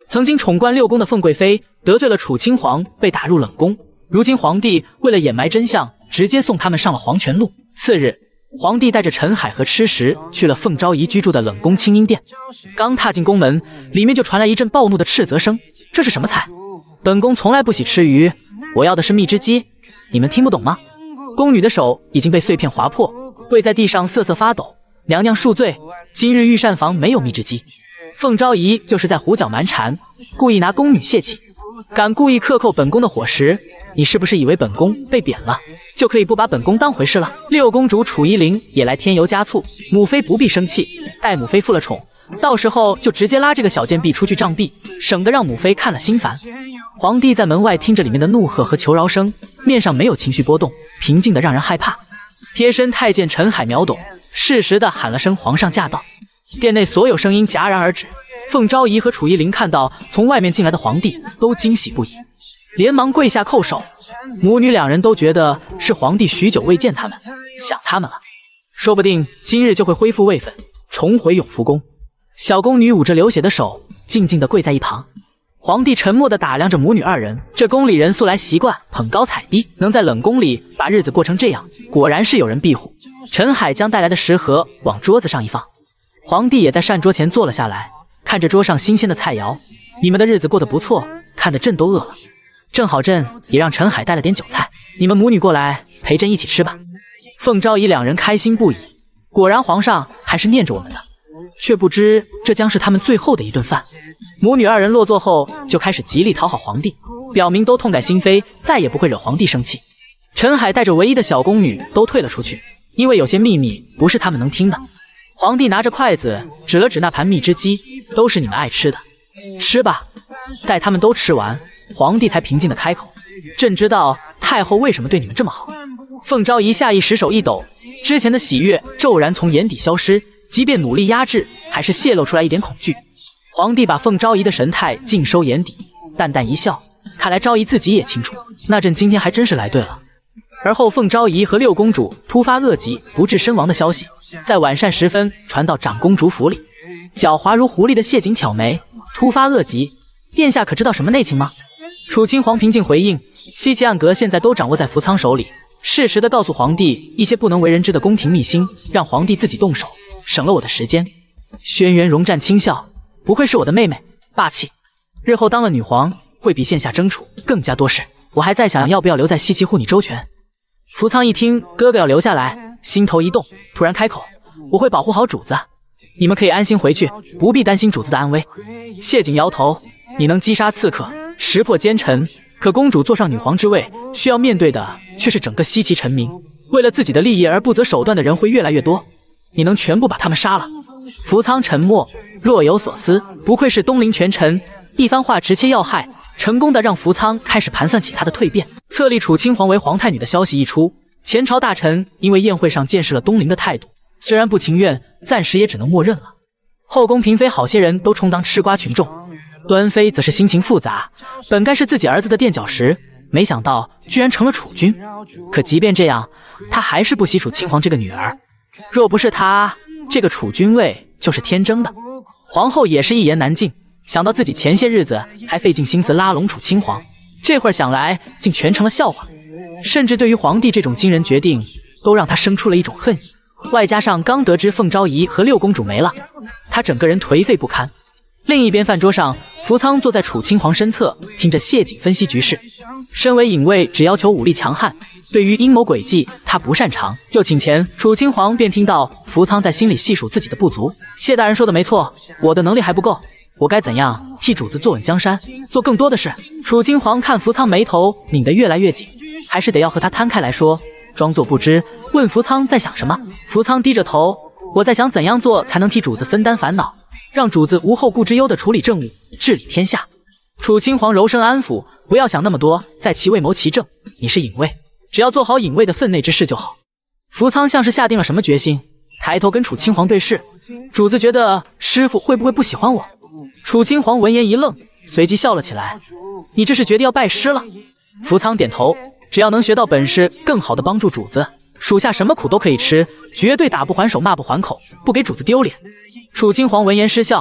曾经宠冠6宫的凤贵妃得罪了楚亲王，被打入冷宫。如今皇帝为了掩埋真相，直接送他们上了黄泉路。次日，皇帝带着陈海和吃食去了凤昭仪居住的冷宫清音殿。刚踏进宫门，里面就传来一阵暴怒的斥责声：“这是什么菜？本宫从来不喜吃鱼，我要的是蜜汁鸡，你们听不懂吗？”宫女的手已经被碎片划破，跪在地上瑟瑟发抖。娘娘恕罪，今日御膳房没有蜜汁鸡。凤昭仪就是在胡搅蛮缠，故意拿宫女泄气，敢故意克扣本宫的伙食，你是不是以为本宫被贬了就可以不把本宫当回事了？6公主楚依灵也来添油加醋，母妃不必生气，待母妃复了宠，到时候就直接拉这个小贱婢出去杖毙，省得让母妃看了心烦。皇帝在门外听着里面的怒喝和求饶声，面上没有情绪波动，平静的让人害怕。贴身太监陈海秒懂，适时的喊了声皇上驾到。殿内所有声音戛然而止，凤昭仪和楚依灵看到从外面进来的皇帝都惊喜不已，连忙跪下叩首。母女两人都觉得是皇帝许久未见他们，想他们了，说不定今日就会恢复位分，重回永福宫。小宫女捂着流血的手，静静地跪在一旁。皇帝沉默地打量着母女二人，这宫里人素来习惯捧高踩低，能在冷宫里把日子过成这样，果然是有人庇护。陈海将带来的食盒往桌子上一放，皇帝也在膳桌前坐了下来，看着桌上新鲜的菜肴。你们的日子过得不错，看得朕都饿了。正好朕也让陈海带了点酒菜，你们母女过来陪朕一起吃吧。凤昭仪两人开心不已，果然皇上还是念着我们的，却不知这将是他们最后的一顿饭。母女二人落座后就开始极力讨好皇帝，表明都痛改心扉，再也不会惹皇帝生气。陈海带着唯一的小宫女都退了出去，因为有些秘密不是他们能听的。皇帝拿着筷子指了指那盘蜜汁鸡，都是你们爱吃的，吃吧。待他们都吃完，皇帝才平静地开口：朕知道太后为什么对你们这么好。凤昭仪下意识手一抖，之前的喜悦骤然从眼底消失，即便努力压制，还是泄露出来一点恐惧。皇帝把凤昭仪的神态尽收眼底，淡淡一笑，看来昭仪自己也清楚，那朕今天还真是来对了。而后凤昭仪和6公主突发恶疾不治身亡的消息，在晚膳时分传到长公主府里。狡猾如狐狸的谢景挑眉：突发恶疾，殿下可知道什么内情吗？楚亲王平静回应：西岐暗阁现在都掌握在福仓手里，适时的告诉皇帝一些不能为人知的宫廷秘辛，让皇帝自己动手，省了我的时间。轩辕荣战轻笑：不愧是我的妹妹，霸气。日后当了女皇，会比现下争储更加多事。我还在想要不要留在西岐护你周全。福仓一听哥哥要留下来，心头一动，突然开口：我会保护好主子，你们可以安心回去，不必担心主子的安危。谢景摇头：你能击杀刺客，识破奸臣，可公主坐上女皇之位，需要面对的却是整个西岐臣民，为了自己的利益而不择手段的人会越来越多，你能全部把他们杀了？福仓沉默，若有所思。不愧是东陵权臣，一番话直切要害，成功的让福仓开始盘算起他的蜕变。册立楚亲王为皇太女的消息一出，前朝大臣因为宴会上见识了东陵的态度，虽然不情愿，暂时也只能默认了。后宫嫔妃好些人都充当吃瓜群众，端妃则是心情复杂，本该是自己儿子的垫脚石，没想到居然成了储君。可即便这样，她还是不喜楚亲王这个女儿，若不是她，这个储君位就是天争的。皇后也是一言难尽，想到自己前些日子还费尽心思拉拢楚亲王，这会儿想来竟全成了笑话，甚至对于皇帝这种惊人决定都让她生出了一种恨意。外加上刚得知凤昭仪和6公主没了，她整个人颓废不堪。另一边饭桌上，福仓坐在楚亲王身侧，听着谢景分析局势。身为隐卫，只要求武力强悍，对于阴谋诡计他不擅长。就寝前，楚亲王便听到福仓在心里细数自己的不足。谢大人说的没错，我的能力还不够，我该怎样替主子坐稳江山，做更多的事？楚亲王看福仓眉头拧得越来越紧，还是得要和他摊开来说，装作不知，问福仓在想什么。福仓低着头：我在想怎样做才能替主子分担烦恼，让主子无后顾之忧地处理政务，治理天下。楚亲王柔声安抚：不要想那么多，在其位谋其政，你是隐卫，只要做好隐卫的分内之事就好。福仓像是下定了什么决心，抬头跟楚亲王对视：主子觉得师傅会不会不喜欢我？楚亲王闻言一愣，随即笑了起来：你这是决定要拜师了？福仓点头：只要能学到本事，更好的帮助主子，属下什么苦都可以吃，绝对打不还手骂不还口，不给主子丢脸。楚亲王闻言失笑：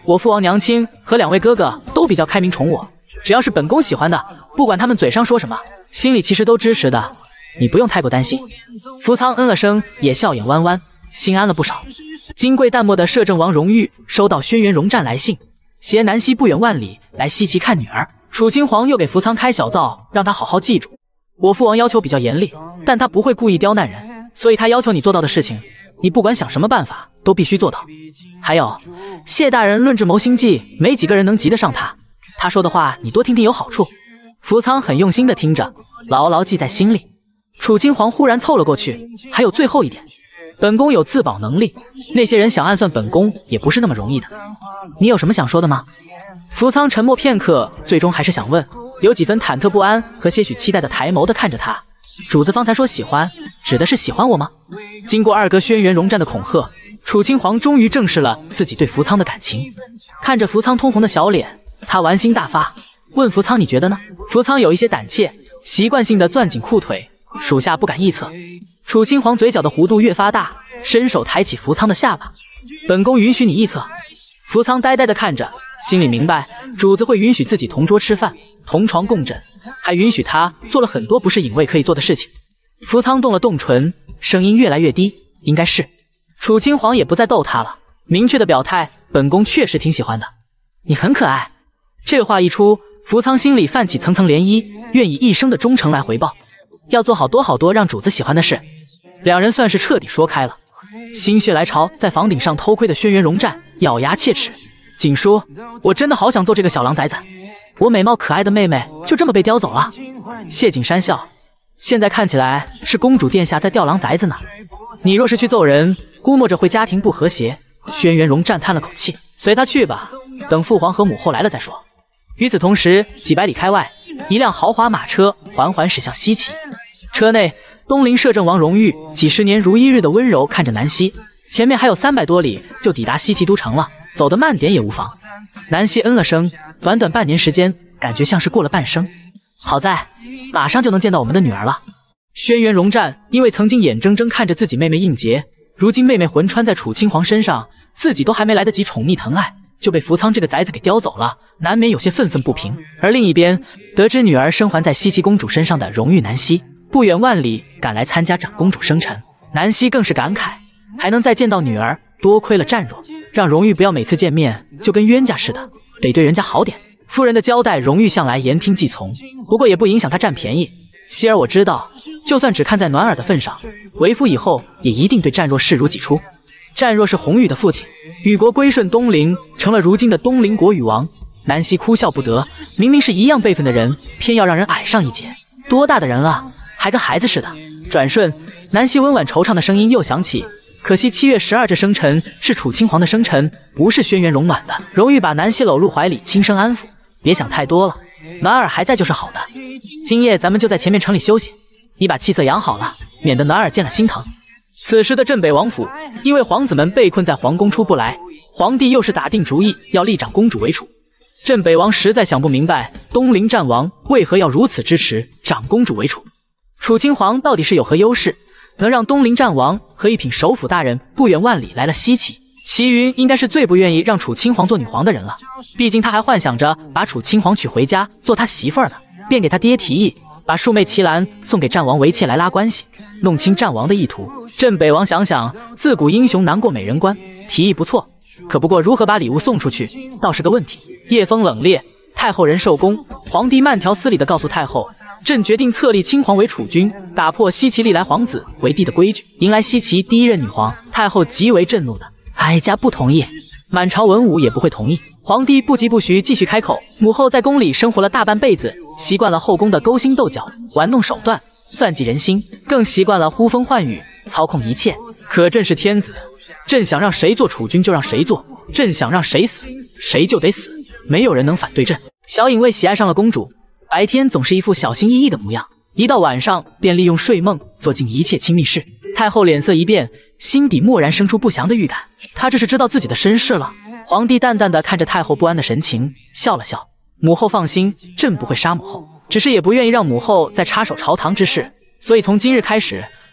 我父王娘亲和2位哥哥都比较开明宠我，只要是本宫喜欢的，不管他们嘴上说什么，心里其实都支持的，你不用太过担心。扶仓嗯了声，也笑眼弯弯，心安了不少。金贵淡漠的摄政王荣玉收到轩辕戎战来信，携南溪不远万里来西岐看女儿。楚清皇又给扶仓开小灶，让他好好记住。我父王要求比较严厉，但他不会故意刁难人，所以他要求你做到的事情，你不管想什么办法都必须做到。还有，谢大人论智谋心计，没几个人能及得上他。他说的话你多听听有好处。扶仓很用心的听着，牢牢记在心里。楚清皇忽然凑了过去，还有最后一点，本宫有自保能力，那些人想暗算本宫也不是那么容易的。你有什么想说的吗？扶仓沉默片刻，最终还是想问，有几分忐忑不安和些许期待的抬眸的看着他。主子方才说喜欢，指的是喜欢我吗？经过2哥轩辕戎战的恐吓，楚清皇终于正视了自己对扶仓的感情。看着扶仓通红的小脸，他玩心大发，问扶仓你觉得呢？扶仓有一些胆怯，习惯性的攥紧裤腿，属下不敢臆测。楚清皇嘴角的弧度越发大，伸手抬起扶仓的下巴，本宫允许你臆测。扶仓呆呆的看着，心里明白主子会允许自己同桌吃饭，同床共枕，还允许他做了很多不是隐卫可以做的事情。扶仓动了动唇，声音越来越低，应该是。楚清皇也不再逗他了，明确的表态，本宫确实挺喜欢的，你很可爱。这话一出，扶仓心里泛起层层涟漪，愿以一生的忠诚来回报，要做好多让主子喜欢的事。2人算是彻底说开了。心血来潮，在房顶上偷窥的轩辕戎战咬牙切齿，锦叔，我真的好想做这个小狼崽子，我美貌可爱的妹妹就这么被叼走了。谢景山笑，现在看起来是公主殿下在吊狼崽子呢，你若是去揍人，估摸着会家庭不和谐。轩辕戎战叹了口气，随他去吧，等父皇和母后来了再说。与此同时，几百里开外，一辆豪华马车缓缓驶向西岐。车内，东陵摄政王荣玉几十年如一日的温柔看着南溪，前面还有300多里就抵达西岐都城了，走得慢点也无妨。南溪嗯了声，短短半年时间，感觉像是过了半生。好在马上就能见到我们的女儿了。轩辕戎战因为曾经眼睁睁看着自己妹妹应劫，如今妹妹魂穿在楚清皇身上，自己都还没来得及宠溺疼爱，就被扶仓这个崽子给叼走了，难免有些愤愤不平。而另一边，得知女儿生还在西岐公主身上的荣誉南溪，不远万里赶来参加长公主生辰，南溪更是感慨，还能再见到女儿，多亏了战若，让荣誉不要每次见面就跟冤家似的，得对人家好点。夫人的交代，荣誉向来言听计从，不过也不影响她占便宜。希儿，我知道，就算只看在暖耳的份上，为夫以后也一定对战若视如己出。战若是红羽的父亲，羽国归顺东陵，成了如今的东陵国羽王。南溪哭笑不得，明明是一样辈分的人，偏要让人矮上一截，多大的人了，还跟孩子似的。转瞬，南溪温婉惆怅的声音又响起，可惜7月12这生辰是楚清皇的生辰，不是轩辕戎暖的。荣誉把南溪搂入怀里，轻声安抚，别想太多了，暖耳还在就是好的。今夜咱们就在前面城里休息，你把气色养好了，免得暖耳见了心疼。此时的镇北王府，因为皇子们被困在皇宫出不来，皇帝又是打定主意要立长公主为储。镇北王实在想不明白，东陵战王为何要如此支持长公主为储。楚清皇到底是有何优势，能让东陵战王和一品首辅大人不远万里来了西岐？齐云应该是最不愿意让楚清皇做女皇的人了，毕竟他还幻想着把楚清皇娶回家做他媳妇儿呢，便给他爹提议，把庶妹齐兰送给战王为妾来拉关系，弄清战王的意图。镇北王想想，自古英雄难过美人关，提议不错，可不过如何把礼物送出去，倒是个问题。夜风冷冽，太后人寿宫，皇帝慢条斯理地告诉太后，朕决定册立亲皇为储君，打破西岐历来皇子为帝的规矩，迎来西岐第一任女皇。太后极为震怒的，哀家不同意，满朝文武也不会同意。皇帝不疾不徐继续开口，母后在宫里生活了大半辈子，习惯了后宫的勾心斗角、玩弄手段、算计人心，更习惯了呼风唤雨、操控一切。可朕是天子，朕想让谁做储君就让谁做，朕想让谁死谁就得死，没有人能反对朕。小影卫喜爱上了公主，白天总是一副小心翼翼的模样，一到晚上便利用睡梦做尽一切亲密事。太后脸色一变，心底蓦然生出不祥的预感，她这是知道自己的身世了。皇帝淡淡的看着太后不安的神情，笑了笑，母后放心，朕不会杀母后，只是也不愿意让母后再插手朝堂之事，所以从今日开始，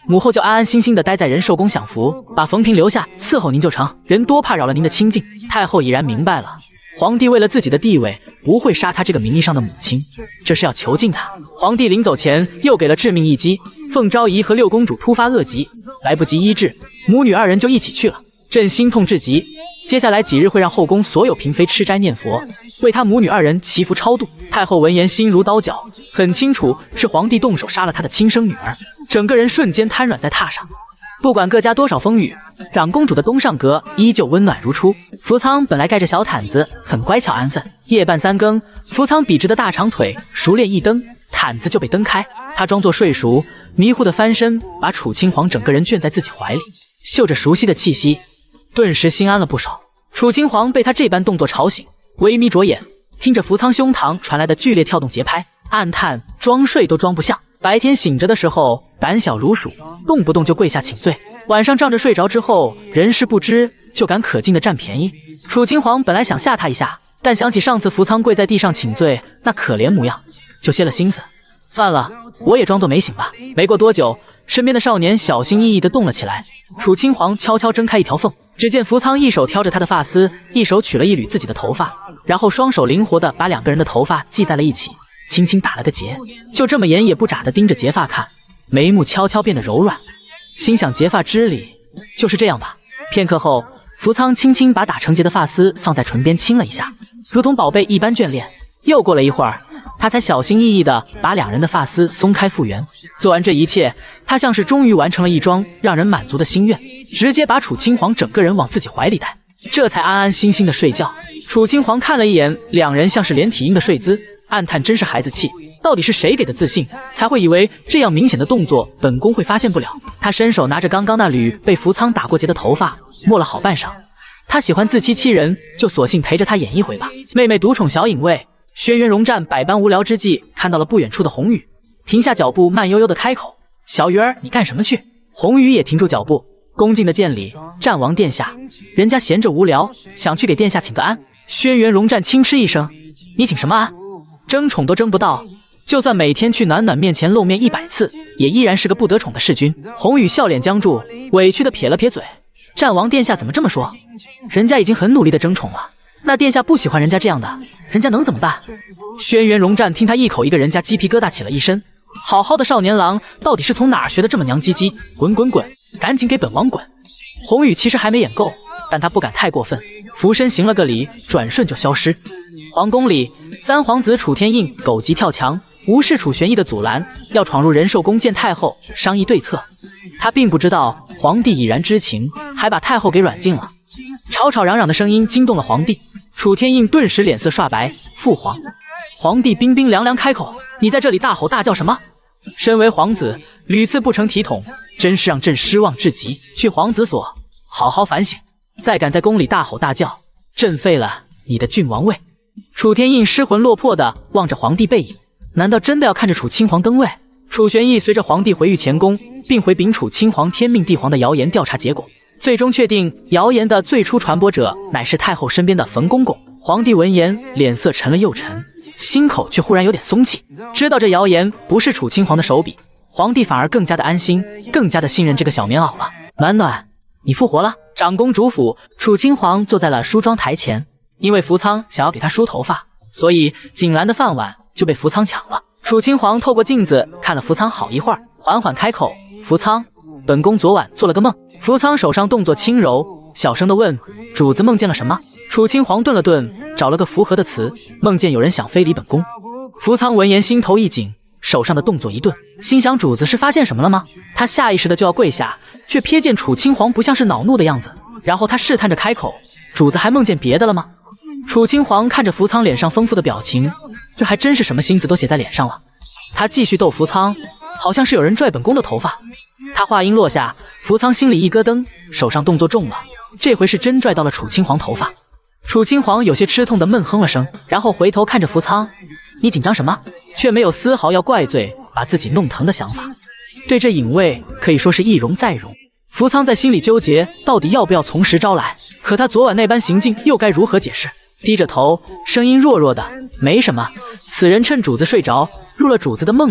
母后就安安心心的待在仁寿宫享福，把冯嫔留下伺候您就成。人多怕扰了您的清静。太后已然明白了，皇帝为了自己的地位，不会杀他这个名义上的母亲，这是要囚禁他。皇帝临走前又给了致命一击，凤昭仪和六公主突发恶疾，来不及医治，母女二人就一起去了。朕心痛至极，接下来几日会让后宫所有嫔妃吃斋念佛，为他母女二人祈福超度。太后闻言心如刀绞，很清楚是皇帝动手杀了她的亲生女儿，整个人瞬间瘫软在榻上。不管各家多少风雨，长公主的东上阁依旧温暖如初。福仓本来盖着小毯子，很乖巧安分。夜半3更，福仓笔直的大长腿熟练一蹬，毯子就被蹬开。他装作睡熟，迷糊的翻身，把楚清皇整个人圈在自己怀里，嗅着熟悉的气息，顿时心安了不少。楚清皇被他这般动作吵醒，微眯着眼，听着福仓胸膛传来的剧烈跳动节拍，暗叹装睡都装不像。白天醒着的时候胆小如鼠，动不动就跪下请罪，晚上仗着睡着之后人事不知，就敢可劲的占便宜。楚清皇本来想吓他一下，但想起上次福仓跪在地上请罪那可怜模样，就歇了心思。算了，我也装作没醒吧。没过多久，身边的少年小心翼翼地动了起来。楚清皇悄悄睁开一条缝，只见福仓一手挑着他的发丝，一手取了一缕自己的头发，然后双手灵活地把两个人的头发系在了一起，轻轻打了个结，就这么眼也不眨地盯着结发看，眉目悄悄变得柔软，心想结发之礼就是这样吧。片刻后，福仓轻轻把打成结的发丝放在唇边亲了一下，如同宝贝一般眷恋。又过了一会儿，他才小心翼翼地把两人的发丝松开复原。做完这一切，他像是终于完成了一桩让人满足的心愿，直接把楚清皇整个人往自己怀里带，这才安安心心的睡觉。楚清皇看了一眼两人像是连体婴的睡姿，暗叹真是孩子气，到底是谁给的自信，才会以为这样明显的动作本宫会发现不了。他伸手拿着刚刚那缕被福仓打过结的头发，摸了好半晌。他喜欢自欺欺人，就索性陪着他演一回吧。妹妹独宠小影卫，轩辕荣战百般无聊之际，看到了不远处的红雨，停下脚步，慢悠悠的开口：“小鱼儿，你干什么去？”红雨也停住脚步，恭敬的见礼：“战王殿下，人家闲着无聊，想去给殿下请个安。”轩辕荣战轻嗤一声：“你请什么安？争宠都争不到，就算每天去暖暖面前露面100次，也依然是个不得宠的弑君。”红雨笑脸僵住，委屈的撇了撇嘴：“战王殿下怎么这么说？人家已经很努力的争宠了，那殿下不喜欢人家这样的，人家能怎么办？”轩辕荣战听他一口一个人家，鸡皮疙瘩起了一身。好好的少年郎，到底是从哪儿学的这么娘唧唧？滚滚滚，赶紧给本王滚！红雨其实还没演够，但他不敢太过分，俯身行了个礼，转瞬就消失。皇宫里，三皇子楚天印狗急跳墙，无视楚玄义的阻拦，要闯入仁寿宫见太后商议对策。他并不知道皇帝已然知情，还把太后给软禁了。吵吵嚷嚷的声音惊动了皇帝，楚天印顿时脸色刷白。父皇，皇帝冰冰凉凉开口：“你在这里大吼大叫什么？身为皇子，屡次不成体统，真是让朕失望至极。去皇子所好好反省，再敢在宫里大吼大叫，朕废了你的郡王位。”楚天印失魂落魄地望着皇帝背影，难道真的要看着楚清皇登位？楚玄义随着皇帝回御前宫，并回禀楚清皇天命帝皇的谣言调查结果，最终确定谣言的最初传播者乃是太后身边的冯公公。皇帝闻言，脸色沉了又沉，心口却忽然有点松气，知道这谣言不是楚清皇的手笔，皇帝反而更加的安心，更加的信任这个小棉袄了。暖暖，你复活了。长公主府，楚清皇坐在了梳妆台前，因为福仓想要给他梳头发，所以锦兰的饭碗就被福仓抢了。楚清皇透过镜子看了福仓好一会儿，缓缓开口：“福仓，本宫昨晚做了个梦。”福仓手上动作轻柔，小声地问：“主子梦见了什么？”楚清皇顿了顿，找了个符合的词：“梦见有人想非礼本宫。”福仓闻言心头一紧，手上的动作一顿，心想主子是发现什么了吗？他下意识的就要跪下，却瞥见楚清皇不像是恼怒的样子，然后他试探着开口：“主子还梦见别的了吗？”楚清皇看着福仓脸上丰富的表情，这还真是什么心思都写在脸上了。他继续逗福仓：“好像是有人拽本宫的头发。”他话音落下，福仓心里一咯噔，手上动作重了，这回是真拽到了楚清皇头发。楚清皇有些吃痛的闷哼了声，然后回头看着福仓：“你紧张什么？”却没有丝毫要怪罪把自己弄疼的想法。对这隐卫可以说是一容再容。福仓在心里纠结，到底要不要从实招来，可他昨晚那般行径又该如何解释？低着头，声音弱弱的：“没什么，此人趁主子睡着，入了主子的梦里，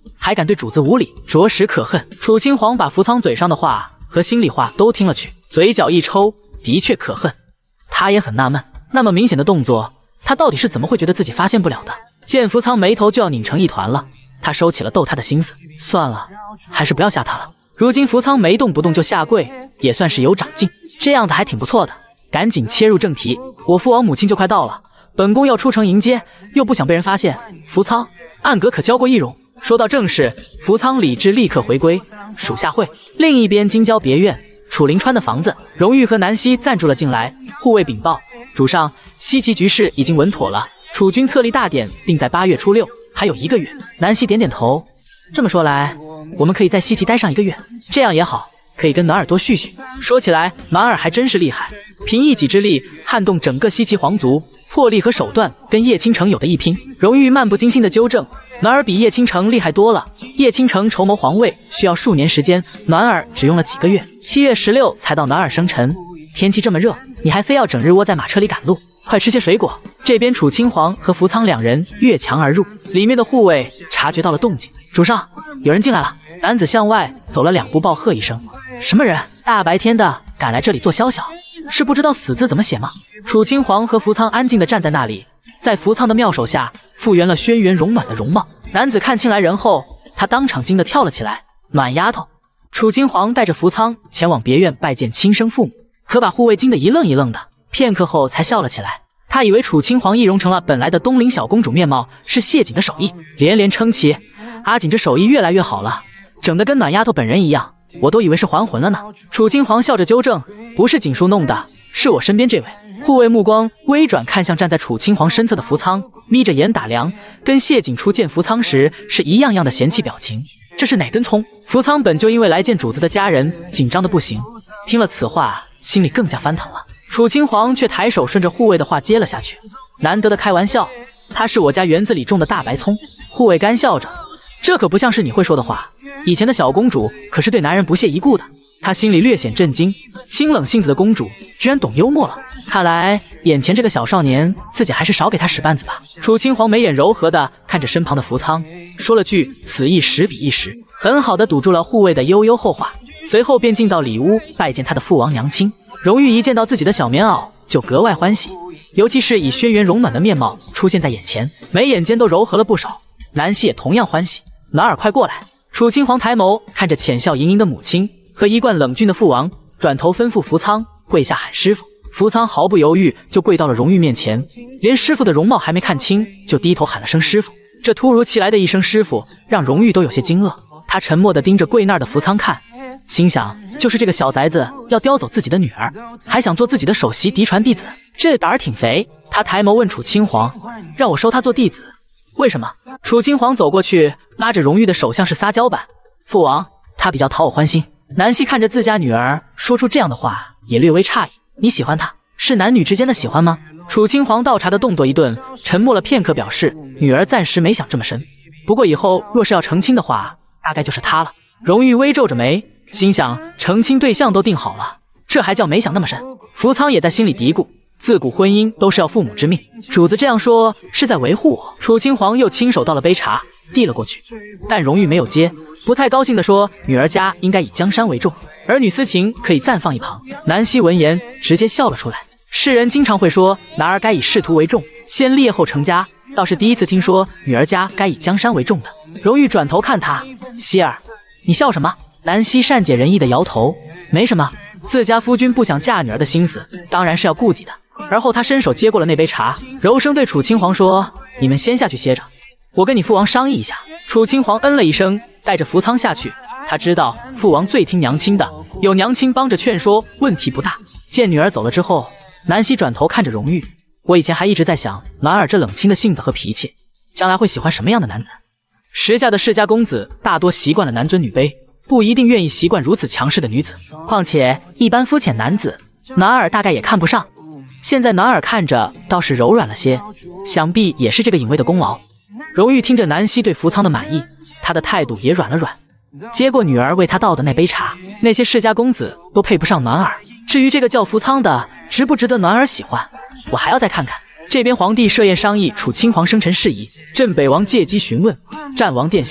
还敢对主子无礼，着实可恨。楚清皇把扶仓嘴上的话和心里话都听了去，嘴角一抽，的确可恨。他也很纳闷，那么明显的动作，他到底是怎么会觉得自己发现不了的？见扶仓眉头就要拧成一团了，他收起了逗他的心思，算了，还是不要吓他了。如今扶仓没动不动就下跪，也算是有长进，这样子还挺不错的。赶紧切入正题，我父王母亲就快到了，本宫要出城迎接，又不想被人发现。扶仓，暗阁可交过易容。说到正事，扶仓理智立刻回归，属下会。另一边京郊别院，楚灵川的房子，荣玉和南希暂住了进来。护卫禀报，主上，西岐局势已经稳妥了，楚军册立大典定在8月初6，还有1个月。南希点点头，这么说来，我们可以在西岐待上1个月，这样也好，可以跟暖耳多叙叙。说起来，暖耳还真是厉害，凭一己之力撼动整个西岐皇族，魄力和手段跟叶倾城有的一拼。荣玉漫不经心的纠正，暖耳比叶倾城厉害多了。叶倾城筹谋皇位需要数年时间，暖耳只用了几个月，7月16才到暖耳生辰。天气这么热，你还非要整日窝在马车里赶路，快吃些水果。这边楚清皇和扶仓两人越墙而入，里面的护卫察觉到了动静，主上，有人进来了。男子向外走了2步，暴喝一声：什么人？大白天的赶来这里做宵小，是不知道死字怎么写吗？楚清皇和扶仓安静地站在那里，在扶仓的妙手下复原了轩辕容暖的容貌。男子看清来人后，他当场惊得跳了起来。暖丫头！楚清皇带着扶仓前往别院拜见亲生父母，可把护卫惊得一愣一愣的，片刻后才笑了起来。他以为楚清皇易容成了本来的东陵小公主面貌，是谢景的手艺，连连称奇。阿景这手艺越来越好了，整得跟暖丫头本人一样，我都以为是还魂了呢。楚清皇笑着纠正，不是景叔弄的，是我身边这位。护卫目光微转看向站在楚清皇身侧的扶仓，眯着眼打量，跟谢景初见扶仓时是一样样的嫌弃表情。这是哪根葱？扶仓本就因为来见主子的家人紧张的不行，听了此话心里更加翻腾了。楚清皇却抬手顺着护卫的话接了下去，难得的开玩笑，他是我家园子里种的大白葱。护卫干笑着，这可不像是你会说的话，以前的小公主可是对男人不屑一顾的。他心里略显震惊，清冷性子的公主居然懂幽默了，看来眼前这个小少年自己还是少给他使绊子吧。楚清皇眉眼柔和的看着身旁的扶仓，说了句此一时彼一时，很好的堵住了护卫的悠悠后话，随后便进到里屋拜见他的父王娘亲。荣玉一见到自己的小棉袄就格外欢喜，尤其是以轩辕容暖的面貌出现在眼前，眉眼间都柔和了不少。南希也同样欢喜，暖儿快过来。楚清皇抬眸看着浅笑盈盈的母亲和一贯冷峻的父王，转头吩咐扶仓跪下喊师傅。扶仓毫不犹豫就跪到了荣玉面前，连师傅的容貌还没看清就低头喊了声师傅。这突如其来的一声师傅让荣玉都有些惊愕，他沉默地盯着跪那儿的扶仓看，心想就是这个小崽子要叼走自己的女儿，还想做自己的首席嫡传弟子，这胆儿挺肥。他抬眸问楚清皇，让我收他做弟子，为什么？楚清皇走过去拉着荣玉的手像是撒娇般，父王，他比较讨我欢心。南希看着自家女儿说出这样的话也略微诧异，你喜欢他是男女之间的喜欢吗？楚清皇倒茶的动作一顿，沉默了片刻，表示女儿暂时没想这么深，不过以后若是要成亲的话，大概就是他了。荣玉微皱着眉，心想成亲对象都定好了，这还叫没想那么深。扶仓也在心里嘀咕，自古婚姻都是要父母之命，主子这样说是在维护我。楚清皇又亲手倒了杯茶递了过去，但荣玉没有接，不太高兴地说女儿家应该以江山为重，儿女私情可以暂放一旁。南希闻言直接笑了出来，世人经常会说男儿该以仕途为重，先立业后成家，倒是第一次听说女儿家该以江山为重的。荣玉转头看他，希儿，你笑什么？南希善解人意的摇头，没什么，自家夫君不想嫁女儿的心思当然是要顾及的。而后他伸手接过了那杯茶，柔声对楚清皇说，你们先下去歇着，我跟你父王商议一下。楚清皇嗯了一声，带着扶仓下去。他知道父王最听娘亲的，有娘亲帮着劝说，问题不大。见女儿走了之后，南希转头看着荣玉，我以前还一直在想暖儿这冷清的性子和脾气，将来会喜欢什么样的男子。时下的世家公子大多习惯了男尊女卑，不一定愿意习惯如此强势的女子，况且一般肤浅男子暖儿大概也看不上。现在暖儿看着倒是柔软了些，想必也是这个隐卫的功劳。荣玉听着南希对扶仓的满意，他的态度也软了软，接过女儿为他倒的那杯茶。那些世家公子都配不上暖儿，至于这个叫扶仓的值不值得暖儿喜欢，我还要再看看。这边皇帝设宴商议楚清皇生辰事宜，镇北王借机询问，战王殿下，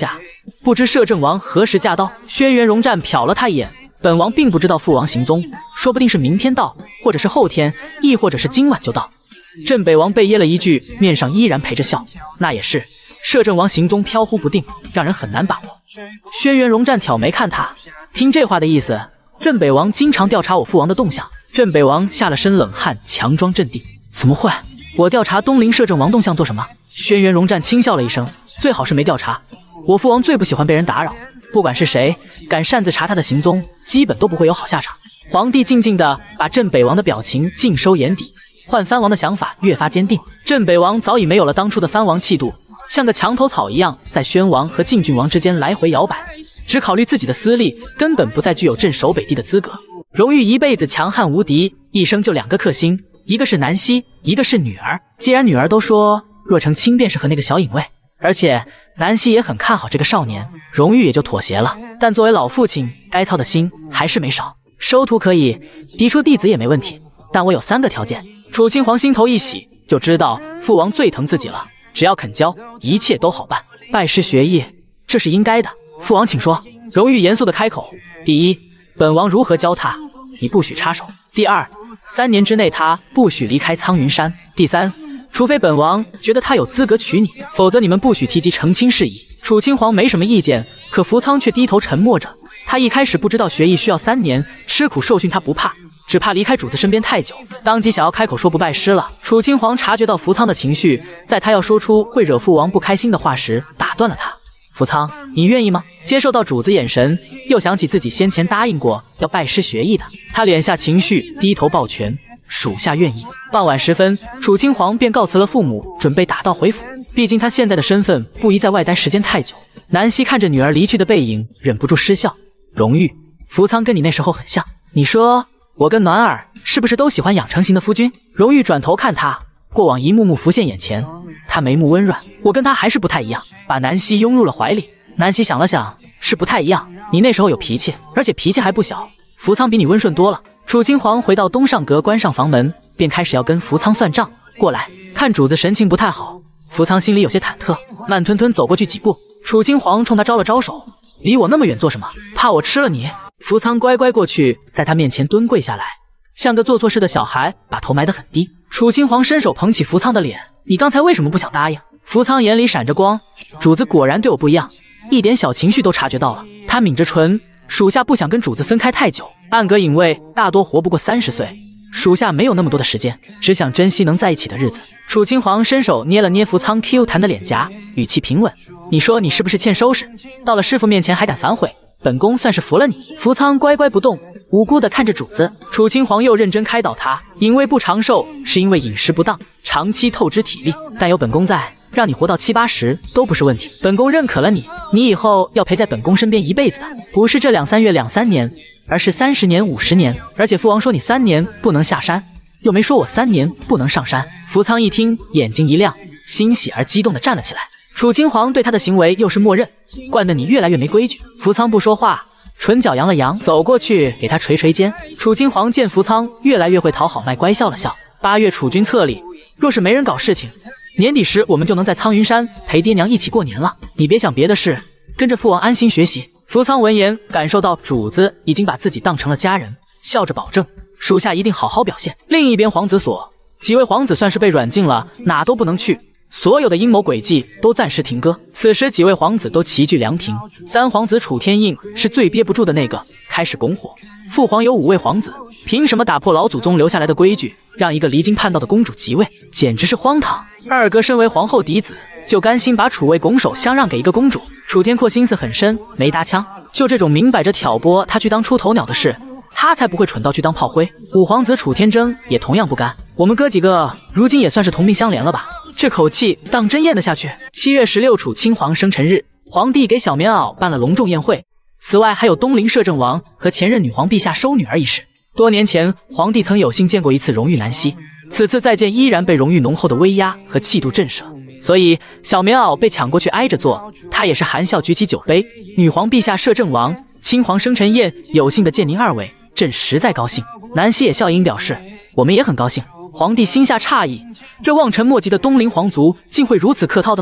不知摄政王何时驾到？轩辕荣战瞟了他一眼，本王并不知道父王行踪，说不定是明天到，或者是后天，亦或者是今晚就到。镇北王被噎了一句，面上依然陪着笑。那也是，摄政王行踪飘忽不定，让人很难把握。轩辕荣战挑眉看他，听这话的意思，镇北王经常调查我父王的动向。镇北王下了身冷汗，强装镇定。怎么会？我调查东陵摄政王动向做什么？轩辕荣战轻笑了一声，最好是没调查。我父王最不喜欢被人打扰，不管是谁敢擅自查他的行踪，基本都不会有好下场。皇帝静静地把镇北王的表情尽收眼底，换藩王的想法越发坚定。镇北王早已没有了当初的藩王气度，像个墙头草一样在宣王和晋郡王之间来回摇摆，只考虑自己的私利，根本不再具有镇守北地的资格。荣誉一辈子强悍无敌，一生就2个克星，一个是南希，一个是女儿。既然女儿都说若成亲便是和那个小影卫，而且南希也很看好这个少年，荣誉也就妥协了。但作为老父亲，该操的心还是没少。收徒可以，嫡出弟子也没问题，但我有3个条件。楚清皇心头一喜，就知道父王最疼自己了，只要肯教，一切都好办。拜师学艺，这是应该的。父王请说。荣誉严肃地开口：第一，本王如何教他，你不许插手。第二，3年之内他不许离开苍云山。第三，除非本王觉得他有资格娶你，否则你们不许提及成亲事宜。楚清皇没什么意见，可扶苍却低头沉默着。他一开始不知道学艺需要3年，吃苦受训他不怕，只怕离开主子身边太久，当即想要开口说不拜师了。楚清皇察觉到扶苍的情绪，在他要说出会惹父王不开心的话时，打断了他。扶苍，你愿意吗？接受到主子眼神，又想起自己先前答应过要拜师学艺的，他敛下情绪，低头抱拳，属下愿意。傍晚时分，楚清皇便告辞了父母，准备打道回府。毕竟他现在的身份不宜在外待时间太久。南希看着女儿离去的背影，忍不住失笑。荣誉，扶苍跟你那时候很像。你说我跟暖儿是不是都喜欢养成型的夫君？荣誉转头看他，过往一幕幕浮现眼前，他眉目温软。我跟他还是不太一样，把南希拥入了怀里。南希想了想，是不太一样。你那时候有脾气，而且脾气还不小。扶苍比你温顺多了。楚清皇回到东上阁，关上房门，便开始要跟扶苍算账。过来，看主子神情不太好。扶苍心里有些忐忑，慢吞吞走过去几步。楚清皇冲他招了招手，离我那么远做什么？怕我吃了你？扶苍乖乖过去，在他面前蹲跪下来，像个做错事的小孩，把头埋得很低。楚清皇伸手捧起扶苍的脸，你刚才为什么不想答应？扶苍眼里闪着光，主子果然对我不一样，一点小情绪都察觉到了。他抿着唇，属下不想跟主子分开太久，暗阁隐卫大多活不过30岁，属下没有那么多的时间，只想珍惜能在一起的日子。楚清皇伸手捏了捏扶苍 Q 弹的脸颊，语气平稳，你说你是不是欠收拾？到了师傅面前还敢反悔，本宫算是服了你。扶苍乖乖不动，无辜地看着主子。楚清皇又认真开导他，隐卫不长寿是因为饮食不当，长期透支体力，但有本宫在，让你活到70、80都不是问题。本宫认可了你，你以后要陪在本宫身边一辈子的，不是这2、3月、2、3年，而是30年、50年。而且父王说你3年不能下山，又没说我3年不能上山。扶苍一听，眼睛一亮，欣喜而激动地站了起来。楚清皇对他的行为又是默认，惯得你越来越没规矩。扶苍不说话，唇角扬了扬，走过去给他捶捶肩。楚清皇见扶苍越来越会讨好卖乖，笑了笑。8月楚军册里，若是没人搞事情，年底时我们就能在苍云山陪爹娘一起过年了。你别想别的事，跟着父王安心学习。扶苍闻言，感受到主子已经把自己当成了家人，笑着保证，属下一定好好表现。另一边皇子所，几位皇子算是被软禁了，哪都不能去，所有的阴谋诡计都暂时停搁。此时几位皇子都齐聚凉亭，3皇子楚天印是最憋不住的那个，开始拱火。父皇有5位皇子，凭什么打破老祖宗留下来的规矩，让一个离经叛道的公主即位？简直是荒唐。二哥身为皇后嫡子，就甘心把楚卫拱手相让给一个公主？楚天阔心思很深，没搭腔。就这种明摆着挑拨他去当出头鸟的事，他才不会蠢到去当炮灰。5皇子楚天争也同样不甘，我们哥几个如今也算是同病相怜了吧？这口气当真咽得下去？7月16楚清皇生辰日，皇帝给小棉袄办了隆重宴会，此外还有东陵摄政王和前任女皇陛下收女儿一事。多年前，皇帝曾有幸见过一次荣誉南希，此次再见依然被荣誉浓厚的威压和气度震慑，所以小棉袄被抢过去挨着坐，他也是含笑举起酒杯：女皇陛下摄政王，亲皇生辰宴，有幸的见您2位，朕实在高兴。南希也笑盈表示，我们也很高兴。皇帝心下诧异，这望尘莫及的东陵皇族竟会如此客套的吗？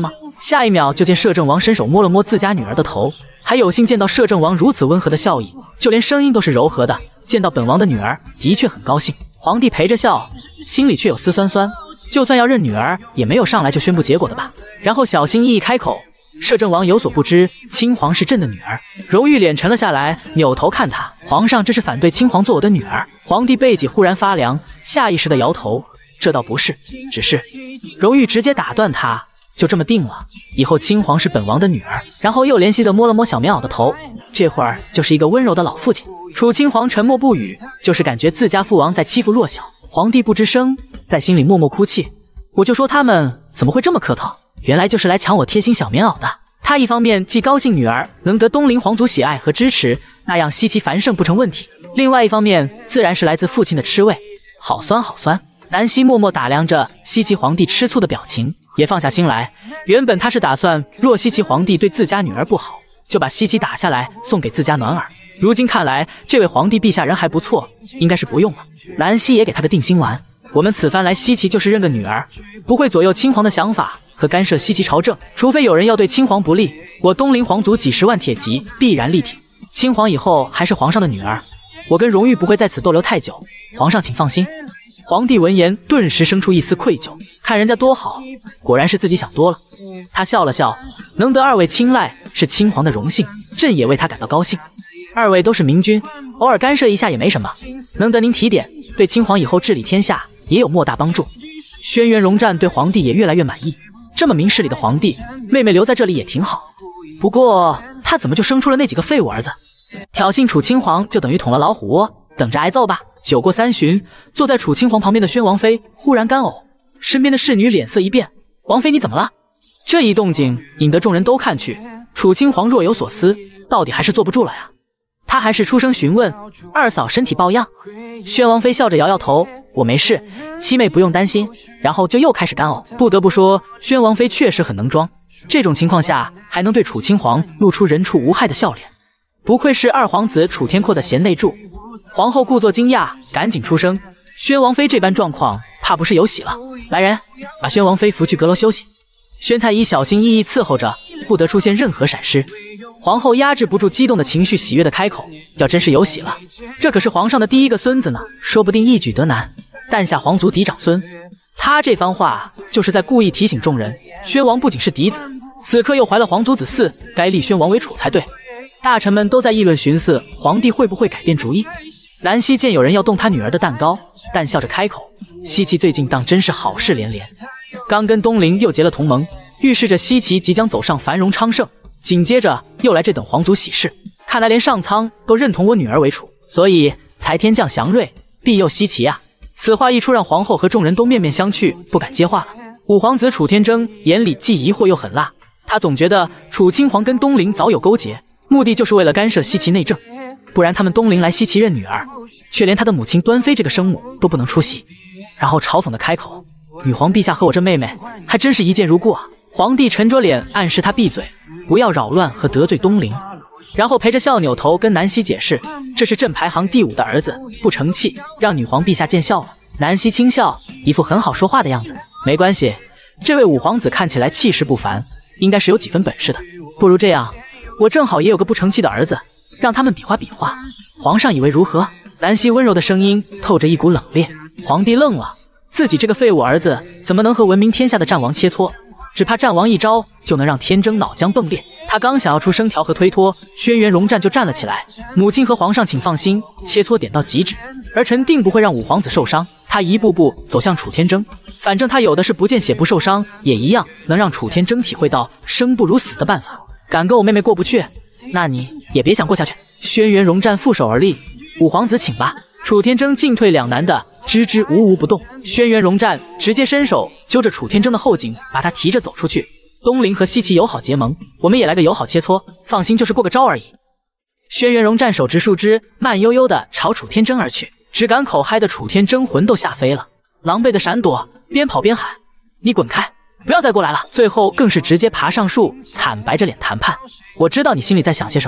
下一秒就见摄政王伸手摸了摸自家女儿的头，还有幸见到摄政王如此温和的笑意，就连声音都是柔和的。见到本王的女儿，的确很高兴。皇帝陪着笑，心里却有丝酸酸。就算要认女儿，也没有上来就宣布结果的吧。然后小心翼翼开口：“摄政王有所不知，亲皇是朕的女儿。”荣玉脸沉了下来，扭头看他：“皇上这是反对亲皇做我的女儿？”皇帝背脊忽然发凉，下意识的摇头：“这倒不是，只是……”荣玉直接打断他：“就这么定了，以后亲皇是本王的女儿。”然后又怜惜地摸了摸小棉袄的头，这会儿就是一个温柔的老父亲。楚亲皇沉默不语，就是感觉自家父王在欺负弱小。皇帝不吱声，在心里默默哭泣。我就说他们怎么会这么客套，原来就是来抢我贴心小棉袄的。他一方面既高兴女儿能得东陵皇族喜爱和支持，那样西岐繁盛不成问题，另外一方面自然是来自父亲的吃味。好酸好酸。南希默默打量着西岐皇帝吃醋的表情，也放下心来。原本他是打算若西岐皇帝对自家女儿不好，就把西岐打下来送给自家暖耳。如今看来，这位皇帝陛下人还不错，应该是不用了。南希也给他个定心丸，我们此番来西岐就是认个女儿，不会左右亲皇的想法和干涉西岐朝政，除非有人要对亲皇不利，我东陵皇族几十万铁骑必然力挺。亲皇以后还是皇上的女儿，我跟荣誉不会在此逗留太久，皇上请放心。皇帝闻言顿时生出一丝愧疚，看人家多好，果然是自己想多了。他笑了笑，能得二位青睐是亲皇的荣幸，朕也为他感到高兴。二位都是明君，偶尔干涉一下也没什么，能得您提点，对亲皇以后治理天下也有莫大帮助。轩辕戎战对皇帝也越来越满意，这么明事理的皇帝，妹妹留在这里也挺好。不过他怎么就生出了那几个废物儿子？挑衅楚亲皇就等于捅了老虎窝，等着挨揍吧。酒过三巡，坐在楚亲皇旁边的宣王妃忽然干呕，身边的侍女脸色一变：“王妃你怎么了？”这一动静引得众人都看去，楚亲皇若有所思，到底还是坐不住了呀。他还是出声询问：“二嫂身体抱恙？”宣王妃笑着摇摇头：“我没事，七妹不用担心。”然后就又开始干呕。不得不说，宣王妃确实很能装，这种情况下还能对楚亲皇露出人畜无害的笑脸，不愧是二皇子楚天阔的贤内助。皇后故作惊讶，赶紧出声：“宣王妃这般状况，怕不是有喜了。来人，把宣王妃扶去阁楼休息。”宣太医小心翼翼伺候着，不得出现任何闪失。皇后压制不住激动的情绪，喜悦地开口：“要真是有喜了，这可是皇上的第一个孙子呢，说不定一举得男，诞下皇族嫡长孙。”他这番话就是在故意提醒众人，宣王不仅是嫡子，此刻又怀了皇族子嗣，该立宣王为储才对。大臣们都在议论寻思，皇帝会不会改变主意？兰溪见有人要动他女儿的蛋糕，淡笑着开口：“西岐最近当真是好事连连，刚跟东陵又结了同盟，预示着西岐即将走上繁荣昌盛。紧接着又来这等皇族喜事，看来连上苍都认同我女儿为储，所以才天降祥瑞，庇佑西岐啊！”此话一出，让皇后和众人都面面相觑，不敢接话了。五皇子楚天征眼里既疑惑又很辣，他总觉得楚亲皇跟东陵早有勾结，目的就是为了干涉西岐内政，不然他们东陵来西岐认女儿，却连他的母亲端妃这个生母都不能出席。然后嘲讽的开口：“女皇陛下和我这妹妹还真是一见如故啊！”皇帝沉着脸暗示他闭嘴，不要扰乱和得罪东陵，然后陪着笑扭头跟南希解释：“这是朕排行第5的儿子，不成器，让女皇陛下见笑了。”南希轻笑，一副很好说话的样子：“没关系，这位五皇子看起来气势不凡，应该是有几分本事的。不如这样，我正好也有个不成器的儿子，让他们比划比划，皇上以为如何？”南希温柔的声音透着一股冷冽。皇帝愣了，自己这个废物儿子怎么能和闻名天下的战王切磋？只怕战王一招就能让天征脑浆迸裂。他刚想要出声调和推脱，轩辕戎战就站了起来：“母亲和皇上请放心，切磋点到即止，儿臣定不会让五皇子受伤。”他一步步走向楚天征，反正他有的是不见血不受伤，也一样能让楚天征体会到生不如死的办法。敢跟我妹妹过不去，那你也别想过下去。轩辕戎战负手而立：“五皇子请吧。”楚天征进退两难的支支吾吾不动，轩辕戎战直接伸手揪着楚天征的后颈，把他提着走出去。东陵和西岐友好结盟，我们也来个友好切磋，放心，就是过个招而已。轩辕戎战手执树枝，慢悠悠的朝楚天征而去，只敢口嗨的楚天征魂都吓飞了，狼狈的闪躲，边跑边喊：“你滚开，不要再过来了！”最后更是直接爬上树，惨白着脸谈判：“我知道你心里在想些什么，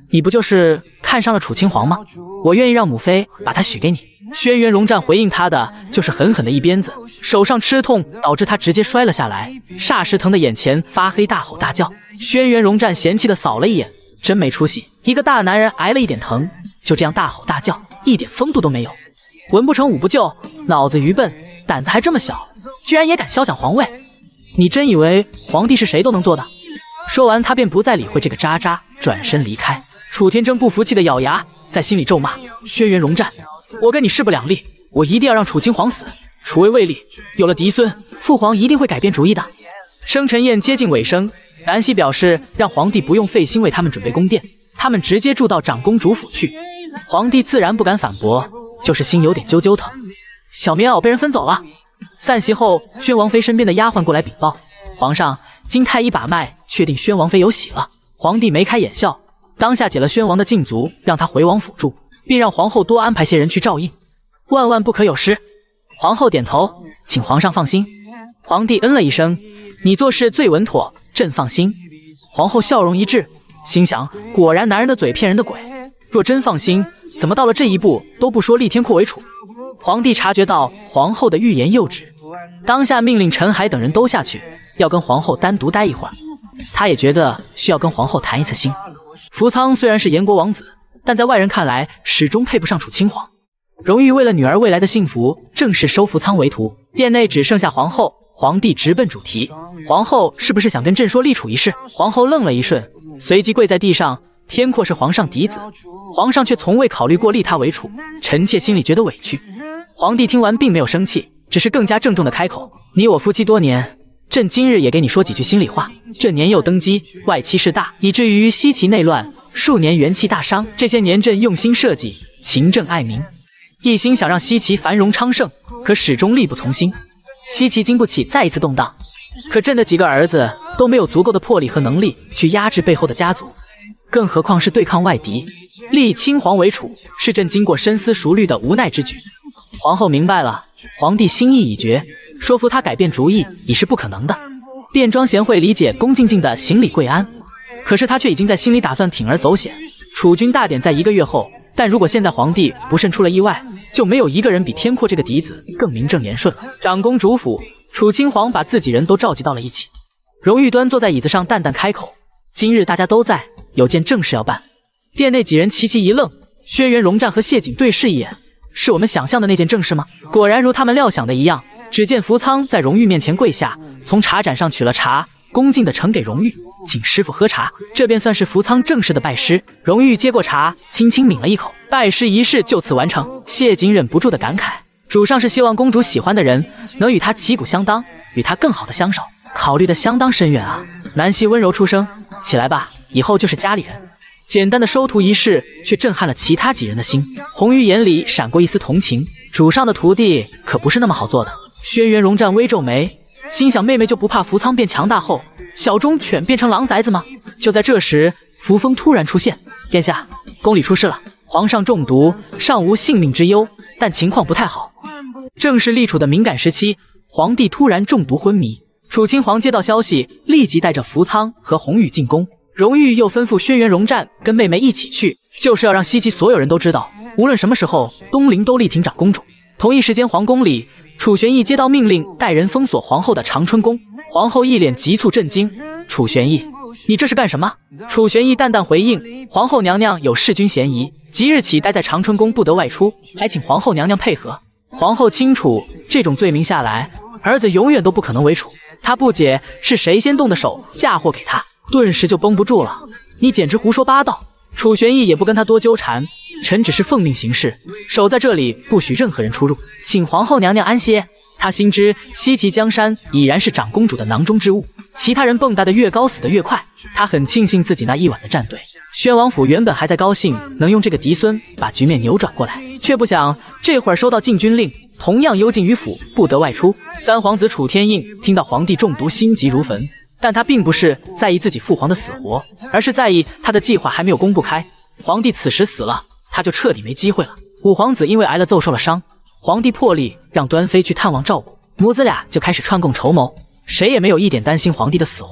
你不就是看上了楚清皇吗？我愿意让母妃把他许给你。轩辕荣战回应他的就是狠狠的一鞭子，手上吃痛导致他直接摔了下来，霎时疼的眼前发黑，大吼大叫。轩辕荣战嫌弃的扫了一眼，真没出息，一个大男人挨了一点疼，就这样大吼大叫，一点风度都没有。文不成武不就，脑子愚笨，胆子还这么小，居然也敢嚣奖皇位？你真以为皇帝是谁都能做的？说完，他便不再理会这个渣渣，转身离开。楚天征不服气的咬牙，在心里咒骂：轩辕荣战，我跟你势不两立，我一定要让楚清皇死。楚威未立，有了嫡孙，父皇一定会改变主意的。生辰宴接近尾声，南希表示让皇帝不用费心为他们准备宫殿，他们直接住到长公主府去。皇帝自然不敢反驳，就是心有点揪揪疼。小棉袄被人分走了。散席后，宣王妃身边的丫鬟过来禀报：皇上，经太医把脉，确定宣王妃有喜了。皇帝眉开眼笑，当下解了宣王的禁足，让他回王府住，并让皇后多安排些人去照应，万万不可有失。皇后点头，请皇上放心。皇帝嗯了一声，你做事最稳妥，朕放心。皇后笑容一滞，心想果然男人的嘴骗人的鬼，若真放心，怎么到了这一步都不说立天阔为储？皇帝察觉到皇后的欲言又止，当下命令陈海等人都下去，要跟皇后单独待一会儿。他也觉得需要跟皇后谈一次心。福仓虽然是燕国王子，但在外人看来始终配不上楚清皇。荣誉为了女儿未来的幸福，正式收福仓为徒。殿内只剩下皇后，皇帝直奔主题：皇后是不是想跟朕说立储一事？皇后愣了一瞬，随即跪在地上：天阔是皇上嫡子，皇上却从未考虑过立他为储，臣妾心里觉得委屈。皇帝听完并没有生气，只是更加郑重的开口：你我夫妻多年，朕今日也给你说几句心里话。朕年幼登基，外戚势大，以至于西岐内乱，数年元气大伤。这些年朕用心设计，勤政爱民，一心想让西岐繁荣昌盛，可始终力不从心。西岐经不起再一次动荡，可朕的几个儿子都没有足够的魄力和能力去压制背后的家族，更何况是对抗外敌。立亲皇为储，是朕经过深思熟虑的无奈之举。皇后明白了，皇帝心意已决，说服他改变主意已是不可能的，便装贤惠理解，恭敬敬的行礼跪安。可是他却已经在心里打算铤而走险。储君大典在1个月后，但如果现在皇帝不慎出了意外，就没有一个人比天阔这个嫡子更名正言顺了。长公主府，楚清皇把自己人都召集到了一起。荣誉端坐在椅子上，淡淡开口：今日大家都在，有件正事要办。殿内几人齐齐一愣，轩辕荣战和谢景对视一眼：是我们想象的那件正事吗？果然如他们料想的一样，只见福仓在荣誉面前跪下，从茶盏上取了茶，恭敬地呈给荣誉，请师傅喝茶。这便算是福仓正式的拜师。荣誉接过茶，轻轻抿了一口，拜师仪式就此完成。谢景忍不住的感慨，主上是希望公主喜欢的人能与她旗鼓相当，与她更好的相守，考虑的相当深远啊。南希温柔出声：起来吧，以后就是家里人。简单的收徒仪式却震撼了其他几人的心。红玉眼里闪过一丝同情，主上的徒弟可不是那么好做的。轩辕荣战微皱眉，心想妹妹就不怕福仓变强大后小忠犬变成狼崽子吗？就在这时，扶风突然出现：殿下，宫里出事了，皇上中毒，尚无性命之忧，但情况不太好。正是立储的敏感时期，皇帝突然中毒昏迷。楚清皇接到消息，立即带着福仓和红羽进宫。荣誉又吩咐轩辕荣战跟妹妹一起去，就是要让西岐所有人都知道，无论什么时候，东陵都力挺长公主。同一时间，皇宫里，楚玄义接到命令，带人封锁皇后的长春宫。皇后一脸急促震惊：楚玄义，你这是干什么？楚玄义淡淡回应：皇后娘娘有弑君嫌疑，即日起待在长春宫不得外出，还请皇后娘娘配合。皇后清楚，这种罪名下来，儿子永远都不可能为储。她不解是谁先动的手嫁祸给她，顿时就绷不住了：你简直胡说八道！楚玄义也不跟他多纠缠，臣只是奉命行事，守在这里，不许任何人出入，请皇后娘娘安歇。他心知西岐江山已然是长公主的囊中之物，其他人蹦跶得越高，死得越快。他很庆幸自己那一晚的战队。宣王府原本还在高兴能用这个嫡孙把局面扭转过来，却不想这会儿收到禁军令，同样幽禁于府，不得外出。三皇子楚天印听到皇帝中毒，心急如焚。但他并不是在意自己父皇的死活，而是在意他的计划还没有公布开。皇帝此时死了，他就彻底没机会了。五皇子因为挨了揍受了伤，皇帝破例让端妃去探望照顾，母子俩就开始串供筹谋，谁也没有一点担心皇帝的死活。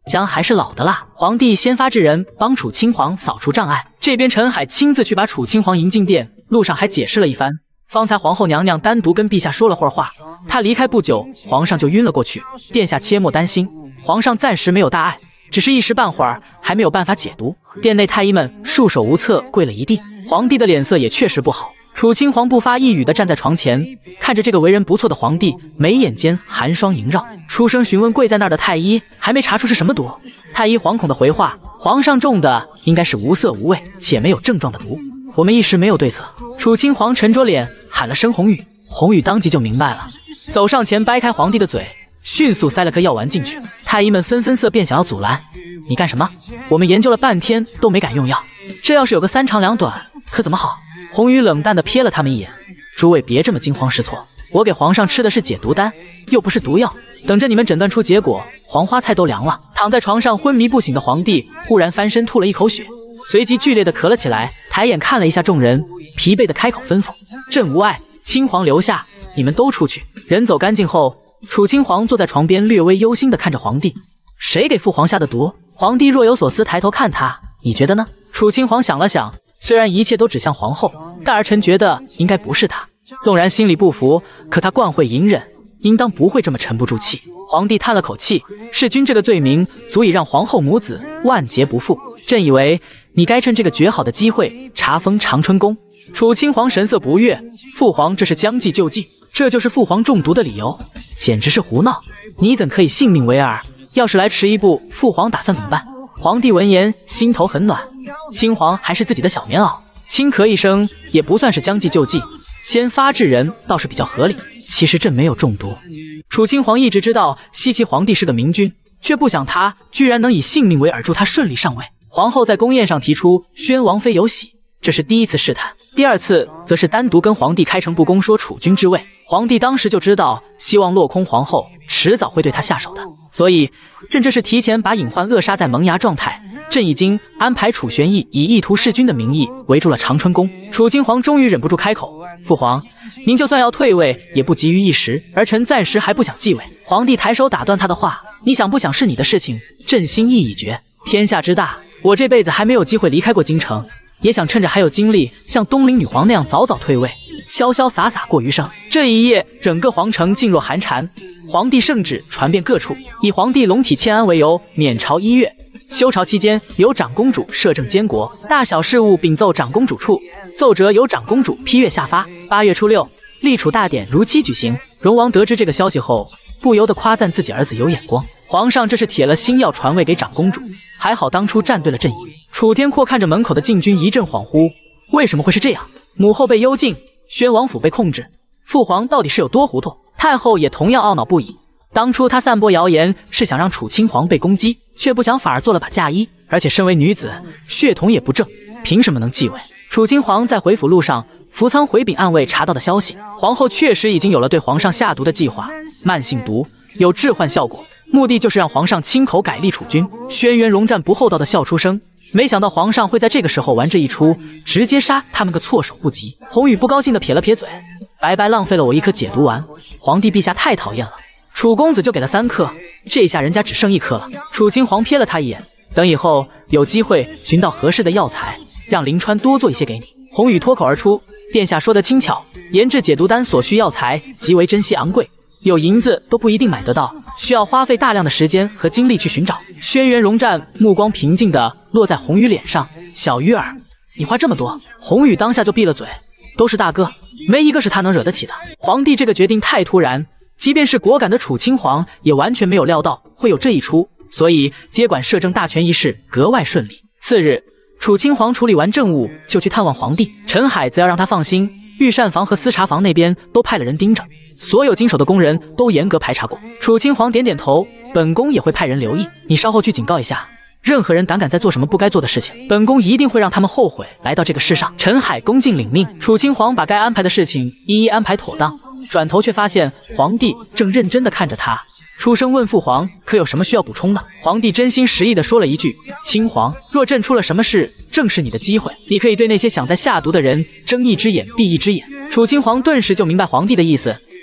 姜还是老的辣。皇帝先发制人，帮楚清皇扫除障碍。这边陈海亲自去把楚清皇迎进殿，路上还解释了一番。方才皇后娘娘单独跟陛下说了会儿话，她离开不久，皇上就晕了过去。殿下切莫担心，皇上暂时没有大碍，只是一时半会儿还没有办法解毒。殿内太医们束手无策，跪了一地。皇帝的脸色也确实不好。楚清皇不发一语地站在床前，看着这个为人不错的皇帝，眉眼间寒霜萦绕，出声询问跪在那儿的太医，还没查出是什么毒。太医惶恐地回话：皇上中的应该是无色无味且没有症状的毒，我们一时没有对策。楚清皇沉着脸喊了声红雨，红雨当即就明白了，走上前掰开皇帝的嘴，迅速塞了颗药丸进去。太医们纷纷色变，想要阻拦。你干什么？我们研究了半天都没敢用药，这要是有个三长两短可怎么好？红雨冷淡地瞥了他们一眼，诸位别这么惊慌失措，我给皇上吃的是解毒丹，又不是毒药，等着你们诊断出结果，黄花菜都凉了。躺在床上昏迷不醒的皇帝忽然翻身吐了一口血，随即剧烈地咳了起来，抬眼看了一下众人，疲惫地开口吩咐：朕无碍，亲皇留下，你们都出去。人走干净后，楚清皇坐在床边，略微忧心地看着皇帝。谁给父皇下的毒？皇帝若有所思抬头看他，你觉得呢？楚清皇想了想，虽然一切都指向皇后，但儿臣觉得应该不是他。纵然心里不服，可他惯会隐忍，应当不会这么沉不住气。皇帝叹了口气，弑君这个罪名足以让皇后母子万劫不复。朕以为你该趁这个绝好的机会查封长春宫。楚清皇神色不悦，父皇这是将计就计，这就是父皇中毒的理由，简直是胡闹！你怎可以性命为饵？要是来迟一步，父皇打算怎么办？皇帝闻言心头很暖，亲皇还是自己的小棉袄，轻咳一声也不算是将计就计，先发制人倒是比较合理。其实朕没有中毒。楚清皇一直知道西岐皇帝是个明君，却不想他居然能以性命为饵助他顺利上位。皇后在宫宴上提出宣王妃有喜，这是第一次试探，第二次则是单独跟皇帝开诚布公说储君之位。皇帝当时就知道希望落空皇后迟早会对他下手的，所以朕这是提前把隐患扼杀在萌芽状态。朕已经安排楚玄义以意图弑君的名义围住了长春宫。楚清皇终于忍不住开口：父皇，您就算要退位也不急于一时，儿臣暂时还不想继位。皇帝抬手打断他的话：你想不想是你的事情，朕心意已决。天下之大，我这辈子还没有机会离开过京城，也想趁着还有精力像东陵女皇那样早早退位，潇潇洒洒过余生。这一夜，整个皇城静若寒蝉，皇帝圣旨传遍各处，以皇帝龙体欠安为由，免朝1月。休朝期间，由长公主摄政监国，大小事务禀奏长公主处，奏折由长公主批阅下发。8月初6，立储大典如期举行。荣王得知这个消息后，不由得夸赞自己儿子有眼光。皇上这是铁了心要传位给长公主，还好当初站对了阵营。楚天阔看着门口的禁军一阵恍惚，为什么会是这样？母后被幽禁，宣王府被控制，父皇到底是有多糊涂？太后也同样懊恼不已。当初她散播谣言是想让楚清皇被攻击，却不想反而做了把嫁衣，而且身为女子，血统也不正，凭什么能继位？楚清皇在回府路上，福仓回禀暗卫查到的消息，皇后确实已经有了对皇上下毒的计划，慢性毒，有致幻效果，目的就是让皇上亲口改立储君。轩辕戎战不厚道的笑出声，没想到皇上会在这个时候玩这一出，直接杀他们个措手不及。红雨不高兴地撇了撇嘴，白白浪费了我一颗解毒丸，皇帝陛下太讨厌了。楚公子就给了3颗，这下人家只剩1颗了。楚清皇瞥了他一眼，等以后有机会寻到合适的药材，让林川多做一些给你。红雨脱口而出：殿下说得轻巧，研制解毒丹所需药材极为珍稀昂贵，有银子都不一定买得到，需要花费大量的时间和精力去寻找。轩辕戎战目光平静地落在红雨脸上：小鱼儿，你话这么多。红雨当下就闭了嘴，都是大哥，没一个是他能惹得起的。皇帝这个决定太突然，即便是果敢的楚清皇也完全没有料到会有这一出，所以接管摄政大权一事格外顺利。次日，楚清皇处理完政务就去探望皇帝，陈海则要让他放心，御膳房和司察房那边都派了人盯着，所有经手的工人都严格排查过。楚清皇点点头，本宫也会派人留意，你稍后去警告一下，任何人胆敢再做什么不该做的事情，本宫一定会让他们后悔来到这个世上。陈海恭敬领命，楚清皇把该安排的事情一一安排妥当，转头却发现皇帝正认真地看着他，出声问父皇可有什么需要补充的。皇帝真心实意地说了一句：亲皇，若朕出了什么事，正是你的机会，你可以对那些想在下毒的人睁一只眼闭一只眼。楚清皇顿时就明白皇帝的意思，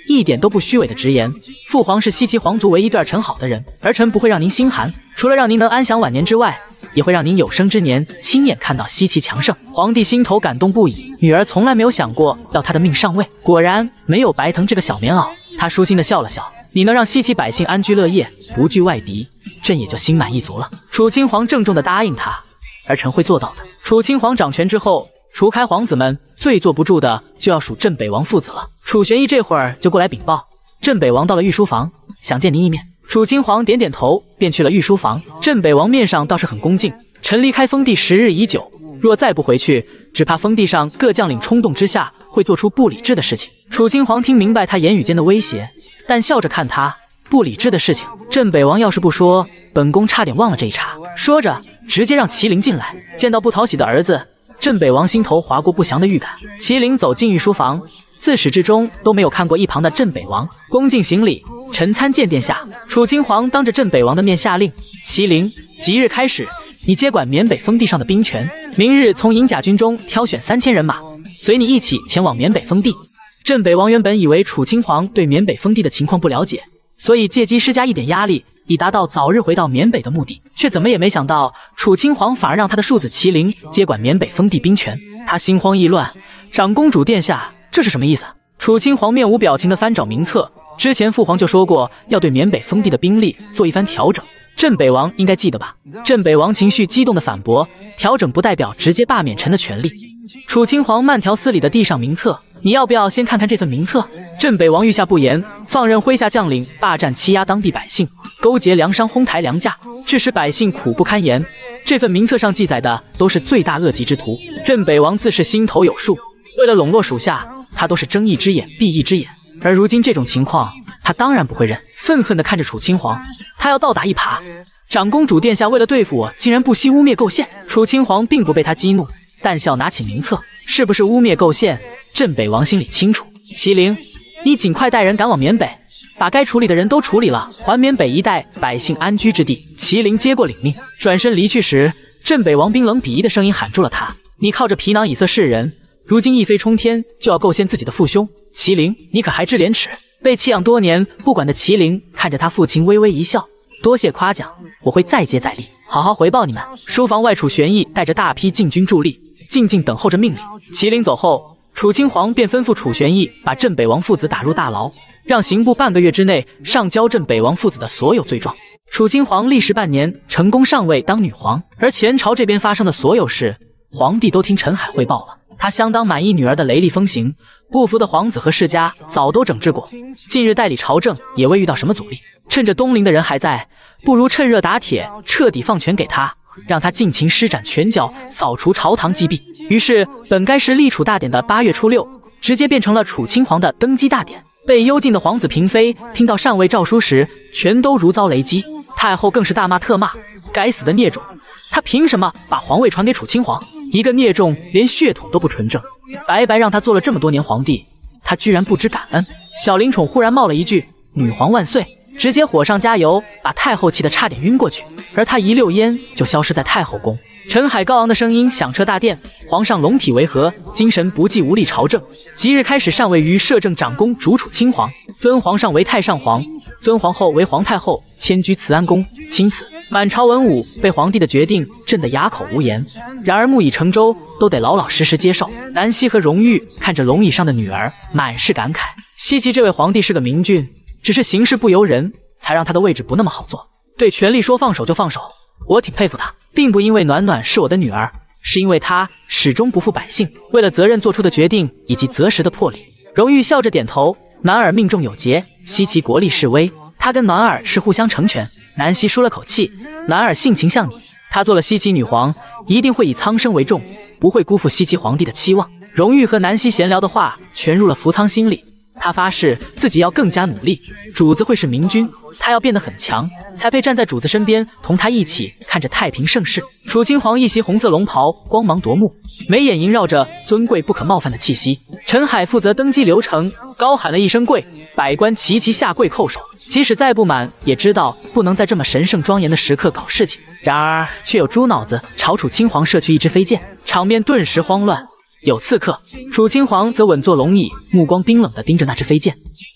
一点都不虚伪的直言：父皇是西岐皇族唯一对儿臣好的人，儿臣不会让您心寒，除了让您能安享晚年之外，也会让您有生之年亲眼看到西岐强盛。皇帝心头感动不已，女儿从来没有想过要他的命上位，果然没有白疼这个小棉袄。他舒心的笑了笑：你能让西岐百姓安居乐业，不惧外敌，朕也就心满意足了。楚亲王郑重地答应他：儿臣会做到的。楚亲王掌权之后，除开皇子们，最坐不住的就要数镇北王父子了。楚玄义这会儿就过来禀报，镇北王到了御书房，想见您一面。楚亲王点点头，便去了御书房。镇北王面上倒是很恭敬，臣离开封地10日已久，若再不回去，只怕封地上各将领冲动之下会做出不理智的事情。楚亲王听明白他言语间的威胁，但笑着看他：不理智的事情，镇北王要是不说，本宫差点忘了这一茬。说着，直接让麒麟进来。见到不讨喜的儿子，镇北王心头划过不祥的预感。麒麟走进御书房，自始至终都没有看过一旁的镇北王，恭敬行礼：臣参见殿下。楚亲王当着镇北王的面下令：麒麟，即日开始，你接管缅北封地上的兵权，明日从银甲军中挑选3000人马，随你一起前往缅北封地。镇北王原本以为楚亲王对缅北封地的情况不了解，所以借机施加一点压力，以达到早日回到缅北的目的，却怎么也没想到楚亲王反而让他的庶子麒麟接管缅北封地兵权。他心慌意乱：长公主殿下，这是什么意思？楚亲王面无表情地翻找名册，之前父皇就说过要对缅北封地的兵力做一番调整，镇北王应该记得吧？镇北王情绪激动地反驳：调整不代表直接罢免臣的权利。楚亲王慢条斯理地递上名册：你要不要先看看这份名册？镇北王御下不言，放任麾下将领霸占欺压当地百姓，勾结粮商哄抬粮价，致使百姓苦不堪言。这份名册上记载的都是罪大恶极之徒，镇北王自是心头有数，为了笼络属下，他都是睁一只眼闭一只眼。而如今这种情况，他当然不会认。愤恨地看着楚亲王，他要倒打一耙。长公主殿下为了对付我，竟然不惜污蔑构陷。楚亲王并不被他激怒，淡笑拿起名册：是不是污蔑构陷，镇北王心里清楚。麒麟，你尽快带人赶往缅北，把该处理的人都处理了，还缅北一带百姓安居之地。麒麟接过领命，转身离去时，镇北王冰冷鄙夷的声音喊住了他：你靠着皮囊以色示人，如今一飞冲天就要构陷自己的父兄，麒麟，你可还知廉耻？被弃养多年不管的麒麟看着他父亲微微一笑：多谢夸奖，我会再接再厉，好好回报你们。书房外，楚玄义带着大批禁军伫立，静静等候着命令。麒麟走后，楚亲王便吩咐楚玄义把镇北王父子打入大牢，让刑部半个月之内上交镇北王父子的所有罪状。楚亲王历时半年成功上位当女皇，而前朝这边发生的所有事，皇帝都听陈海汇报了。他相当满意女儿的雷厉风行，不服的皇子和世家早都整治过，近日代理朝政也未遇到什么阻力。趁着东陵的人还在，不如趁热打铁，彻底放权给他，让他尽情施展拳脚，扫除朝堂积弊。于是本该是立储大典的8月初6，直接变成了楚亲王的登基大典。被幽禁的皇子嫔妃听到上位诏书时，全都如遭雷击。太后更是大骂特骂：该死的孽种，他凭什么把皇位传给楚亲王？一个孽种连血统都不纯正，白白让他做了这么多年皇帝，他居然不知感恩。小林宠忽然冒了一句：女皇万岁，直接火上加油，把太后气得差点晕过去，而他一溜烟就消失在太后宫。陈海高昂的声音响彻大殿：皇上龙体为何？精神不济无力朝政，即日开始上位于摄政长公主楚亲王，尊皇上为太上皇，尊皇后为皇太后，迁居慈安宫。钦此。满朝文武被皇帝的决定震得哑口无言，然而木已成舟，都得老老实实接受。南希和荣玉看着龙椅上的女儿，满是感慨。西岐这位皇帝是个明君，只是行事不由人，才让他的位置不那么好做。对权力说放手就放手，我挺佩服他，并不因为暖暖是我的女儿，是因为她始终不负百姓，为了责任做出的决定以及择时的魄力。荣玉笑着点头：暖儿命中有节，西岐国力势微，他跟暖儿是互相成全。南希舒了口气：暖儿性情像你，她做了西岐女皇，一定会以苍生为重，不会辜负西岐皇帝的期望。荣玉和南希闲聊的话全入了福仓心里，他发誓自己要更加努力，主子会是明君，他要变得很强，才配站在主子身边，同他一起看着太平盛世。楚亲王一袭红色龙袍，光芒夺目，眉眼萦绕着尊贵不可冒犯的气息。陈海负责登基流程，高喊了一声跪，百官齐齐下跪叩首。即使再不满，也知道不能在这么神圣庄严的时刻搞事情。然而却有猪脑子朝楚亲王射去一支飞箭，场面顿时慌乱。有刺客，楚亲王则稳坐龙椅，目光冰冷地盯着那支飞箭。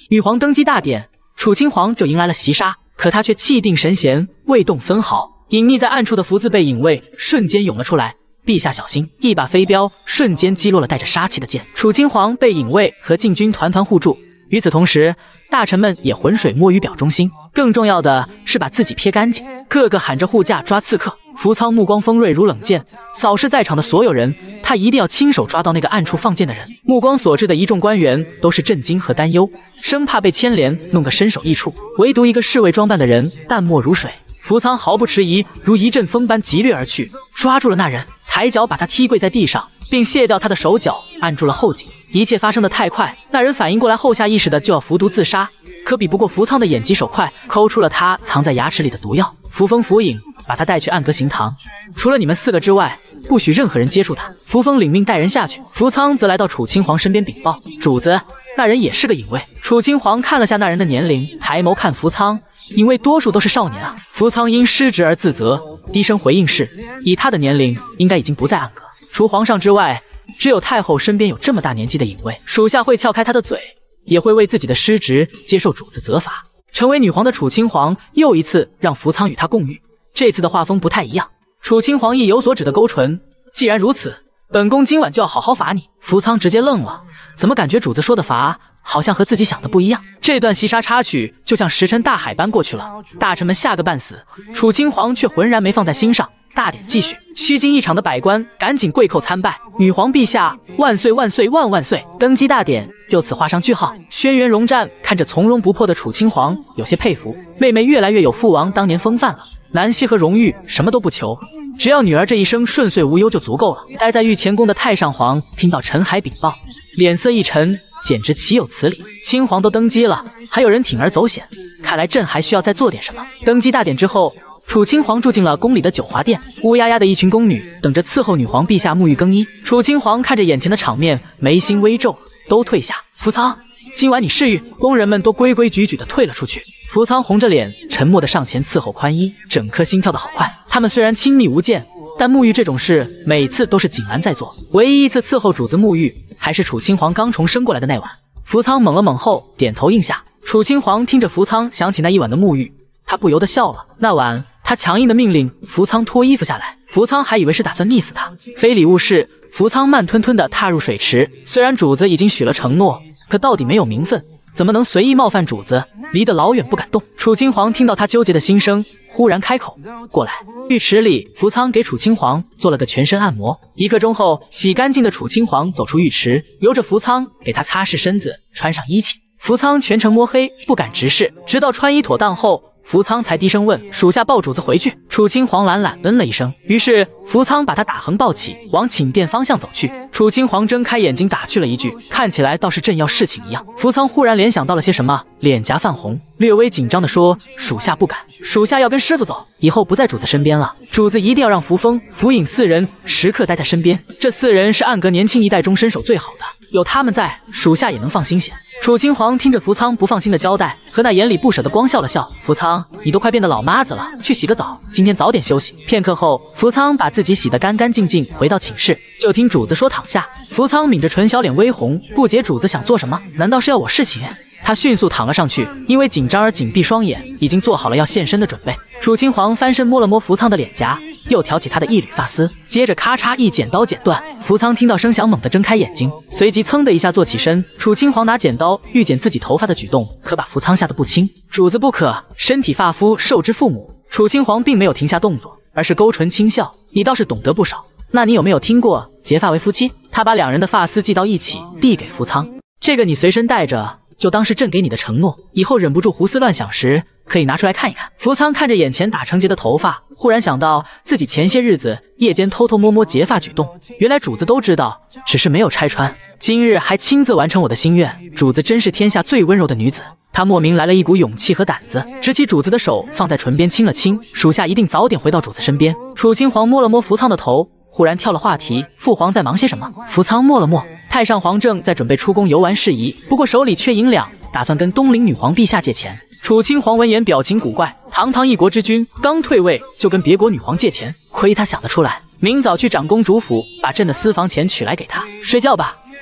女皇登基大典，楚清皇就迎来了袭杀，可他却气定神闲，未动分毫。隐匿在暗处的福字辈隐卫瞬间涌了出来。陛下小心！一把飞镖瞬间击落了带着杀气的剑。楚清皇被隐卫和禁军团团护住。与此同时，大臣们也浑水摸鱼表忠心。更重要的是把自己撇干净，个个喊着护驾抓刺客。扶仓目光锋锐如冷箭，扫视在场的所有人，他一定要亲手抓到那个暗处放箭的人。目光所至的一众官员都是震惊和担忧，生怕被牵连弄个身首异处。唯独一个侍卫装扮的人淡漠如水。扶仓毫不迟疑，如一阵风般急掠而去，抓住了那人，抬脚把他踢跪在地上，并卸掉他的手脚，按住了后颈。一切发生的太快，那人反应过来后下意识的就要服毒自杀，可比不过扶仓的眼疾手快，抠出了他藏在牙齿里的毒药。扶风扶影把他带去暗阁刑堂，除了你们4个之外，不许任何人接触他。扶风领命带人下去，扶仓则来到楚清皇身边禀报：主子，那人也是个隐卫。楚清皇看了下那人的年龄，抬眸看扶仓，隐卫多数都是少年啊。扶仓因失职而自责，低声回应是：以他的年龄，应该已经不在暗阁。除皇上之外，只有太后身边有这么大年纪的隐卫，属下会撬开他的嘴，也会为自己的失职接受主子责罚。成为女皇的楚清皇又一次让扶仓与他共浴，这次的画风不太一样。楚清皇意有所指的勾唇：既然如此，本宫今晚就要好好罚你。扶仓直接愣了，怎么感觉主子说的罚好像和自己想的不一样？这段袭杀插曲就像石沉大海般过去了，大臣们吓个半死，楚清皇却浑然没放在心上。大典继续，虚惊一场的百官赶紧跪叩参拜，女皇陛下万岁万岁万万岁！登基大典就此画上句号。轩辕荣战看着从容不迫的楚清皇，有些佩服，妹妹越来越有父王当年风范了。南希和荣誉什么都不求，只要女儿这一生顺遂无忧就足够了。待在御前宫的太上皇听到陈海禀报，脸色一沉，简直岂有此理！亲皇都登基了，还有人铤而走险，看来朕还需要再做点什么。登基大典之后，楚清皇住进了宫里的九华殿，乌压压的一群宫女等着伺候女皇陛下沐浴更衣。楚清皇看着眼前的场面，眉心微皱，都退下。扶仓，今晚你侍御。宫人们都规规矩矩地退了出去。扶仓红着脸，沉默地上前伺候宽衣，整颗心跳得好快。他们虽然亲密无间，但沐浴这种事每次都是景兰在做。唯一一次伺候主子沐浴，还是楚清皇刚重生过来的那晚。扶仓猛了猛后，点头应下。楚清皇听着扶仓想起那一晚的沐浴，他不由得笑了。那晚他强硬的命令扶仓脱衣服下来，扶仓还以为是打算溺死他。非礼勿视，扶仓慢吞吞地踏入水池。虽然主子已经许了承诺，可到底没有名分，怎么能随意冒犯主子？离得老远不敢动。楚清皇听到他纠结的心声，忽然开口：过来。浴池里，扶仓给楚清皇做了个全身按摩。1刻钟后，洗干净的楚清皇走出浴池，由着扶仓给他擦拭身子，穿上衣气。扶仓全程摸黑，不敢直视，直到穿衣妥当后，扶仓才低声问：属下抱主子回去。楚清皇懒懒嗯了一声，于是扶仓把他打横抱起，往寝殿方向走去。楚清皇睁开眼睛打趣了一句，看起来倒是正要侍寝一样。扶仓忽然联想到了些什么，脸颊泛红，略微紧张地说：属下不敢，属下要跟师傅走，以后不在主子身边了。主子一定要让扶风、扶影4人时刻待在身边，这4人是暗阁年轻一代中身手最好的，有他们在，属下也能放心些。楚清皇听着扶仓不放心的交代，和那眼里不舍的光笑了笑。扶仓，你都快变得老妈子了，去洗个澡，今天早点休息。片刻后，扶仓把自己洗得干干净净，回到寝室，就听主子说躺下。扶仓抿着唇，小脸微红，不解主子想做什么？难道是要我侍寝？他迅速躺了上去，因为紧张而紧闭双眼，已经做好了要现身的准备。楚清皇翻身摸了摸扶仓的脸颊，又挑起他的一缕发丝，接着咔嚓一剪刀剪断。扶仓听到声响，猛地睁开眼睛，随即噌的一下坐起身。楚清皇拿剪刀欲剪自己头发的举动，可把扶仓吓得不轻。主子不可，身体发肤受之父母。楚清皇并没有停下动作，而是勾唇轻笑：你倒是懂得不少。那你有没有听过结发为夫妻？他把2人的发丝系到一起，递给扶仓：这个你随身带着，就当是朕给你的承诺，以后忍不住胡思乱想时，可以拿出来看一看。扶仓看着眼前打成结的头发，忽然想到自己前些日子夜间偷偷摸摸结发举动，原来主子都知道，只是没有拆穿。今日还亲自完成我的心愿，主子真是天下最温柔的女子。他莫名来了一股勇气和胆子，执起主子的手放在唇边亲了亲，属下一定早点回到主子身边。楚清皇摸了摸扶仓的头，忽然跳了话题：父皇在忙些什么？扶仓默了默，太上皇正在准备出宫游玩事宜，不过手里缺银两，打算跟东陵女皇陛下借钱。楚清皇闻言表情古怪，堂堂一国之君，刚退位就跟别国女皇借钱，亏他想得出来，明早去长公主府把朕的私房钱取来给他。睡觉吧，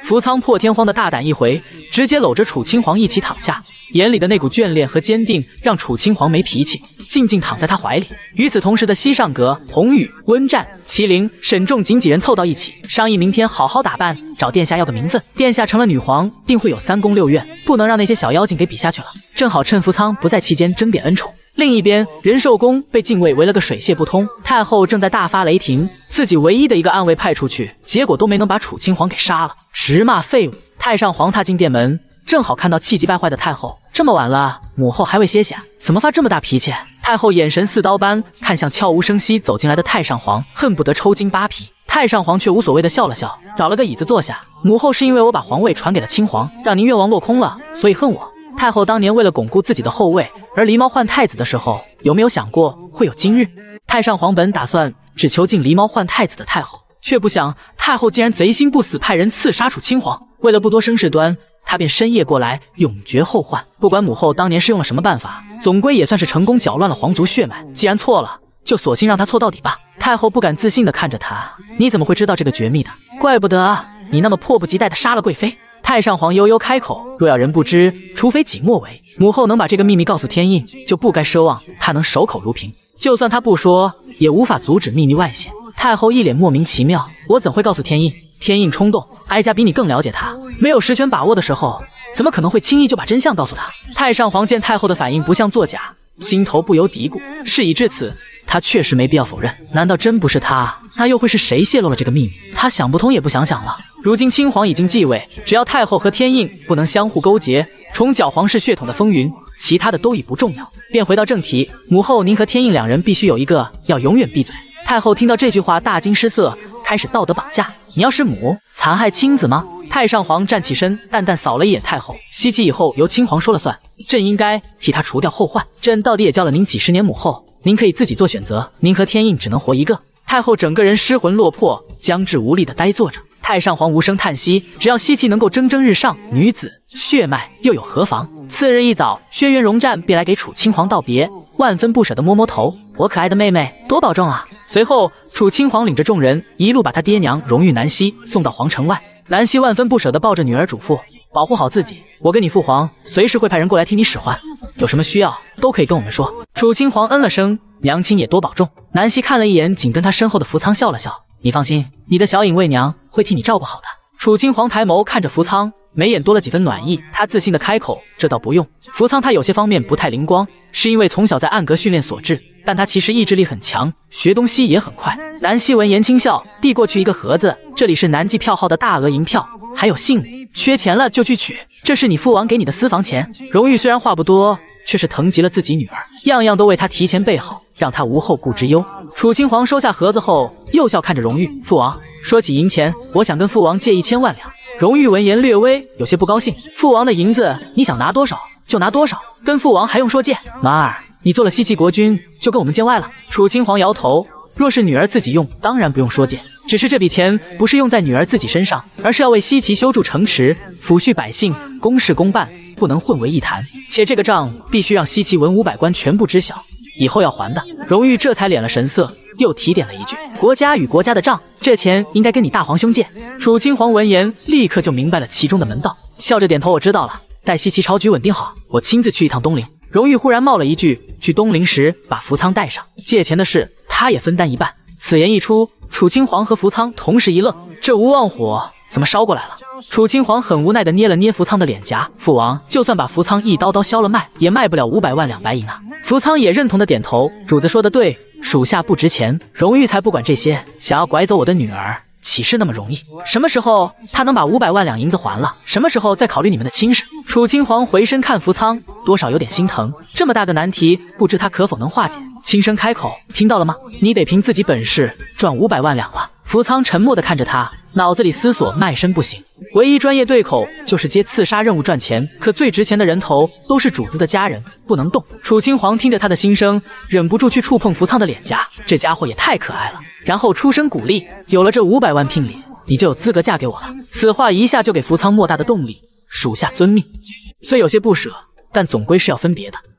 扶仓破天荒的大胆一回，直接搂着楚清皇一起躺下，眼里的那股眷恋和坚定让楚清皇没脾气，静静躺在他怀里。与此同时的西上阁、红羽、温战、麒麟、沈仲景几人凑到一起，商议明天好好打扮，找殿下要个名分。殿下成了女皇，定会有3宫6院，不能让那些小妖精给比下去了。正好趁扶仓不在期间争点恩宠。另一边，仁寿宫被禁卫围了个水泄不通，太后正在大发雷霆，自己唯一的一个暗卫派出去，结果都没能把楚清皇给杀了，直骂废物。太上皇踏进殿门，正好看到气急败坏的太后，这么晚了，母后还未歇息啊，怎么发这么大脾气？太后眼神似刀般看向悄无声息走进来的太上皇，恨不得抽筋扒皮。太上皇却无所谓的笑了笑，找了个椅子坐下。母后是因为我把皇位传给了亲皇，让您愿望落空了，所以恨我。太后当年为了巩固自己的后位而狸猫换太子的时候，有没有想过会有今日？太上皇本打算只囚禁狸猫换太子的太后，却不想太后竟然贼心不死，派人刺杀楚亲皇。为了不多生事端，他便深夜过来，永绝后患。不管母后当年是用了什么办法，总归也算是成功搅乱了皇族血脉。既然错了，就索性让他错到底吧。太后不敢自信地看着他，你怎么会知道这个绝密的？怪不得你那么迫不及待地杀了贵妃。太上皇悠悠开口，若要人不知，除非己莫为。母后能把这个秘密告诉天印，就不该奢望他能守口如瓶。就算他不说，也无法阻止秘密外泄。太后一脸莫名其妙，我怎会告诉天印？天印冲动，哀家比你更了解他，没有实权把握的时候，怎么可能会轻易就把真相告诉他？太上皇见太后的反应不像作假，心头不由嘀咕，事已至此，他确实没必要否认。难道真不是他？那又会是谁泄露了这个秘密？他想不通也不想想了。如今亲皇已经继位，只要太后和天印不能相互勾结，重搅皇室血统的风云，其他的都已不重要。便回到正题，母后，您和天印两人必须有一个要永远闭嘴。太后听到这句话大惊失色，开始道德绑架。你要是母，残害亲子吗？太上皇站起身，淡淡扫了一眼太后，西岐以后由亲皇说了算，朕应该替他除掉后患。朕到底也教了您几十年母后，您可以自己做选择，您和天印只能活一个。太后整个人失魂落魄，僵滞无力地呆坐着。太上皇无声叹息，只要西岐能够蒸蒸日上，女子血脉又有何妨？次日一早，轩辕荣战便来给楚亲皇道别，万分不舍地摸摸头，我可爱的妹妹，多保重啊！随后，楚亲皇领着众人一路把他爹娘荣誉南希送到皇城外。南希万分不舍地抱着女儿嘱咐，保护好自己，我跟你父皇随时会派人过来替你使唤，有什么需要都可以跟我们说。楚亲皇嗯了声，娘亲也多保重。南希看了一眼紧跟他身后的扶仓，笑了笑，你放心，你的小影卫娘会替你照顾好的。楚亲皇抬眸看着扶仓，眉眼多了几分暖意，他自信地开口，这倒不用。扶仓他有些方面不太灵光，是因为从小在暗阁训练所致，但他其实意志力很强，学东西也很快。南希闻言轻笑，递过去一个盒子，这里是南记票号的大额银票，还有信礼，缺钱了就去取，这是你父王给你的私房钱。荣誉虽然话不多，却是疼极了自己女儿，样样都为她提前备好，让她无后顾之忧。楚亲皇收下盒子后，又笑看着荣誉，父王，说起银钱，我想跟父王借1000万两。荣誉闻言略微有些不高兴，父王的银子你想拿多少就拿多少，跟父王还用说借？马儿，你做了西岐国君，就跟我们见外了。楚亲皇摇头，若是女儿自己用，当然不用说借，只是这笔钱不是用在女儿自己身上，而是要为西岐修筑城池，抚恤百姓，公事公办，不能混为一谈。且这个账必须让西岐文武百官全部知晓，以后要还的。荣誉这才敛了神色，又提点了一句，国家与国家的账，这钱应该跟你大皇兄借。楚亲皇闻言立刻就明白了其中的门道，笑着点头，我知道了，待西岐朝局稳定好，我亲自去一趟东陵。荣誉忽然冒了一句，去东陵时把扶仓带上，借钱的事他也分担一半。此言一出，楚亲皇和扶仓同时一愣，这无妄火怎么烧过来了？楚亲皇很无奈地捏了捏扶仓的脸颊，父王，就算把扶仓一刀刀削了卖，也卖不了500万两白银啊。扶仓也认同的点头，主子说的对，属下不值钱，荣誉才不管这些，想要拐走我的女儿岂是那么容易？什么时候他能把500万两银子还了？什么时候再考虑你们的亲事？楚亲皇回身看扶仓，多少有点心疼，这么大个难题，不知他可否能化解。轻声开口，听到了吗？你得凭自己本事赚500万两了。扶仓沉默地看着他，脑子里思索，卖身不行，唯一专业对口就是接刺杀任务赚钱，可最值钱的人头都是主子的家人，不能动。楚亲皇听着他的心声，忍不住去触碰扶仓的脸颊，这家伙也太可爱了，然后出声鼓励，有了这500万聘礼，你就有资格嫁给我了。此话一下就给扶仓莫大的动力，属下遵命。虽有些不舍，但总归是要分别的。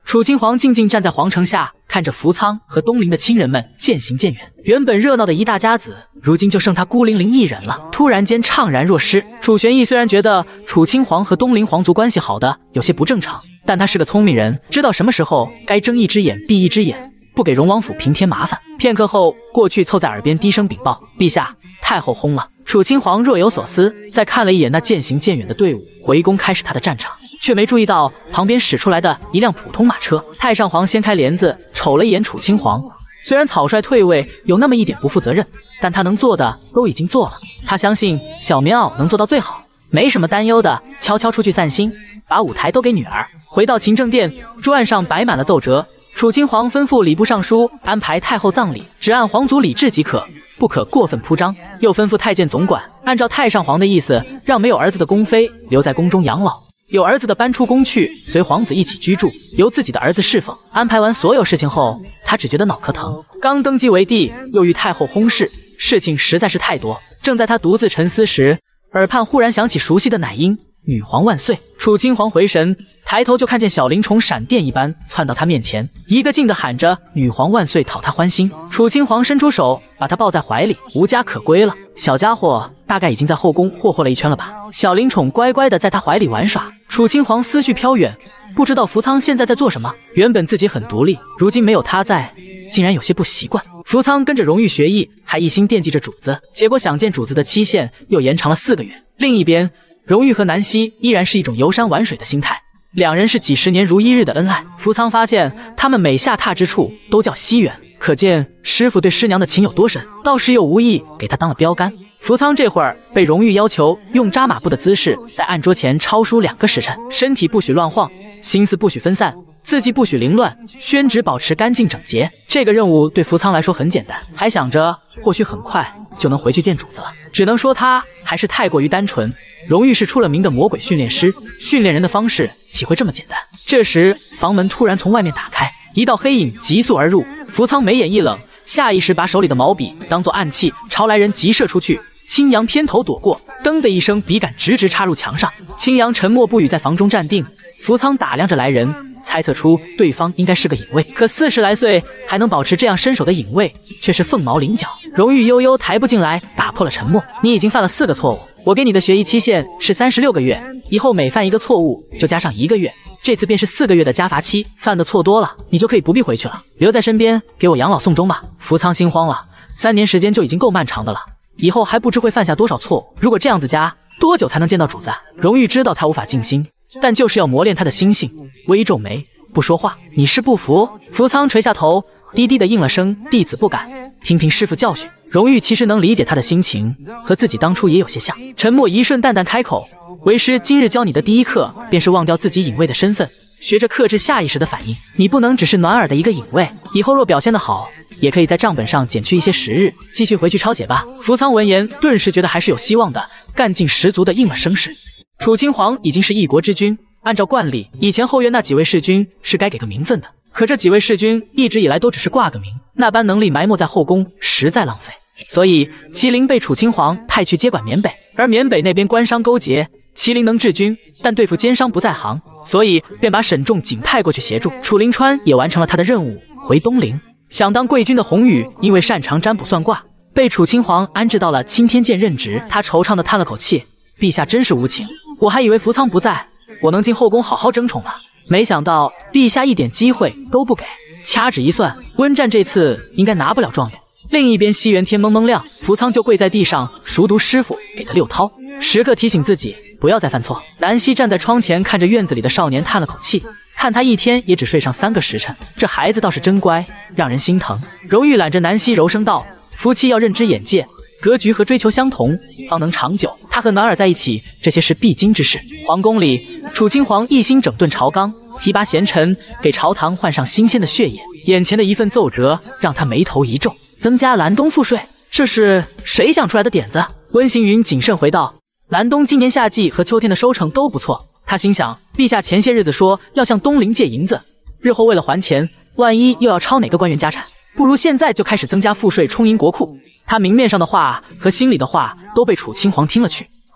楚清皇静静站在皇城下，看着福仓和东陵的亲人们渐行渐远。原本热闹的一大家子，如今就剩他孤零零一人了。突然间怅然若失。楚玄义虽然觉得楚清皇和东陵皇族关系好的有些不正常，但他是个聪明人，知道什么时候该睁一只眼闭一只眼，不给荣王府平添麻烦。片刻后，过去凑在耳边低声禀报：“陛下，太后薨了。”楚清皇若有所思，再看了一眼那渐行渐远的队伍，回宫开始他的战场，却没注意到旁边驶出来的一辆普通马车。太上皇掀开帘子，瞅了一眼楚清皇。虽然草率退位有那么一点不负责任，但他能做的都已经做了。他相信小棉袄能做到最好，没什么担忧的，悄悄出去散心，把舞台都给女儿。回到勤政殿，桌案上摆满了奏折。楚清皇吩咐礼部尚书安排太后葬礼，只按皇族礼制即可，不可过分铺张。又吩咐太监总管按照太上皇的意思，让没有儿子的宫妃留在宫中养老，有儿子的搬出宫去，随皇子一起居住，由自己的儿子侍奉。安排完所有事情后，他只觉得脑壳疼。刚登基为帝，又遇太后薨逝，事情实在是太多。正在他独自沉思时，耳畔忽然响起熟悉的奶音：“女皇万岁！”楚清皇回神，抬头就看见小灵虫闪电一般窜到他面前，一个劲地喊着“女皇万岁”，讨他欢心。楚清皇伸出手把他抱在怀里，无家可归了。小家伙大概已经在后宫霍霍了一圈了吧？小灵宠乖乖地在他怀里玩耍。楚清皇思绪飘远，不知道福仓现在在做什么。原本自己很独立，如今没有他在，竟然有些不习惯。福仓跟着荣誉学艺，还一心惦记着主子，结果想见主子的期限又延长了4个月。另一边，荣誉和南希依然是一种游山玩水的心态，两人是几十年如一日的恩爱。福仓发现他们每下榻之处都叫西园，可见师傅对师娘的情有多深。道士又无意给他当了标杆。福仓这会儿被荣誉要求用扎马步的姿势在案桌前抄书2个时辰，身体不许乱晃，心思不许分散，字迹不许凌乱，宣旨保持干净整洁。这个任务对福仓来说很简单，还想着或许很快就能回去见主子了。只能说他还是太过于单纯。荣誉是出了名的魔鬼训练师，训练人的方式岂会这么简单？这时房门突然从外面打开，一道黑影急速而入。福仓眉眼一冷，下意识把手里的毛笔当作暗器朝来人急射出去。青阳偏头躲过，噔的一声，笔杆直直插入墙上。青阳沉默不语，在房中站定。福仓打量着来人，猜测出对方应该是个隐卫，可40来岁还能保持这样身手的隐卫，却是凤毛麟角。荣誉悠悠抬步进来，打破了沉默：“你已经犯了4个错误，我给你的学艺期限是36个月，以后每犯一个错误就加上1个月，这次便是4个月的加罚期。犯的错多了，你就可以不必回去了，留在身边给我养老送终吧。”福仓心慌了，3年时间就已经够漫长的了，以后还不知会犯下多少错误。如果这样子加，多久才能见到主子？荣誉知道他无法静心，但就是要磨练他的心性，微皱眉不说话。“你是不服？”福仓垂下头，低低的应了声：“弟子不敢，听凭师父教训。”荣誉其实能理解他的心情，和自己当初也有些像。沉默一瞬，淡淡开口：“为师今日教你的第一课，便是忘掉自己隐卫的身份，学着克制下意识的反应。你不能只是暖耳的一个隐卫，以后若表现得好，也可以在账本上减去一些时日，继续回去抄写吧。”福仓闻言，顿时觉得还是有希望的，干劲十足的应了声是。楚清皇已经是一国之君，按照惯例，以前后院那几位弑君是该给个名分的，可这几位弑君一直以来都只是挂个名，那般能力埋没在后宫，实在浪费。所以麒麟被楚清皇派去接管缅北，而缅北那边官商勾结，麒麟能治军，但对付奸商不在行，所以便把沈仲景派过去协助。楚灵川也完成了他的任务，回东陵。想当贵军的宏宇，因为擅长占卜算卦，被楚清皇安置到了青天剑任职。他惆怅地叹了口气：“陛下真是无情，我还以为福仓不在，我能进后宫好好争宠呢，没想到陛下一点机会都不给。掐指一算，温战这次应该拿不了状元。”另一边，西园天蒙蒙亮，福仓就跪在地上熟读师傅给的六韬，时刻提醒自己不要再犯错。南希站在窗前看着院子里的少年，叹了口气，看他一天也只睡上3个时辰，这孩子倒是真乖，让人心疼。荣誉揽着南希柔声道：“夫妻要认知眼界，格局和追求相同，方能长久。他和暖儿在一起，这些是必经之事。”皇宫里，楚清皇一心整顿朝纲，提拔贤臣，给朝堂换上新鲜的血液。眼前的一份奏折让他眉头一皱。增加兰东赋税，这是谁想出来的点子？温行云谨慎回道：“兰东今年夏季和秋天的收成都不错。”他心想，陛下前些日子说要向东陵借银子，日后为了还钱，万一又要抄哪个官员家产，不如现在就开始增加赋税，充盈国库。他明面上的话和心里的话都被楚清皇听了去。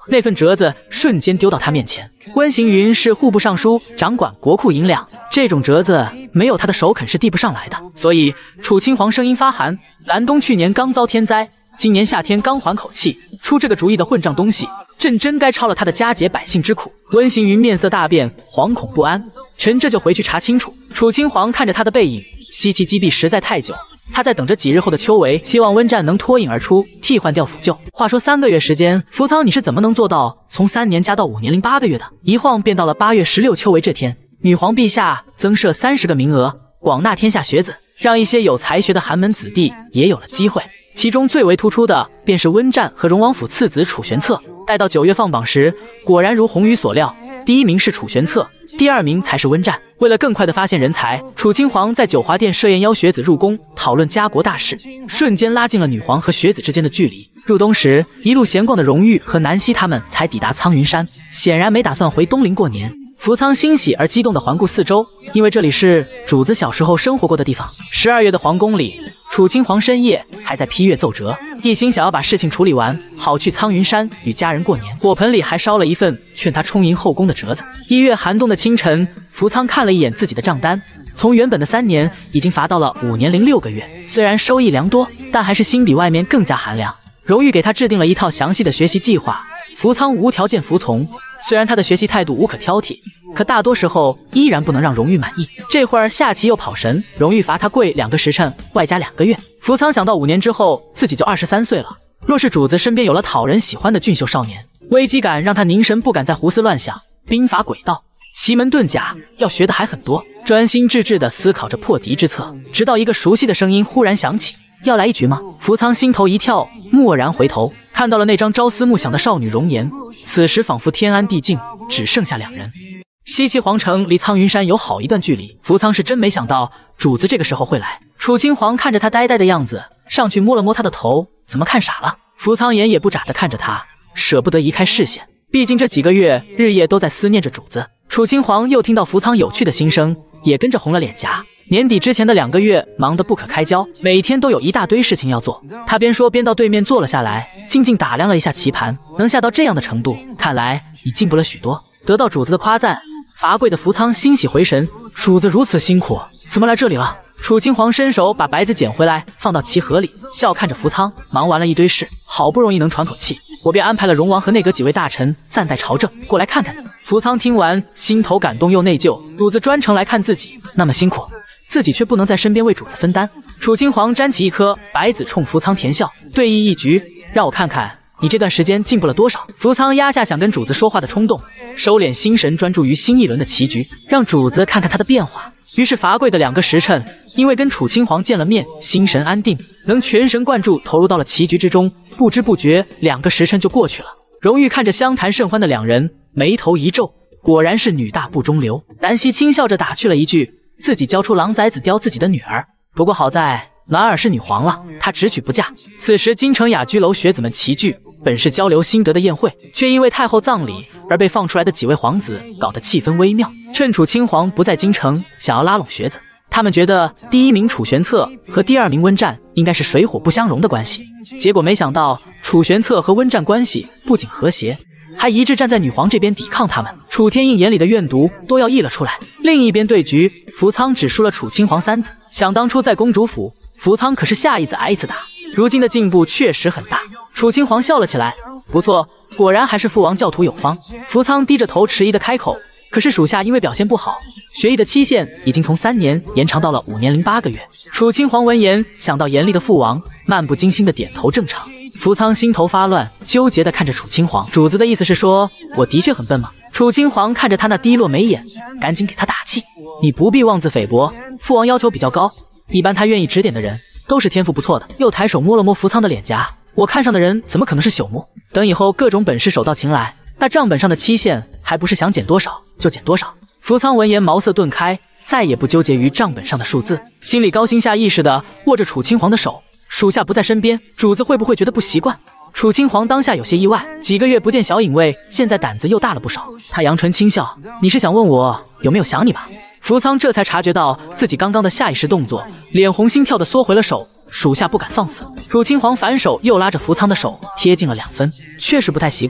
那份折子瞬间丢到他面前。温行云是户部尚书，掌管国库银两，这种折子没有他的手肯是递不上来的。所以楚清皇声音发寒：兰东去年刚遭天灾，今年夏天刚缓口气，出这个主意的混账东西，朕真该抄了他的家节百姓之苦。温行云面色大变，惶恐不安。臣这就回去查清楚。楚清皇看着他的背影，西岐击毙实在太久，他在等着几日后的秋闱，希望温战能脱颖而出，替换掉辅救。话说3个月时间，福仓你是怎么能做到从3年加到5年零8个月的？一晃便到了8月16秋闱这天，女皇陛下增设30个名额，广纳天下学子，让一些有才学的寒门子弟也有了机会。其中最为突出的便是温战和荣王府次子楚玄策。待到9月放榜时，果然如红雨所料，第1名是楚玄策，第2名才是温战。为了更快地发现人才，楚清皇在九华殿设宴邀学子入宫，讨论家国大事，瞬间拉近了女皇和学子之间的距离。入冬时，一路闲逛的荣玉和南希他们才抵达苍云山，显然没打算回东陵过年。福仓欣喜而激动地环顾四周，因为这里是主子小时候生活过的地方。12月的皇宫里，楚清皇深夜还在批阅奏折，一心想要把事情处理完，好去苍云山与家人过年。火盆里还烧了一份劝他充盈后宫的折子。1月寒冬的清晨，福仓看了一眼自己的账单，从原本的3年已经罚到了5年零6个月。虽然收益良多，但还是心比外面更加寒凉。荣玉给他制定了一套详细的学习计划，福仓无条件服从。虽然他的学习态度无可挑剔，可大多时候依然不能让荣玉满意。这会儿下棋又跑神，荣玉罚他跪2个时辰，外加2个月。福仓想到5年之后自己就23岁了，若是主子身边有了讨人喜欢的俊秀少年，危机感让他凝神不敢再胡思乱想。兵法诡道，奇门遁甲要学的还很多，专心致志地思考着破敌之策，直到一个熟悉的声音忽然响起：要来一局吗？福仓心头一跳，蓦然回头，看到了那张朝思暮想的少女容颜。此时仿佛天安地静，只剩下2人。西岐皇城离苍云山有好一段距离，福仓是真没想到主子这个时候会来。楚清皇看着他呆呆的样子，上去摸了摸他的头，怎么看傻了？福仓眼也不眨地看着他，舍不得移开视线，毕竟这几个月日夜都在思念着主子。楚清皇又听到福仓有趣的心声，也跟着红了脸颊。年底之前的2个月忙得不可开交，每天都有一大堆事情要做。他边说边到对面坐了下来，静静打量了一下棋盘，能下到这样的程度，看来你进步了许多。得到主子的夸赞，罚跪的福仓欣喜回神，主子如此辛苦，怎么来这里了？楚清皇伸手把白子捡回来，放到棋盒里，笑看着福仓，忙完了一堆事，好不容易能喘口气，我便安排了荣王和内阁几位大臣暂代朝政，过来看看你。福仓听完，心头感动又内疚，主子专程来看自己，那么辛苦，自己却不能在身边为主子分担。楚清皇沾起一颗白子，冲福仓甜笑，对弈一局，让我看看你这段时间进步了多少。福仓压下想跟主子说话的冲动，收敛心神，专注于新一轮的棋局，让主子看看他的变化。于是罚跪的2个时辰，因为跟楚清皇见了面，心神安定，能全神贯注投入到了棋局之中，不知不觉2个时辰就过去了。荣玉看着相谈甚欢的2人，眉头一皱，果然是女大不中留。南希轻笑着打趣了一句，自己教出狼崽子叼自己的女儿，不过好在暖儿是女皇了，她只娶不嫁。此时京城雅居楼学子们齐聚，本是交流心得的宴会，却因为太后葬礼而被放出来的几位皇子搞得气氛微妙。趁楚清皇不在京城，想要拉拢学子，他们觉得第1名楚玄策和第2名温战应该是水火不相容的关系，结果没想到楚玄策和温战关系不仅和谐，还一致站在女皇这边抵抗他们。楚天印眼里的怨毒都要溢了出来。另一边对局，福仓只输了楚清皇3子。想当初在公主府，福仓可是下一子挨一次打，如今的进步确实很大。楚清皇笑了起来，不错，果然还是父王教徒有方。福仓低着头迟疑的开口，可是属下因为表现不好，学艺的期限已经从3年延长到了5年零8个月。楚清皇闻言，想到严厉的父王，漫不经心的点头正常。福仓心头发乱，纠结地看着楚清皇，主子的意思是说我的确很笨吗？楚清皇看着他那低落眉眼，赶紧给他打气，你不必妄自菲薄，父王要求比较高，一般他愿意指点的人都是天赋不错的。又抬手摸了摸福仓的脸颊，我看上的人怎么可能是朽木？等以后各种本事手到擒来，那账本上的期限还不是想减多少就减多少。福仓闻言茅塞顿开，再也不纠结于账本上的数字，心里高兴下意识地握着楚清皇的手。属下不在身边，主子会不会觉得不习惯？楚清皇当下有些意外，几个月不见小影卫，现在胆子又大了不少。他扬唇轻笑，你是想问我有没有想你吧？福仓这才察觉到自己刚刚的下意识动作，脸红心跳的缩回了手，属下不敢放肆。楚清皇反手又拉着福仓的手贴近了2分，确实不太习惯，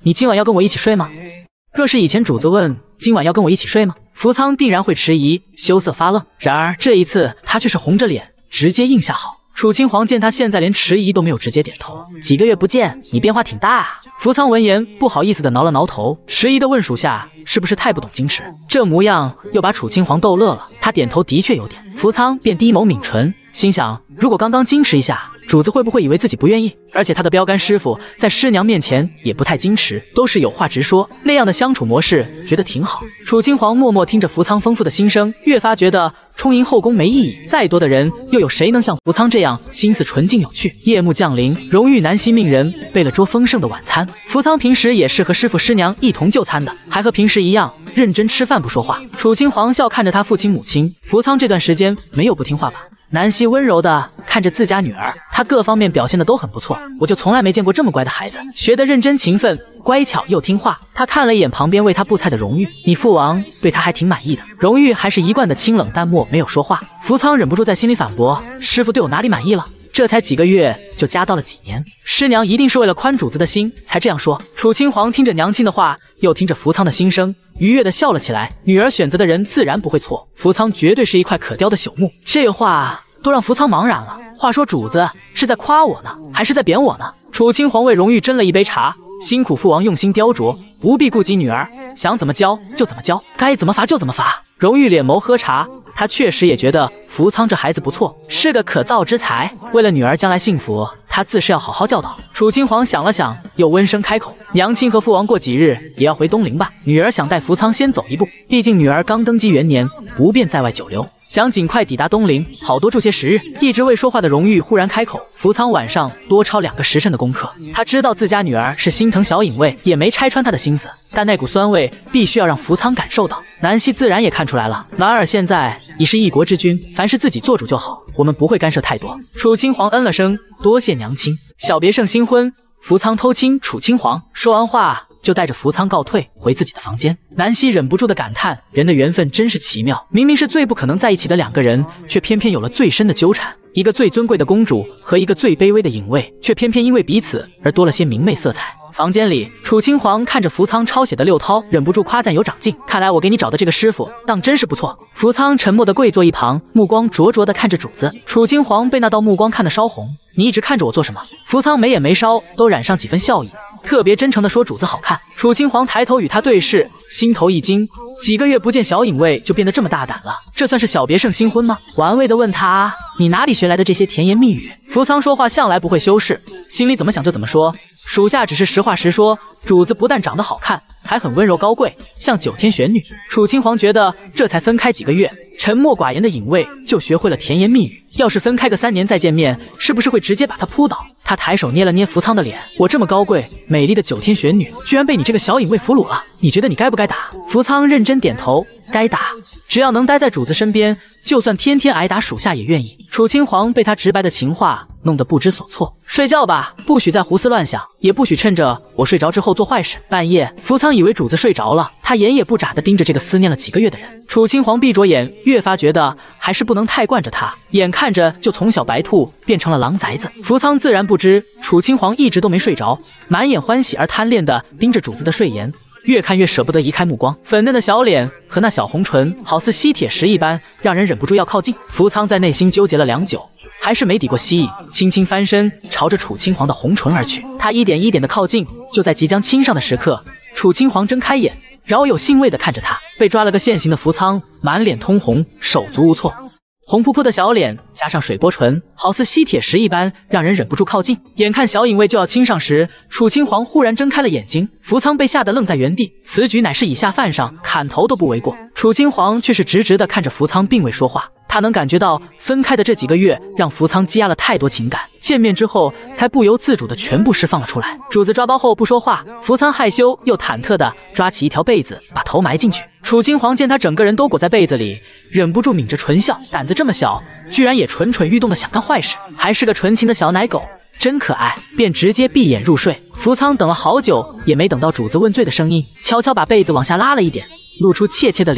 你今晚要跟我一起睡吗？若是以前主子问今晚要跟我一起睡吗，福仓定然会迟疑，羞涩发愣。然而这一次他却是红着脸，直接应下好。楚清皇见他现在连迟疑都没有，直接点头。几个月不见，你变化挺大啊。福仓闻言不好意思的挠了挠头，迟疑的问属下是不是太不懂矜持，这模样又把楚清皇逗乐了。他点头，的确有点。福仓便低眸抿唇，心想如果刚刚矜持一下，主子会不会以为自己不愿意？而且他的标杆师傅在师娘面前也不太矜持，都是有话直说，那样的相处模式觉得挺好。楚清皇默默听着福仓丰富的心声，越发觉得充盈后宫没意义，再多的人又有谁能像福仓这样心思纯净有趣？夜幕降临，荣誉南希命人备了桌丰盛的晚餐。福仓平时也是和师傅师娘一同就餐的，还和平时一样认真吃饭不说话。楚清皇笑看着他父亲母亲，福仓这段时间没有不听话吧？南希温柔的看着自家女儿，她各方面表现的都很不错，我就从来没见过这么乖的孩子，学得认真勤奋，乖巧又听话。他看了一眼旁边为他布菜的荣誉，你父王对他还挺满意的。荣誉还是一贯的清冷淡漠，没有说话。福仓忍不住在心里反驳，师傅对我哪里满意了？这才几个月就家到了几年，师娘一定是为了宽主子的心才这样说。楚清皇听着娘亲的话，又听着福仓的心声，愉悦的笑了起来。女儿选择的人自然不会错，福仓绝对是一块可雕的朽木。这话都让福仓茫然了。话说主子是在夸我呢，还是在贬我呢？楚清皇为荣誉斟了一杯茶，辛苦父王用心雕琢，不必顾及女儿，想怎么教就怎么教，该怎么罚就怎么罚。荣誉脸眸喝茶，他确实也觉得福仓这孩子不错，是个可造之才。为了女儿将来幸福，他自是要好好教导。楚清皇想了想，又温声开口：娘亲和父王过几日也要回东陵吧？女儿想带福仓先走一步，毕竟女儿刚登基元年，不便在外久留，想尽快抵达东陵，好多住些时日。一直未说话的荣誉忽然开口：福仓晚上多抄2个时辰的功课。他知道自家女儿是心疼小隐卫，也没拆穿他的心思，但那股酸味必须要让福仓感受到。南希自然也看出来了，男儿现在已是一国之君，凡事自己做主就好，我们不会干涉太多。楚清皇嗯了声，多谢娘亲。小别胜新婚，福仓偷亲楚清皇。说完话就带着福仓告退回自己的房间。南希忍不住的感叹，人的缘分真是奇妙，明明是最不可能在一起的2个人，却偏偏有了最深的纠缠。一个最尊贵的公主和一个最卑微的隐卫，却偏偏因为彼此而多了些明媚色彩。房间里，楚清皇看着福仓抄写的6韬，忍不住夸赞有长进。看来我给你找的这个师傅当真是不错。福仓沉默地跪坐一旁，目光灼灼地看着主子。楚清皇被那道目光看得烧红，你一直看着我做什么？福仓眉眼眉梢都染上几分笑意，特别真诚地说：主子好看。楚清皇抬头与他对视，心头一惊，几个月不见小隐卫就变得这么大胆了，这算是小别胜新婚吗？玩味地问他，你哪里学来的这些甜言蜜语？福仓说话向来不会修饰，心里怎么想就怎么说，属下只是实话实说，主子不但长得好看，还很温柔高贵，像9天玄女。楚清皇觉得这才分开几个月，沉默寡言的隐卫就学会了甜言蜜语，要是分开个3年再见面，是不是会直接把他扑倒？他抬手捏了捏福仓的脸，我这么高贵美丽的9天玄女，居然被你这个小隐卫俘虏了，你觉得你该不该打？福仓认真点头，该打，只要能待在主子身边，就算天天挨打，属下也愿意。楚清皇被他直白的情话弄得不知所措。睡觉吧，不许再胡思乱想，也不许趁着我睡着之后做坏事。半夜，福仓以为主子睡着了，他眼也不眨地盯着这个思念了几个月的人。楚清皇闭着眼，越发觉得还是不能太惯着他，眼看着就从小白兔变成了狼崽子。福仓自然不知楚清皇一直都没睡着，满眼欢喜而贪恋地盯着主子的睡颜，越看越舍不得移开目光，粉嫩的小脸和那小红唇好似吸铁石一般，让人忍不住要靠近。福仓在内心纠结了良久，还是没抵过蜥蜴，轻轻翻身朝着楚清皇的红唇而去。他一点一点的靠近，就在即将亲上的时刻，楚清皇睁开眼，饶有兴味的看着他。被抓了个现行的福仓满脸通红，手足无措，红扑扑的小脸加上水波唇，好似吸铁石一般，让人忍不住靠近。眼看小隐卫就要亲上时，楚清皇忽然睁开了眼睛，福仓被吓得愣在原地，此举乃是以下犯上，砍头都不为过。楚清皇却是直直的看着福仓，并未说话。他能感觉到分开的这几个月让福仓积压了太多情感，见面之后才不由自主的全部释放了出来。主子抓包后不说话，福仓害羞又忐忑的抓起一条被子把头埋进去。楚清皇见他整个人都裹在被子里，忍不住抿着唇笑，胆子这么小，居然也蠢蠢欲动的想干坏事，还是个纯情的小奶狗，真可爱，便直接闭眼入睡。福仓等了好久也没等到主子问罪的声音，悄悄把被子往下拉了一点，露出怯怯的脸，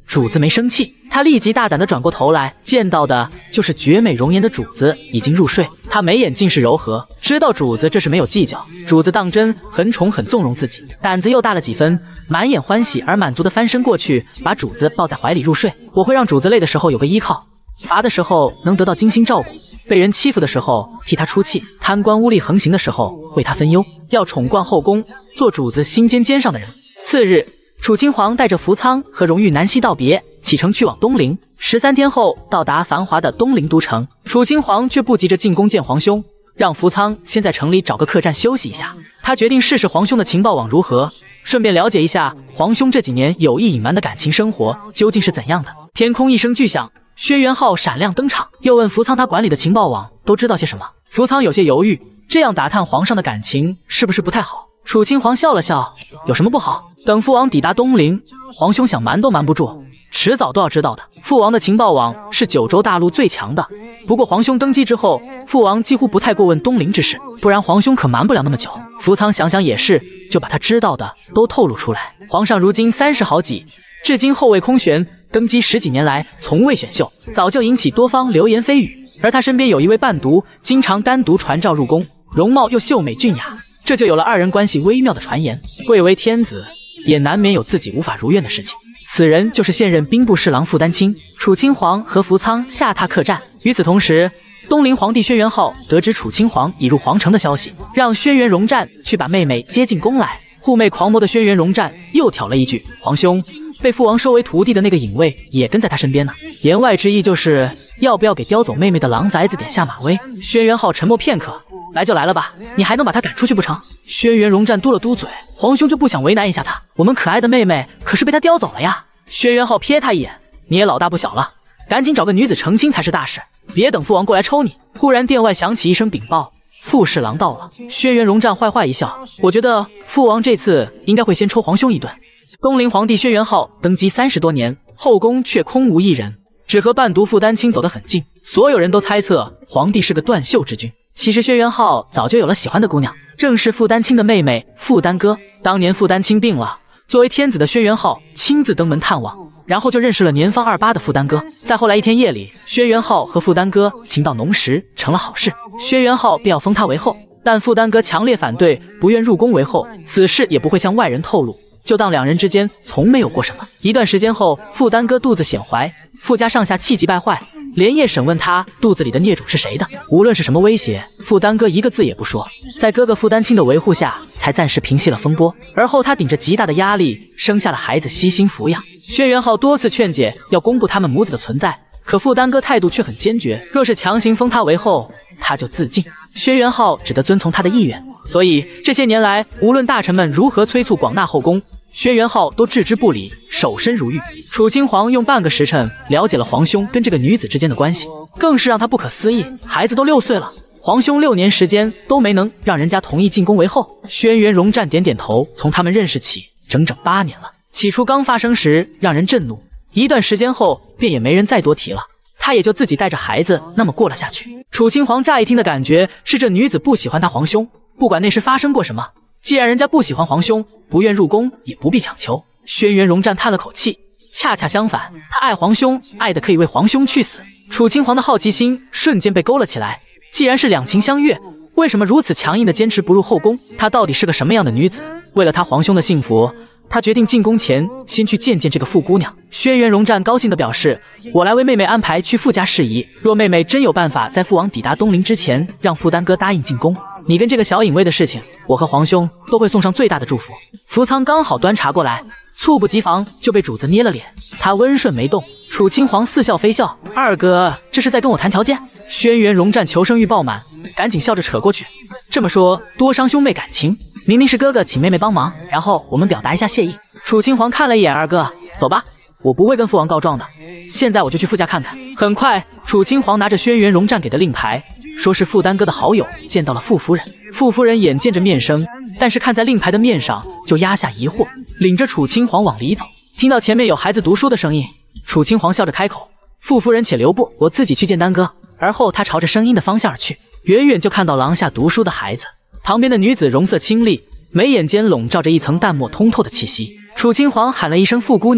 主子没生气，他立即大胆地转过头来，见到的就是绝美容颜的主子已经入睡。他眉眼尽是柔和，知道主子这是没有计较。主子当真很宠很纵容自己，胆子又大了几分，满眼欢喜而满足地翻身过去，把主子抱在怀里入睡。我会让主子累的时候有个依靠，乏的时候能得到精心照顾，被人欺负的时候替他出气，贪官污吏横行的时候为他分忧，要宠冠后宫，做主子心尖上的人。次日，楚清皇带着福仓和荣誉南西道别，启程去往东陵。13天后到达繁华的东陵都城，楚清皇却不急着进宫见皇兄，让福仓先在城里找个客栈休息一下。他决定试试皇兄的情报网如何，顺便了解一下皇兄这几年有意隐瞒的感情生活究竟是怎样的。天空一声巨响，轩辕浩闪亮登场，又问福仓他管理的情报网都知道些什么。福仓有些犹豫，这样打探皇上的感情是不是不太好？楚清皇笑了笑，有什么不好？等父王抵达东陵，皇兄想瞒都瞒不住，迟早都要知道的。父王的情报网是九州大陆最强的，不过皇兄登基之后，父王几乎不太过问东陵之事，不然皇兄可瞒不了那么久。福仓想想也是，就把他知道的都透露出来。皇上如今30好几，至今后位空悬，登基10几年来从未选秀，早就引起多方流言蜚语。而他身边有一位伴读，经常单独传召入宫，容貌又秀美俊雅，这就有了2人关系微妙的传言。贵为天子，也难免有自己无法如愿的事情。此人就是现任兵部侍郎傅丹青。楚清皇和福仓下榻客栈。与此同时，东陵皇帝轩辕浩得知楚清皇已入皇城的消息，让轩辕荣战去把妹妹接进宫来。护妹狂魔的轩辕荣战又挑了一句：皇兄被父王收为徒弟的那个隐卫也跟在他身边呢。言外之意就是要不要给叼走妹妹的狼崽子点下马威。轩辕浩沉默片刻，来就来了吧，你还能把他赶出去不成？轩辕荣战嘟了嘟嘴，皇兄就不想为难一下他？我们可爱的妹妹可是被他叼走了呀。轩辕浩瞥他一眼，你也老大不小了，赶紧找个女子成亲才是大事，别等父王过来抽你。忽然殿外响起一声禀报，傅侍郎到了。轩辕荣战坏坏一笑，我觉得父王这次应该会先抽皇兄一顿。东陵皇帝轩辕浩登基30多年，后宫却空无一人，只和伴读傅丹青走得很近。所有人都猜测皇帝是个断袖之君。其实轩辕浩早就有了喜欢的姑娘，正是傅丹青的妹妹傅丹歌。当年傅丹青病了，作为天子的轩辕浩亲自登门探望，然后就认识了年方28的傅丹歌。再后来一天夜里，轩辕浩和傅丹歌情到浓时，成了好事，轩辕浩便要封他为后，但傅丹歌强烈反对，不愿入宫为后，此事也不会向外人透露，就当两人之间从没有过什么。一段时间后，傅丹歌肚子显怀，傅家上下气急败坏，连夜审问他肚子里的孽种是谁的。无论是什么威胁，傅丹歌一个字也不说。在哥哥傅丹青的维护下，才暂时平息了风波。而后他顶着极大的压力生下了孩子，悉心抚养。轩辕浩多次劝解要公布他们母子的存在，可傅丹歌态度却很坚决，若是强行封他为后，他就自尽。轩辕浩只得遵从他的意愿。所以这些年来，无论大臣们如何催促广纳后宫，轩辕浩都置之不理，守身如玉。楚清皇用半个时辰了解了皇兄跟这个女子之间的关系，更是让他不可思议。孩子都6岁了，皇兄6年时间都没能让人家同意进宫为后。轩辕荣战点点头，从他们认识起，整整8年了。起初刚发生时让人震怒，一段时间后便也没人再多提了，他也就自己带着孩子那么过了下去。楚清皇乍一听的感觉是这女子不喜欢他皇兄，不管那时发生过什么，既然人家不喜欢皇兄，不愿入宫，也不必强求。轩辕荣战叹了口气，恰恰相反，他爱皇兄，爱得可以为皇兄去死。楚清皇的好奇心瞬间被勾了起来，既然是两情相悦，为什么如此强硬的坚持不入后宫？她到底是个什么样的女子？为了他皇兄的幸福，他决定进宫前先去见见这个傅姑娘。轩辕荣战高兴地表示，我来为妹妹安排去傅家事宜，若妹妹真有办法在父王抵达东陵之前让傅丹歌答应进宫，你跟这个小隐卫的事情，我和皇兄都会送上最大的祝福。福仓刚好端茶过来，猝不及防就被主子捏了脸，他温顺没动。楚清皇似笑非笑，二哥这是在跟我谈条件？轩辕荣战求生欲爆满，赶紧笑着扯过去，这么说多伤兄妹感情，明明是哥哥请妹妹帮忙，然后我们表达一下谢意。楚清皇看了一眼二哥，走吧，我不会跟父王告状的，现在我就去傅家看看。很快，楚清皇拿着轩辕荣战给的令牌，说是傅丹歌的好友见到了傅夫人。傅夫人眼见着面生，但是看在令牌的面上，就压下疑惑，领着楚清皇往里走。听到前面有孩子读书的声音，楚清皇笑着开口：傅夫人且留步，我自己去见丹歌。而后他朝着声音的方向而去，远远就看到廊下读书的孩子，旁边的女子容色清丽，眉眼间笼罩着一层淡漠通透的气息。楚清皇喊了一声傅姑娘，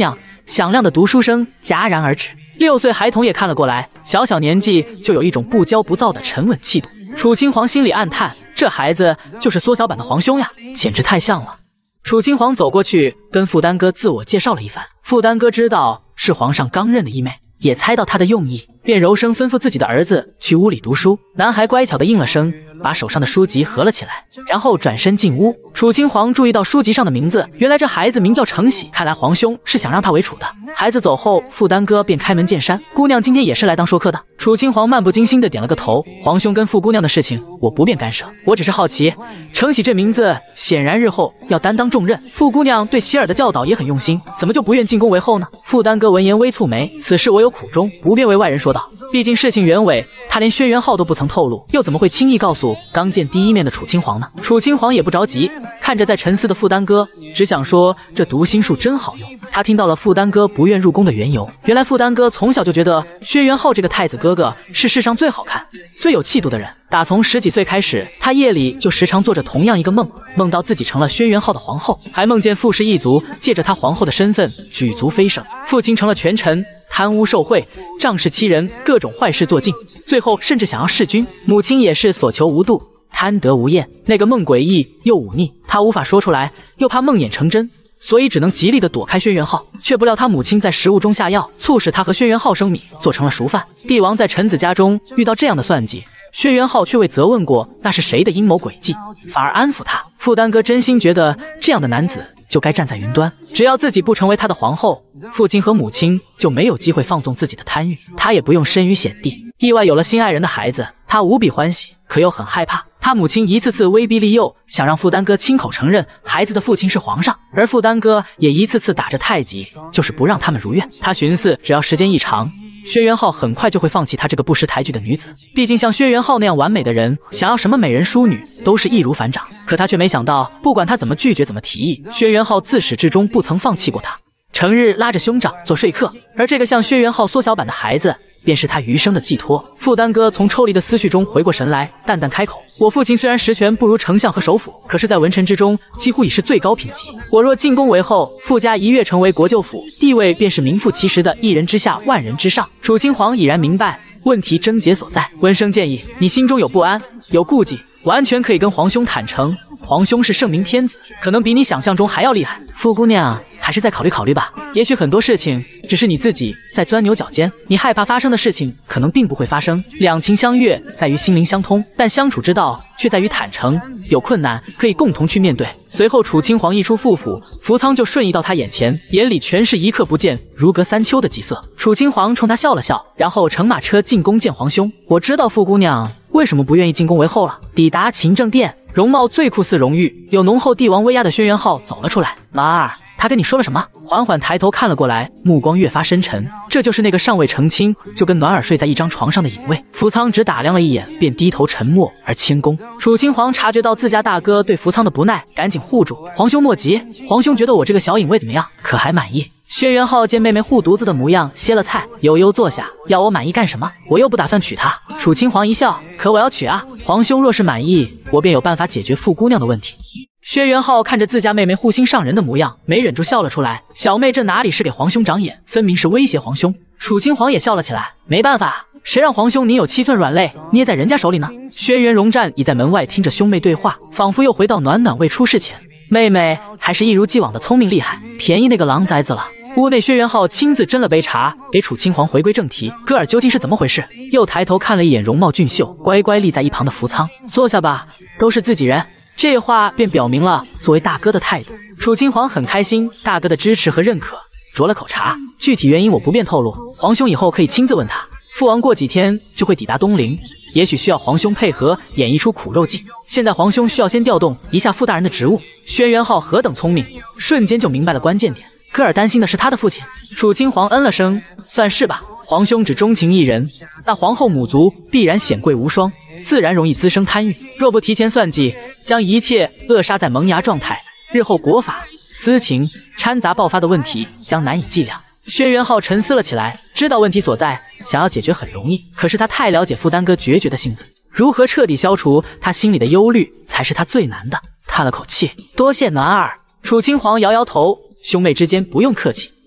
响亮的读书声戛然而止。6岁孩童也看了过来，小小年纪就有一种不骄不躁的沉稳气度。楚清皇心里暗叹，这孩子就是缩小版的皇兄呀，简直太像了。楚清皇走过去跟负担哥自我介绍了一番，负担哥知道是皇上刚认的义妹，也猜到他的用意，便柔声吩咐自己的儿子去屋里读书。男孩乖巧地应了声，把手上的书籍合了起来，然后转身进屋。楚清皇注意到书籍上的名字，原来这孩子名叫程喜，看来皇兄是想让他为楚的。孩子走后，负担哥便开门见山，姑娘今天也是来当说客的。楚清皇漫不经心地点了个头，皇兄跟傅姑娘的事情我不便干涉，我只是好奇，程喜这名字显然日后要担当重任，傅姑娘对喜儿的教导也很用心，怎么就不愿进宫为后呢？负担哥闻言微蹙眉，此事我有苦衷，不便为外人说道。毕竟事情原委他连轩辕浩都不曾透露，又怎么会轻易告诉刚见第一面的楚清皇呢？楚清皇也不着急，看着在沉思的负担哥，只想说这读心术真好用。他听到了负担哥不愿入宫的缘由，原来负担哥从小就觉得轩辕浩这个太子哥哥是世上最好看、最有气度的人。打从10几岁开始，他夜里就时常做着同样一个梦，梦到自己成了轩辕浩的皇后，还梦见傅氏一族借着他皇后的身份举足飞升，父亲成了权臣，贪污受贿，仗势欺人，各种坏事做尽，最后甚至想要弑君。母亲也是所求无度，贪得无厌。那个梦诡异又忤逆，他无法说出来，又怕梦魇成真，所以只能极力地躲开轩辕浩。却不料他母亲在食物中下药，促使他和轩辕浩生米，做成了熟饭。帝王在臣子家中遇到这样的算计，轩辕浩却未责问过那是谁的阴谋诡计，反而安抚他。负担哥真心觉得这样的男子就该站在云端，只要自己不成为他的皇后，父亲和母亲就没有机会放纵自己的贪欲，他也不用身于险地。意外有了心爱人的孩子，他无比欢喜，可又很害怕。他母亲一次次威逼利诱，想让负担哥亲口承认孩子的父亲是皇上，而负担哥也一次次打着太极，就是不让他们如愿。他寻思，只要时间一长，轩辕浩很快就会放弃他这个不识抬举的女子。毕竟像轩辕浩那样完美的人，想要什么美人淑女都是易如反掌。可他却没想到，不管他怎么拒绝怎么提议，轩辕浩自始至终不曾放弃过他，成日拉着兄长做说客。而这个像轩辕浩缩小版的孩子，便是他余生的寄托。负担哥从抽离的思绪中回过神来，淡淡开口：我父亲虽然实权不如丞相和首辅，可是在文臣之中几乎已是最高品级。我若进宫为后，傅家一跃成为国舅府，地位便是名副其实的一人之下万人之上。楚清皇已然明白问题症结所在，温声建议：你心中有不安有顾忌，完全可以跟皇兄坦诚，皇兄是圣明天子，可能比你想象中还要厉害。傅姑娘还是再考虑考虑吧，也许很多事情只是你自己在钻牛角尖，你害怕发生的事情可能并不会发生。两情相悦在于心灵相通，但相处之道却在于坦诚，有困难可以共同去面对。随后楚清皇一出傅府，扶仓就瞬移到他眼前，眼里全是一刻不见如隔三秋的急色。楚清皇冲他笑了笑，然后乘马车进宫见皇兄。我知道傅姑娘为什么不愿意进宫为后了。抵达勤政殿，容貌最酷似荣誉，有浓厚帝王威压的轩辕浩走了出来。马儿，他跟你说了什么？缓缓抬头看了过来，目光越发深沉。这就是那个尚未成亲就跟暖儿睡在一张床上的隐卫。扶仓只打量了一眼，便低头沉默而谦恭。楚清皇察觉到自家大哥对扶仓的不耐，赶紧护住：皇兄莫急，皇兄觉得我这个小隐卫怎么样？可还满意？轩辕浩见妹妹护犊子的模样，歇了菜，悠悠坐下：要我满意干什么？我又不打算娶她。楚清皇一笑：可我要娶啊！皇兄若是满意，我便有办法解决傅姑娘的问题。轩辕浩看着自家妹妹护心上人的模样，没忍住笑了出来。小妹这哪里是给皇兄长眼，分明是威胁皇兄。楚清皇也笑了起来，没办法，谁让皇兄你有7寸软肋捏在人家手里呢？轩辕荣战已在门外听着兄妹对话，仿佛又回到暖暖未出事前。妹妹还是一如既往的聪明厉害，便宜那个狼崽子了。屋内轩辕浩亲自斟了杯茶，给楚清皇回归正题。哥儿究竟是怎么回事？又抬头看了一眼容貌俊秀、乖乖立在一旁的扶仓。坐下吧，都是自己人。这话便表明了作为大哥的态度。楚清皇很开心大哥的支持和认可，酌了口茶。具体原因我不便透露，皇兄以后可以亲自问他。父王过几天就会抵达东陵，也许需要皇兄配合演绎出苦肉计。现在皇兄需要先调动一下傅大人的职务。轩辕浩何等聪明，瞬间就明白了关键点。哥儿担心的是他的父亲。楚清皇嗯了声，算是吧。皇兄只钟情一人，那皇后母族必然显贵无双，自然容易滋生贪欲。若不提前算计，将一切扼杀在萌芽状态，日后国法、私情掺杂爆发的问题将难以计量。轩辕浩沉思了起来，知道问题所在，想要解决很容易，可是他太了解负担哥决绝的性子，如何彻底消除他心里的忧虑，才是他最难的。叹了口气，多谢暖儿。楚清皇摇摇头，兄妹之间不用客气。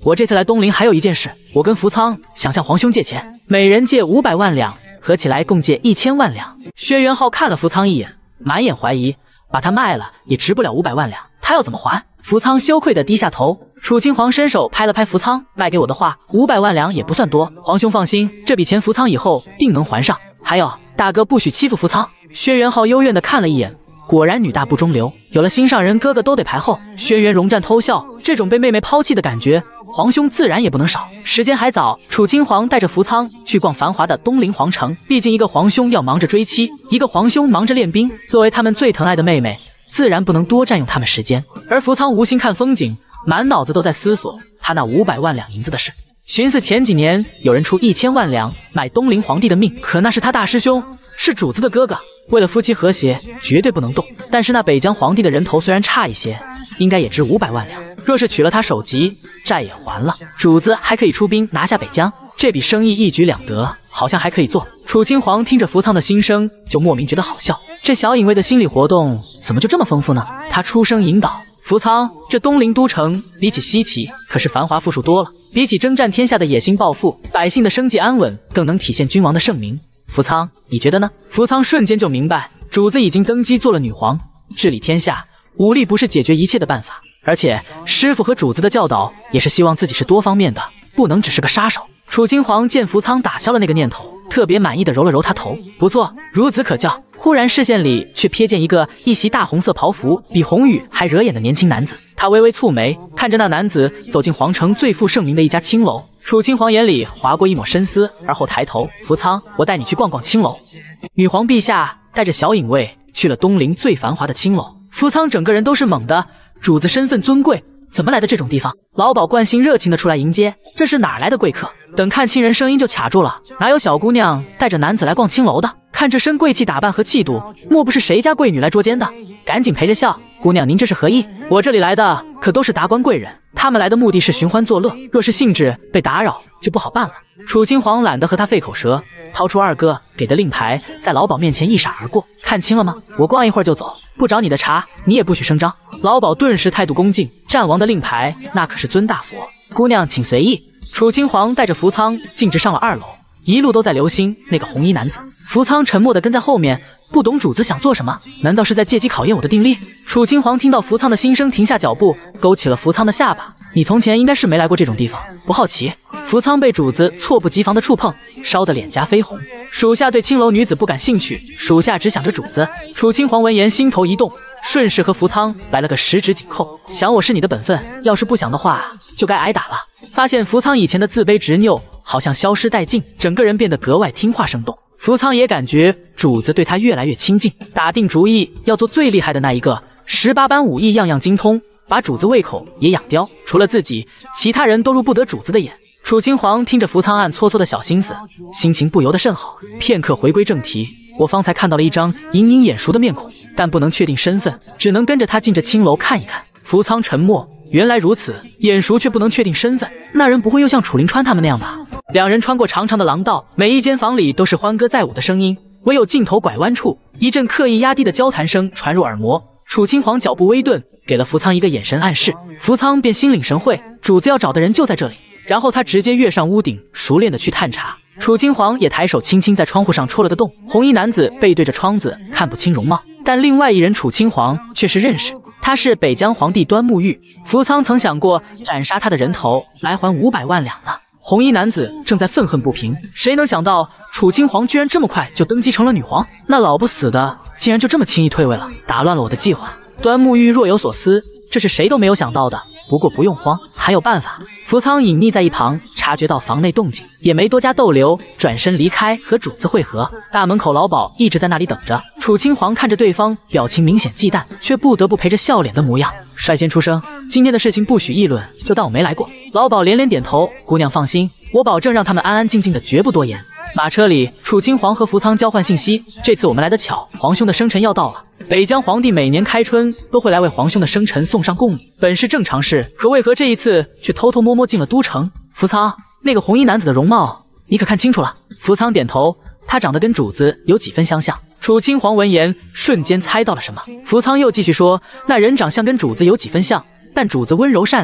我这次来东陵还有一件事，我跟福仓想向皇兄借钱，每人借500万两，合起来共借1000万两。轩辕浩看了福仓一眼，满眼怀疑，把他卖了也值不了500万两，他要怎么还？福仓羞愧地低下头。楚清皇伸手拍了拍福仓，卖给我的话，500万两也不算多，皇兄放心，这笔钱福仓以后定能还上。还有，大哥不许欺负福仓。轩辕浩幽怨地看了一眼，果然女大不中留，有了心上人，哥哥都得排后。轩辕荣战偷笑，这种被妹妹抛弃的感觉，皇兄自然也不能少。时间还早，楚清皇带着福仓去逛繁华的东陵皇城，毕竟一个皇兄要忙着追妻，一个皇兄忙着练兵，作为他们最疼爱的妹妹，自然不能多占用他们时间。而福仓无心看风景，满脑子都在思索他那500万两银子的事，寻思前几年有人出1000万两买东陵皇帝的命，可那是他大师兄，是主子的哥哥，为了夫妻和谐，绝对不能动。但是那北疆皇帝的人头虽然差一些，应该也值500万两。若是娶了他首级，债也还了，主子还可以出兵拿下北疆，这笔生意一举两得，好像还可以做。楚清皇听着福仓的心声，就莫名觉得好笑。这小隐卫的心理活动怎么就这么丰富呢？他出声引导福仓，这东陵都城比起西岐可是繁华富庶多了，比起征战天下的野心抱负，百姓的生计安稳更能体现君王的圣明。福仓，你觉得呢？福仓瞬间就明白，主子已经登基做了女皇，治理天下，武力不是解决一切的办法，而且师傅和主子的教导也是希望自己是多方面的，不能只是个杀手。楚清皇见福仓打消了那个念头，特别满意的揉了揉他头，不错，孺子可教。忽然视线里却瞥见一个一袭大红色袍服，比红羽还惹眼的年轻男子，他微微蹙眉，看着那男子走进皇城最负盛名的一家青楼。楚清皇眼里划过一抹深思，而后抬头，福仓，我带你去逛逛青楼。女皇陛下带着小隐卫去了东陵最繁华的青楼，福仓整个人都是懵的，主子身份尊贵，怎么来的这种地方？老鸨惯性热情的出来迎接，这是哪来的贵客？等看清人声音就卡住了，哪有小姑娘带着男子来逛青楼的？看这身贵气打扮和气度，莫不是谁家贵女来捉奸的？赶紧陪着笑，姑娘您这是何意？我这里来的可都是达官贵人，他们来的目的是寻欢作乐，若是兴致被打扰就不好办了。楚清皇懒得和他费口舌，掏出二哥给的令牌，在老鸨面前一闪而过。看清了吗？我逛一会儿就走，不找你的茬，你也不许声张。老鸨顿时态度恭敬，战王的令牌那可是尊大佛，姑娘请随意。楚清皇带着福仓径直上了2楼，一路都在留心那个红衣男子。福仓沉默地跟在后面，不懂主子想做什么，难道是在借机考验我的定力？楚清皇听到福仓的心声，停下脚步，勾起了福仓的下巴。你从前应该是没来过这种地方，不好奇？福仓被主子猝不及防的触碰，烧得脸颊绯红。属下对青楼女子不感兴趣，属下只想着主子。楚清皇闻言心头一动，顺势和福仓来了个十指紧扣。想我是你的本分，要是不想的话，就该挨打了。发现福仓以前的自卑执拗好像消失殆尽，整个人变得格外听话生动。福仓也感觉主子对他越来越亲近，打定主意要做最厉害的那一个，18般武艺样样精通，把主子胃口也养刁。除了自己，其他人都入不得主子的眼。楚清皇听着福仓暗搓搓的小心思，心情不由得甚好。片刻回归正题，我方才看到了一张隐隐眼熟的面孔，但不能确定身份，只能跟着他进这青楼看一看。福仓沉默，原来如此，眼熟却不能确定身份，那人不会又像楚灵川他们那样吧？两人穿过长长的廊道，每一间房里都是欢歌载舞的声音，唯有尽头拐弯处，一阵刻意压低的交谈声传入耳膜。楚清皇脚步微顿，给了福仓一个眼神暗示，福仓便心领神会，主子要找的人就在这里。然后他直接跃上屋顶，熟练的去探查。楚清皇也抬手轻轻在窗户上戳了个洞。红衣男子背对着窗子，看不清容貌，但另外一人楚清皇却是认识，他是北疆皇帝端木玉。福仓曾想过斩杀他的人头来还500万两呢。红衣男子正在愤恨不平，谁能想到楚清皇居然这么快就登基成了女皇？那老不死的竟然就这么轻易退位了，打乱了我的计划。端木玉若有所思，这是谁都没有想到的。不过不用慌，还有办法。福仓隐匿在一旁，察觉到房内动静，也没多加逗留，转身离开和主子会合。大门口老鸨一直在那里等着。楚清皇看着对方表情明显忌惮，却不得不陪着笑脸的模样，率先出声：今天的事情不许议论，就当我没来过。老鸨连连点头，姑娘放心，我保证让他们安安静静的，绝不多言。马车里，楚清皇和福仓交换信息。这次我们来得巧，皇兄的生辰要到了。北疆皇帝每年开春都会来为皇兄的生辰送上贡礼，本是正常事，可为何这一次却偷偷摸摸进了都城？福仓，那个红衣男子的容貌你可看清楚了？福仓点头，他长得跟主子有几分相像。楚清皇闻言瞬间猜到了什么。福仓又继续说，那人长相跟主子有几分像，但主子温柔善良，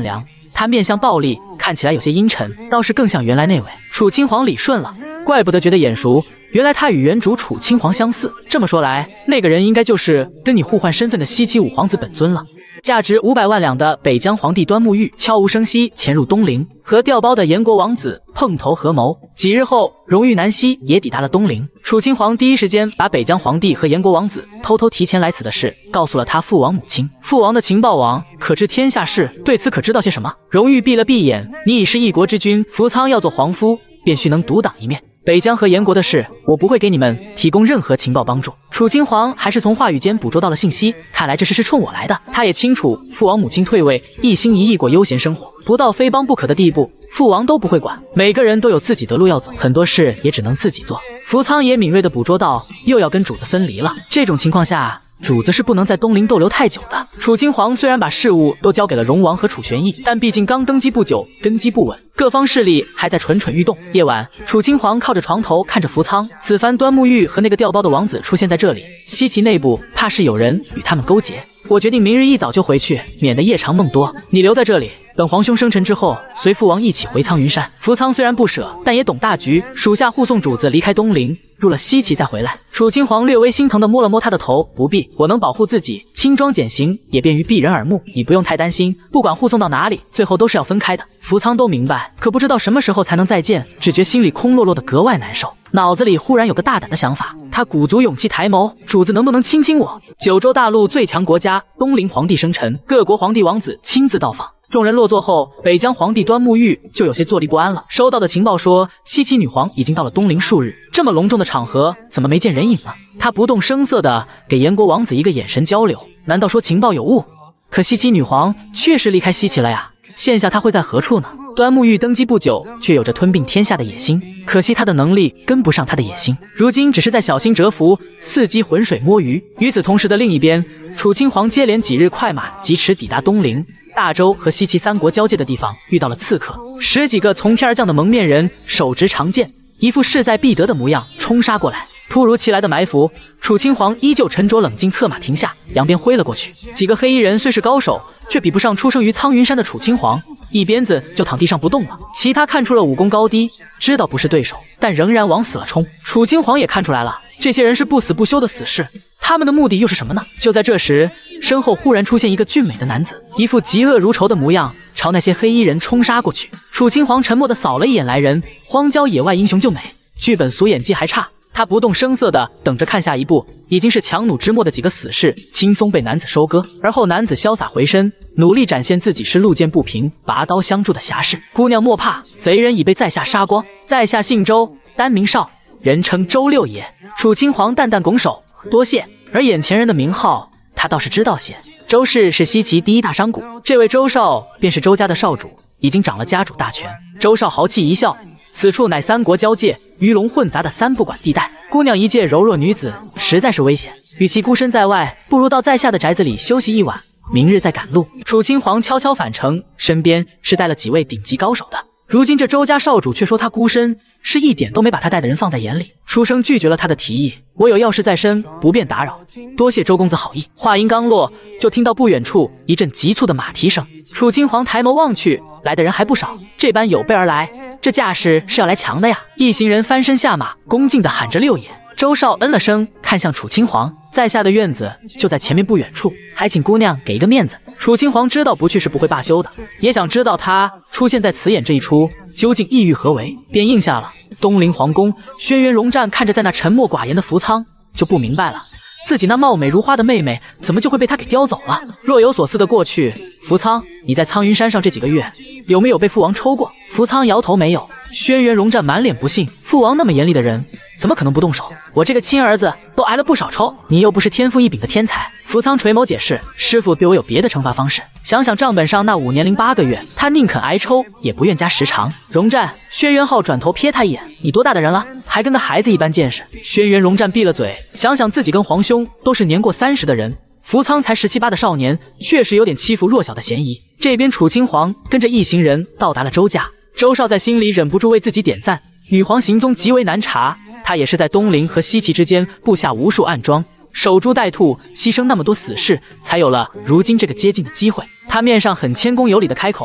他面相暴戾，看起来有些阴沉，倒是更像原来那位楚清皇李顺了。怪不得觉得眼熟，原来他与原主楚清皇相似。这么说来，那个人应该就是跟你互换身份的西岐五皇子本尊了。价值500万两的北疆皇帝端木玉悄无声息潜入东陵，和调包的燕国王子碰头合谋。几日后，荣誉南希也抵达了东陵。楚清皇第一时间把北疆皇帝和燕国王子偷偷提前来此的事告诉了他父王母亲。父王的情报网可知天下事，对此可知道些什么？荣誉闭了闭眼，你已是一国之君，扶仓要做皇夫，便须能独当一面。北疆和燕国的事，我不会给你们提供任何情报帮助。楚清皇还是从话语间捕捉到了信息，看来这事是冲我来的。他也清楚父王母亲退位，一心一意过悠闲生活，不到非帮不可的地步，父王都不会管。每个人都有自己的路要走，很多事也只能自己做。扶仓也敏锐地捕捉到又要跟主子分离了，这种情况下，主子是不能在东陵逗留太久的。楚清皇虽然把事务都交给了荣王和楚玄义，但毕竟刚登基不久，根基不稳，各方势力还在蠢蠢欲动。夜晚，楚清皇靠着床头看着扶仓，此番端木玉和那个调包的王子出现在这里，西岐内部怕是有人与他们勾结。我决定明日一早就回去，免得夜长梦多。你留在这里，等皇兄生辰之后，随父王一起回苍云山。扶仓虽然不舍，但也懂大局，属下护送主子离开东陵，入了西岐再回来。楚清皇略微心疼地摸了摸他的头，不必，我能保护自己，轻装简行，也便于避人耳目，你不用太担心。不管护送到哪里，最后都是要分开的。扶仓都明白，可不知道什么时候才能再见，只觉心里空落落的格外难受。脑子里忽然有个大胆的想法，他鼓足勇气抬眸，主子能不能亲亲我？九州大陆最强国家东陵皇帝生辰，各国皇帝王子亲自到访。众人落座后，北疆皇帝端木玉就有些坐立不安了。收到的情报说，西岐女皇已经到了东陵数日，这么隆重的场合，怎么没见人影呢？他不动声色地给燕国王子一个眼神交流，难道说情报有误？可西岐女皇确实离开西岐了呀，现下她会在何处呢？端木玉登基不久，却有着吞并天下的野心，可惜他的能力跟不上他的野心，如今只是在小心蛰伏，伺机浑水摸鱼。与此同时的另一边，楚清皇接连几日快马疾驰抵达东陵。大周和西岐三国交界的地方遇到了刺客，10几个从天而降的蒙面人，手执长剑，一副势在必得的模样冲杀过来。突如其来的埋伏，楚清皇依旧沉着冷静，策马停下，扬鞭挥了过去。几个黑衣人虽是高手，却比不上出生于苍云山的楚清皇，一鞭子就躺地上不动了。其他看出了武功高低，知道不是对手，但仍然往死了冲。楚清皇也看出来了，这些人是不死不休的死士，他们的目的又是什么呢？就在这时，身后忽然出现一个俊美的男子，一副嫉恶如仇的模样，朝那些黑衣人冲杀过去。楚清皇沉默地扫了一眼来人，荒郊野外英雄救美，剧本俗演技还差。他不动声色地等着看下一步，已经是强弩之末的几个死士轻松被男子收割，而后男子潇洒回身，努力展现自己是路见不平拔刀相助的侠士。姑娘莫怕，贼人已被在下杀光。在下姓周，单名少，人称周六爷。楚清皇淡淡拱手，多谢。而眼前人的名号他倒是知道些，周氏是西岐第一大商贾，这位周少便是周家的少主，已经掌了家主大权。周少豪气一笑，此处乃三国交界，鱼龙混杂的三不管地带，姑娘一介柔弱女子，实在是危险。与其孤身在外，不如到在下的宅子里休息一晚，明日再赶路。楚清皇悄悄返程，身边是带了几位顶级高手的。如今这周家少主却说他孤身，是一点都没把他带的人放在眼里，出声拒绝了他的提议。我有要事在身，不便打扰，多谢周公子好意。话音刚落，就听到不远处一阵急促的马蹄声。楚清皇抬眸望去，来的人还不少，这般有备而来，这架势是要来强的呀。一行人翻身下马，恭敬地喊着六爷。周少嗯了声，看向楚清皇，在下的院子就在前面不远处，还请姑娘给一个面子。楚清皇知道不去是不会罢休的，也想知道他出现在此演这一出究竟意欲何为，便应下了。东陵皇宫，轩辕荣战看着在那沉默寡言的扶仓，就不明白了，自己那貌美如花的妹妹怎么就会被他给叼走了。若有所思的过去，扶仓，你在苍云山上这几个月有没有被父王抽过？扶仓摇头没有。轩辕荣战满脸不信，父王那么严厉的人，怎么可能不动手？我这个亲儿子都挨了不少抽，你又不是天赋异禀的天才。扶仓垂眸解释，师傅对我有别的惩罚方式。想想账本上那5年零8个月，他宁肯挨抽，也不愿加时长。荣战，轩辕浩转头瞥他一眼，你多大的人了，还跟个孩子一般见识？轩辕荣战闭了嘴，想想自己跟皇兄都是年过30的人，扶仓才17、18的少年，确实有点欺负弱小的嫌疑。这边楚清皇跟着一行人到达了周家，周少在心里忍不住为自己点赞。女皇行踪极为难查，她也是在东陵和西岐之间布下无数暗桩，守株待兔，牺牲那么多死士，才有了如今这个接近的机会。她面上很谦恭有礼的开口：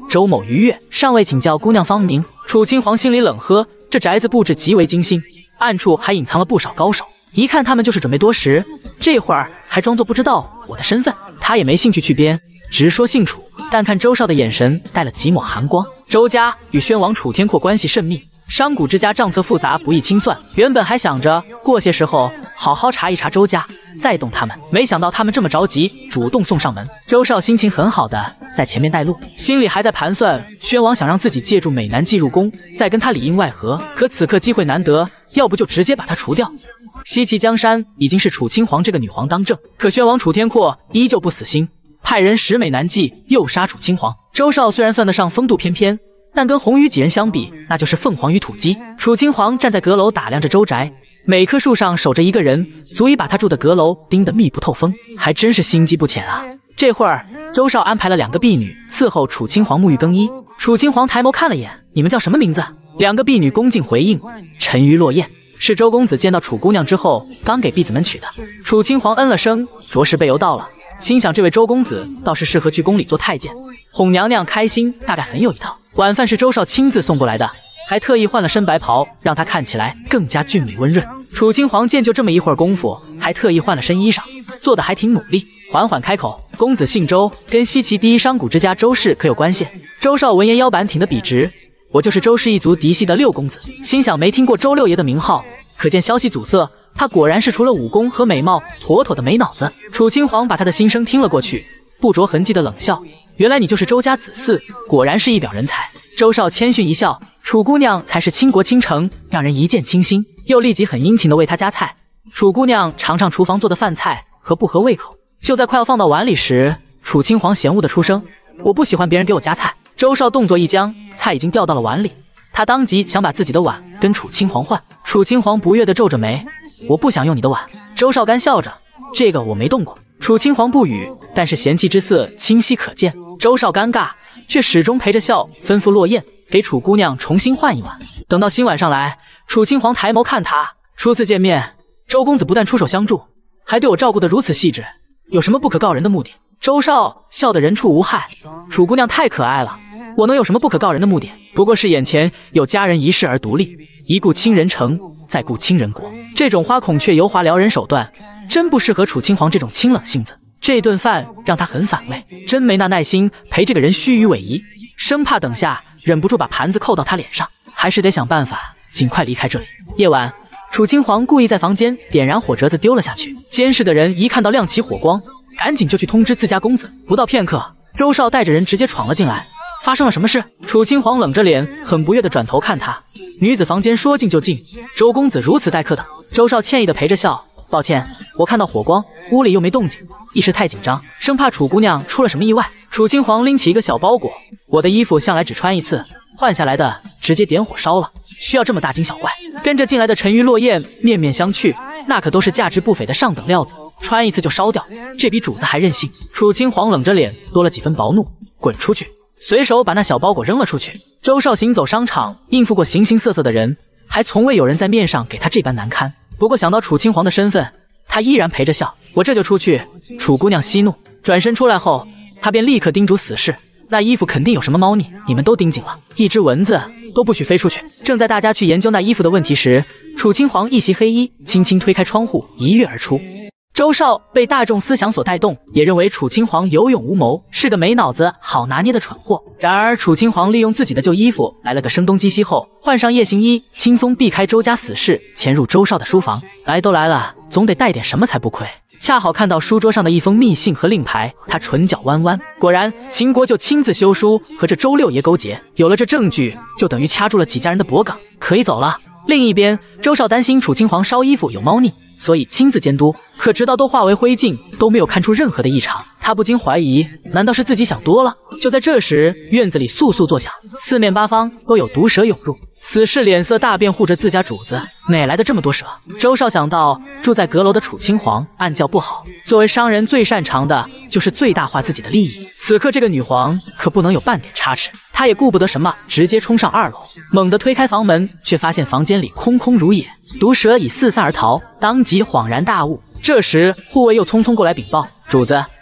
周某逾越，尚未请教姑娘芳名。楚清皇心里冷喝，这宅子布置极为精心，暗处还隐藏了不少高手，一看他们就是准备多时，这会儿还装作不知道我的身份。他也没兴趣去编，直说姓楚，但看周少的眼神带了几抹寒光。周家与宣王楚天阔关系甚密，商贾之家账册复杂，不易清算。原本还想着过些时候好好查一查周家，再动他们，没想到他们这么着急，主动送上门。周少心情很好的在前面带路，心里还在盘算宣王想让自己借助美男计入宫，再跟他里应外合。可此刻机会难得，要不就直接把他除掉。西岐江山已经是楚清皇这个女皇当政，可宣王楚天阔依旧不死心，派人使美男计诱杀楚清皇。周少虽然算得上风度翩翩，但跟红羽几人相比，那就是凤凰与土鸡。楚清皇站在阁楼打量着周宅，每棵树上守着一个人，足以把他住的阁楼盯得密不透风，还真是心机不浅啊。这会儿，周少安排了2个婢女伺候楚清皇沐浴更衣。楚清皇抬眸看了眼，你们叫什么名字？2个婢女恭敬回应，沉鱼落雁，是周公子见到楚姑娘之后刚给婢子们取的。楚清皇嗯了声，着实被由到了，心想这位周公子倒是适合去宫里做太监，哄娘娘开心，大概很有一套。晚饭是周少亲自送过来的，还特意换了身白袍，让他看起来更加俊美温润。楚清皇见就这么一会儿功夫，还特意换了身衣裳，做得还挺努力，缓缓开口：“公子姓周，跟西岐第一商贾之家周氏可有关系？”周少闻言腰板挺得笔直：“我就是周氏一族嫡系的6公子。”心想没听过周六爷的名号，可见消息阻塞，他果然是除了武功和美貌，妥妥的没脑子。楚清皇把他的心声听了过去，不着痕迹的冷笑：“原来你就是周家子嗣，果然是一表人才。”周少谦逊一笑：“楚姑娘才是倾国倾城，让人一见倾心。”又立即很殷勤的为她夹菜。楚姑娘尝尝厨房做的饭菜合不合胃口。就在快要放到碗里时，楚清皇嫌恶的出声：“我不喜欢别人给我夹菜。”周少动作一僵，菜已经掉到了碗里，他当即想把自己的碗跟楚清皇换。楚清皇不悦的皱着眉：“我不想用你的碗。”周少干笑着：“这个我没动过。”楚清皇不语，但是嫌弃之色清晰可见。周少尴尬，却始终陪着笑，吩咐落雁给楚姑娘重新换一碗。等到新碗上来，楚清皇抬眸看他：“初次见面，周公子不但出手相助，还对我照顾得如此细致，有什么不可告人的目的？”周少笑得人畜无害：“楚姑娘太可爱了，我能有什么不可告人的目的？不过是眼前有佳人一事而独立，一顾倾人城，再顾倾人国。这种花孔雀油滑撩人手段，真不适合楚清皇这种清冷性子。这顿饭让他很反胃，真没那耐心陪这个人虚与委蛇，生怕等下忍不住把盘子扣到他脸上，还是得想办法尽快离开这里。”夜晚，楚清皇故意在房间点燃火折子丢了下去，监视的人一看到亮起火光，赶紧就去通知自家公子。不到片刻，周少带着人直接闯了进来。发生了什么事？楚清皇冷着脸，很不悦地转头看他。女子房间说进就进，周公子如此待客的。周少歉意地陪着笑：“抱歉，我看到火光，屋里又没动静，一时太紧张，生怕楚姑娘出了什么意外。”楚清皇拎起一个小包裹：“我的衣服向来只穿一次，换下来的直接点火烧了，需要这么大惊小怪？”跟着进来的沉鱼落雁面面相觑，那可都是价值不菲的上等料子，穿一次就烧掉，这比主子还任性。楚清皇冷着脸，多了几分薄怒：“滚出去！”随手把那小包裹扔了出去。周少行走商场，应付过形形色色的人，还从未有人在面上给他这般难堪。不过想到楚清皇的身份，他依然陪着笑：“我这就出去。”楚姑娘息怒，转身出来后，他便立刻叮嘱死士：“那衣服肯定有什么猫腻，你们都盯紧了，一只蚊子都不许飞出去。”正在大家去研究那衣服的问题时，楚清皇一袭黑衣，轻轻推开窗户，一跃而出。周少被大众思想所带动，也认为楚清皇有勇无谋，是个没脑子、好拿捏的蠢货。然而楚清皇利用自己的旧衣服来了个声东击西后，换上夜行衣，轻松避开周家死士，潜入周少的书房。来都来了，总得带点什么才不亏。恰好看到书桌上的一封密信和令牌，他唇角弯弯。果然，秦国就亲自修书和这周六爷勾结，有了这证据，就等于掐住了几家人的脖颈，可以走了。另一边，周少担心楚清皇烧衣服有猫腻，所以亲自监督，可直到都化为灰烬，都没有看出任何的异常。他不禁怀疑，难道是自己想多了？就在这时，院子里簌簌作响，四面八方都有毒蛇涌入。死士脸色大变，护着自家主子，哪来的这么多蛇？周少想到住在阁楼的楚清皇，暗叫不好。作为商人，最擅长的就是最大化自己的利益。此刻这个女皇可不能有半点差池，他也顾不得什么，直接冲上2楼，猛地推开房门，却发现房间里空空如也，毒蛇已四散而逃，当即恍然大悟。这时护卫又匆匆过来禀报：“主子，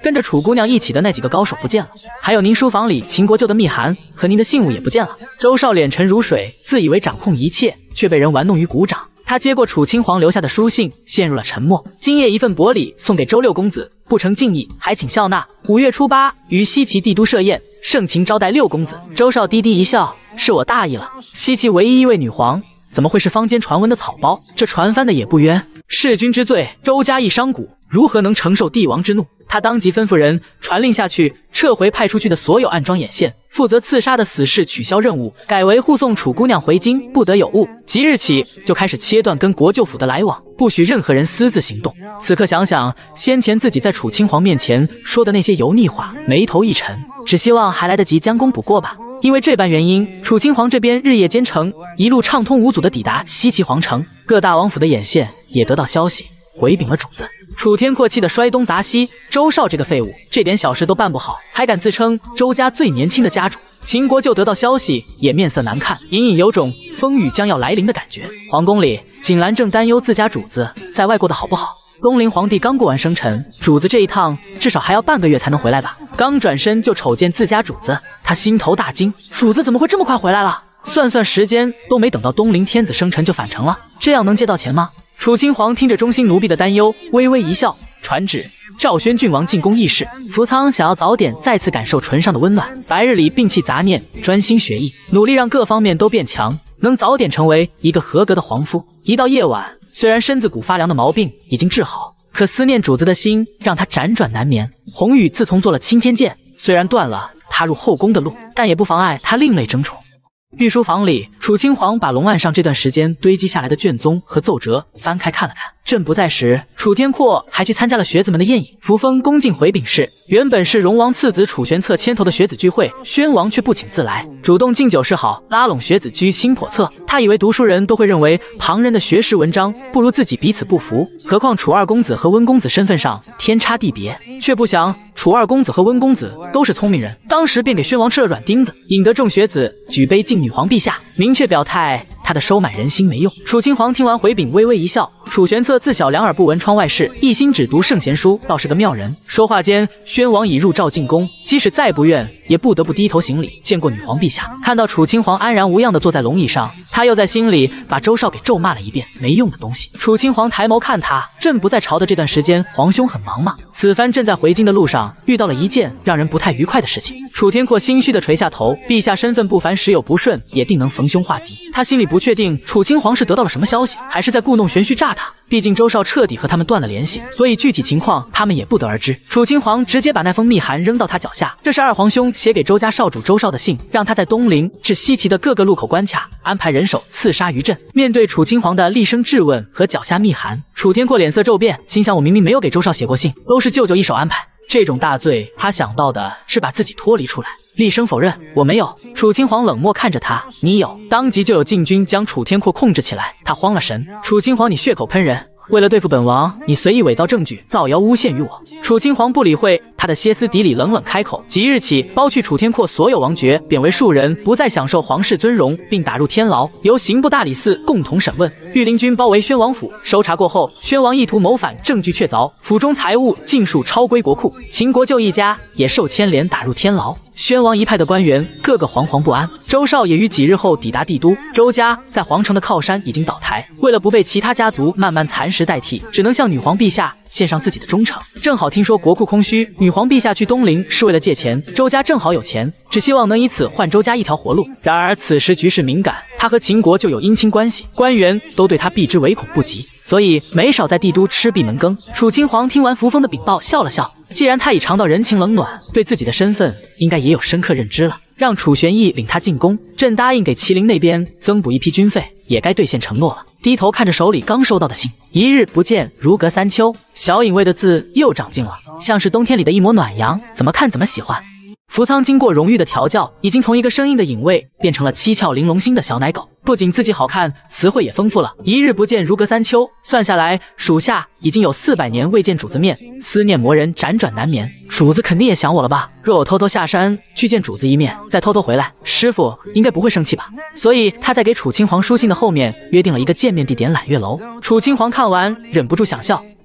跟着楚姑娘一起的那几个高手不见了，还有您书房里秦国旧的密函和您的信物也不见了。周少脸沉如水，自以为掌控一切，却被人玩弄于股掌。他接过楚清皇留下的书信，陷入了沉默。今夜一份薄礼送给周六公子，不成敬意，还请笑纳。5月初8于西岐帝都设宴，盛情招待六公子。周少低低一笑，是我大意了。西岐唯一一位女皇，怎么会是坊间传闻的草包？这传翻的也不冤。弑君之罪，周家一商贾如何能承受帝王之怒？他当即吩咐人传令下去，撤回派出去的所有暗桩眼线，负责刺杀的死士取消任务，改为护送楚姑娘回京，不得有误。即日起就开始切断跟国舅府的来往，不许任何人私自行动。此刻想想先前自己在楚清皇面前说的那些油腻话，眉头一沉，只希望还来得及将功补过吧。因为这般原因，楚清皇这边日夜兼程，一路畅通无阻地抵达西岐皇城，各大王府的眼线也得到消息，回禀了主子。楚天阔气得摔东砸西，周少这个废物，这点小事都办不好，还敢自称周家最年轻的家主。秦国舅得到消息，也面色难看，隐隐有种风雨将要来临的感觉。皇宫里，景兰正担忧自家主子在外过得好不好。东陵皇帝刚过完生辰，主子这一趟至少还要半个月才能回来吧。刚转身就瞅见自家主子，他心头大惊，主子怎么会这么快回来了？算算时间，都没等到东陵天子生辰就返程了，这样能借到钱吗？楚清皇听着忠心奴婢的担忧，微微一笑，传旨赵宣郡王进宫议事。福仓想要早点再次感受唇上的温暖，白日里摒弃杂念，专心学艺，努力让各方面都变强，能早点成为一个合格的皇夫。一到夜晚，虽然身子骨发凉的毛病已经治好，可思念主子的心让他辗转难眠。红羽自从做了青天剑，虽然断了踏入后宫的路，但也不妨碍他另类争宠。御书房里，楚清皇把龙案上这段时间堆积下来的卷宗和奏折翻开看了看。朕不在时，楚天阔还去参加了学子们的宴饮。扶风恭敬回禀是，原本是荣王次子楚玄策牵头的学子聚会，宣王却不请自来，主动敬酒示好，拉拢学子居心叵测。他以为读书人都会认为旁人的学识文章不如自己，彼此不服。何况楚二公子和温公子身份上天差地别，却不想楚二公子和温公子都是聪明人，当时便给宣王吃了软钉子，引得众学子举杯敬女皇陛下，明确表态他的收买人心没用。楚清皇听完回禀，微微一笑。楚玄策自小两耳不闻窗外事，一心只读圣贤书，倒是个妙人。说话间，宣王已入赵进宫，即使再不愿，也不得不低头行礼，见过女皇陛下。看到楚清皇安然无恙地坐在龙椅上，他又在心里把周少给咒骂了一遍，没用的东西。楚清皇抬眸看他，朕不在朝的这段时间，皇兄很忙吗？此番朕在回京的路上遇到了一件让人不太愉快的事情。楚天阔心虚地垂下头，陛下身份不凡，时有不顺也定能逢凶化吉。他心里不确定楚清皇是得到了什么消息，还是在故弄玄虚诈他。毕竟周少彻底和他们断了联系，所以具体情况他们也不得而知。楚清皇直接把那封密函扔到他脚下，这是二皇兄写给周家少主周少的信，让他在东陵至西岐的各个路口关卡安排人手刺杀于朕。面对楚清皇的厉声质问和脚下密函，楚天阔脸色骤变，心想我明明没有给周少写过信，都是舅舅一手安排，这种大罪他想到的是把自己脱离出来。厉声否认，我没有。楚清皇冷漠看着他，你有。当即就有禁军将楚天阔控制起来，他慌了神。楚清皇，你血口喷人，为了对付本王，你随意伪造证据，造谣诬陷于我。楚清皇不理会他的歇斯底里，冷冷开口，即日起剥去楚天阔所有王爵，贬为庶人，不再享受皇室尊荣，并打入天牢，由刑部大理寺共同审问。御林军包围宣王府，搜查过后，宣王意图谋反，证据确凿，府中财物尽数超归国库，秦国舅一家也受牵连，打入天牢。宣王一派的官员个个惶惶不安。周少也于几日后抵达帝都，周家在皇城的靠山已经倒台，为了不被其他家族慢慢蚕食代替，只能向女皇陛下献上自己的忠诚。正好听说国库空虚，女皇陛下去东陵是为了借钱，周家正好有钱，只希望能以此换周家一条活路。然而此时局势敏感，他和秦国就有姻亲关系，官员都对他避之唯恐不及，所以没少在帝都吃闭门羹。楚清皇听完扶风的禀报，笑了笑，既然他已尝到人情冷暖，对自己的身份应该也有深刻认知了。让楚玄义领他进宫，朕答应给麒麟那边增补一批军费，也该兑现承诺了。低头看着手里刚收到的信，一日不见如隔三秋，小隐卫的字又长进了，像是冬天里的一抹暖阳，怎么看怎么喜欢。福仓经过荣誉的调教，已经从一个生硬的隐卫变成了七窍玲珑心的小奶狗，不仅自己好看，词汇也丰富了。一日不见如隔三秋，算下来属下已经有400年未见主子面，思念磨人，辗转难眠。主子肯定也想我了吧？若我偷偷下山去见主子一面，再偷偷回来，师傅应该不会生气吧？所以他在给楚清皇书信的后面约定了一个见面地点——揽月楼。楚清皇看完忍不住想笑，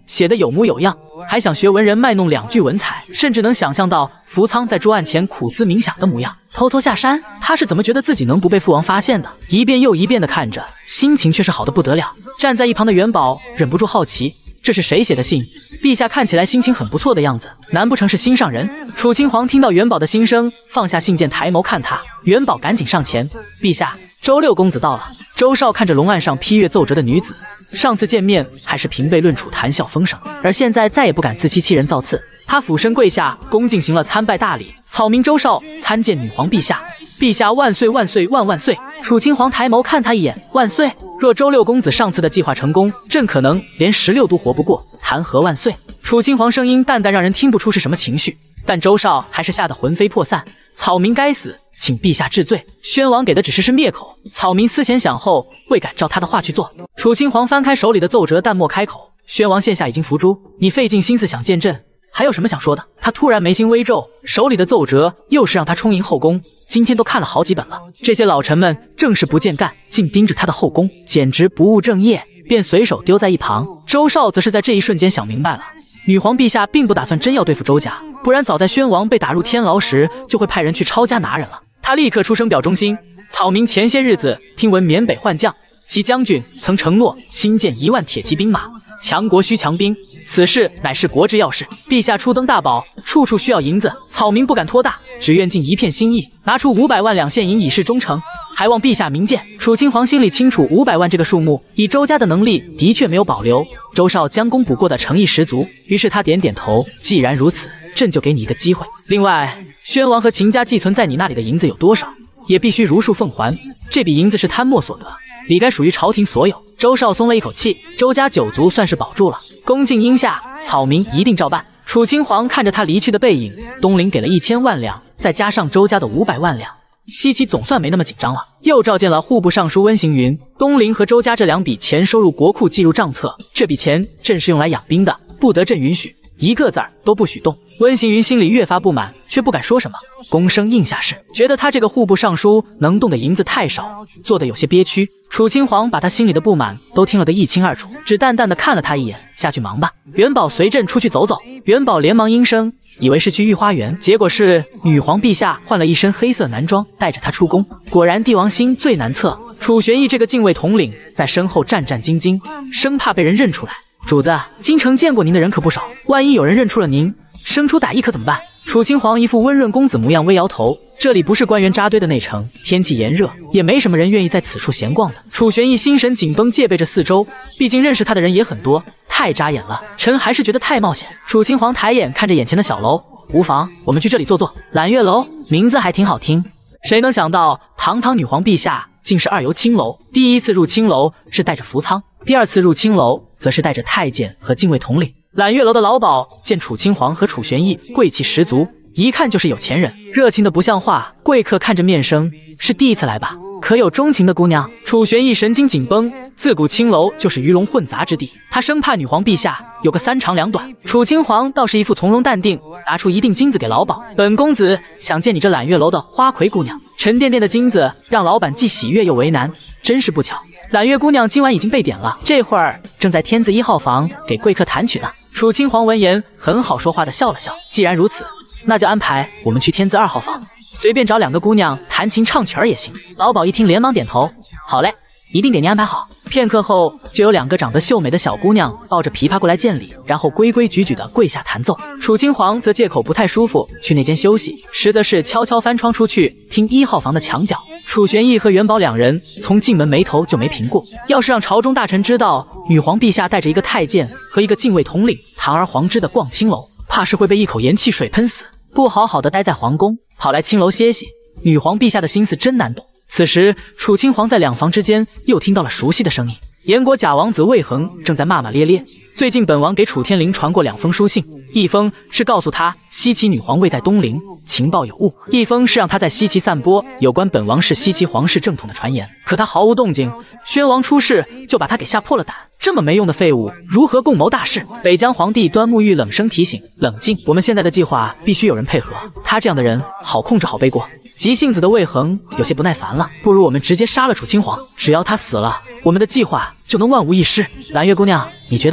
写得有模有样，还想学文人卖弄两句文采，甚至能想象到福仓在桌案前苦思冥想的模样。偷偷下山，他是怎么觉得自己能不被父王发现的？一遍又一遍地看着，心情却是好得不得了。站在一旁的元宝忍不住好奇，这是谁写的信？陛下看起来心情很不错的样子，难不成是心上人？楚清皇听到元宝的心声，放下信件，抬眸看他。元宝赶紧上前，陛下，周六公子到了。周少看着龙案上批阅奏折的女子，上次见面还是平辈论处，谈笑风生，而现在再也不敢自欺欺人造次。他俯身跪下，恭敬行了参拜大礼。草民周少参见女皇陛下。陛下万岁万岁万万岁！楚清皇抬眸看他一眼，万岁。若周六公子上次的计划成功，朕可能连16都活不过，谈何万岁？楚清皇声音淡淡，让人听不出是什么情绪，但周少还是吓得魂飞魄散。草民该死，请陛下治罪。宣王给的指示是灭口，草民思前想后，未敢照他的话去做。楚清皇翻开手里的奏折，淡漠开口：宣王现下已经伏诛，你费尽心思想见朕，还有什么想说的？他突然眉心微皱，手里的奏折又是让他充盈后宫，今天都看了好几本了。这些老臣们正是不见干，竟盯着他的后宫，简直不务正业，便随手丢在一旁。周少则是在这一瞬间想明白了，女皇陛下并不打算真要对付周家，不然早在宣王被打入天牢时，就会派人去抄家拿人了。他立刻出声表忠心：草民前些日子听闻缅北换将，其将军曾承诺新建1万铁骑兵马，强国需强兵，此事乃是国之要事。陛下初登大宝，处处需要银子，草民不敢托大，只愿尽一片心意，拿出500万两现银以示忠诚，还望陛下明鉴。楚清皇心里清楚，500万这个数目，以周家的能力的确没有保留，周少将功补过的诚意十足。于是他点点头，既然如此，朕就给你一个机会。另外，宣王和秦家寄存在你那里的银子有多少，也必须如数奉还。这笔银子是贪墨所得，理该属于朝廷所有。周少松了一口气，周家9族算是保住了。恭敬应下，草民一定照办。楚清皇看着他离去的背影，东陵给了1000万两，再加上周家的500万两，西岐总算没那么紧张了。又召见了户部尚书温行云，东陵和周家这2笔钱收入国库，记入账册。这笔钱朕是用来养兵的，不得朕允许，一个字儿都不许动。温行云心里越发不满，却不敢说什么，躬声应下是，觉得他这个户部尚书能动的银子太少，做得有些憋屈。楚清皇把他心里的不满都听了个一清二楚，只淡淡的看了他一眼，下去忙吧。元宝随朕出去走走。元宝连忙应声，以为是去御花园，结果是女皇陛下换了一身黑色男装，带着他出宫。果然帝王心最难测，楚玄义这个禁卫统领在身后战战兢兢，生怕被人认出来。主子，京城见过您的人可不少，万一有人认出了您，生出歹意可怎么办？楚清皇一副温润公子模样，微摇头。这里不是官员扎堆的内城，天气炎热，也没什么人愿意在此处闲逛的。楚玄义心神紧绷，戒备着四周，毕竟认识他的人也很多，太扎眼了，臣还是觉得太冒险。楚清皇抬眼看着眼前的小楼，无妨，我们去这里坐坐。揽月楼，名字还挺好听。谁能想到，堂堂女皇陛下竟是2游青楼。第一次入青楼是带着福仓，第2次入青楼则是带着太监和禁卫统领。揽月楼的老鸨见楚清皇和楚玄义贵气十足，一看就是有钱人，热情的不像话。贵客看着面生，是第一次来吧？可有钟情的姑娘？楚玄义神经紧绷，自古青楼就是鱼龙混杂之地，他生怕女皇陛下有个3长2短。楚清皇倒是一副从容淡定，拿出一锭金子给老鸨，本公子想见你这揽月楼的花魁姑娘。沉甸甸的金子让老板既喜悦又为难，真是不巧，揽月姑娘今晚已经被点了，这会儿正在天字1号房给贵客弹曲呢。楚清皇闻言很好说话的笑了笑，既然如此，那就安排我们去天字2号房，随便找2个姑娘弹琴唱曲儿也行。老鸨一听连忙点头，好嘞，一定给您安排好。片刻后，就有2个长得秀美的小姑娘抱着琵琶过来见礼，然后规规矩矩的跪下弹奏。楚清皇则借口不太舒服去那间休息，实则是悄悄翻窗出去听1号房的墙角。楚玄义和元宝2人从进门眉头就没平过，要是让朝中大臣知道女皇陛下带着一个太监和一个禁卫统领堂而皇之的逛青楼，怕是会被一口盐汽水喷死。不好好的待在皇宫，跑来青楼歇息，女皇陛下的心思真难懂。此时楚清皇在2房之间又听到了熟悉的声音，燕国假王子魏恒正在骂骂咧咧。最近本王给楚天灵传过2封书信，一封是告诉他西岐女皇位在东陵，情报有误；一封是让他在西岐散播有关本王是西岐皇室正统的传言。可他毫无动静，宣王出事就把他给吓破了胆。这么没用的废物，如何共谋大事？北疆皇帝端木玉冷声提醒：冷静，我们现在的计划必须有人配合，他这样的人好控制好背锅。急性子的魏恒有些不耐烦了，不如我们直接杀了楚清皇，只要他死了，我们的计划就能万无一失。蓝月姑娘，你觉得呢？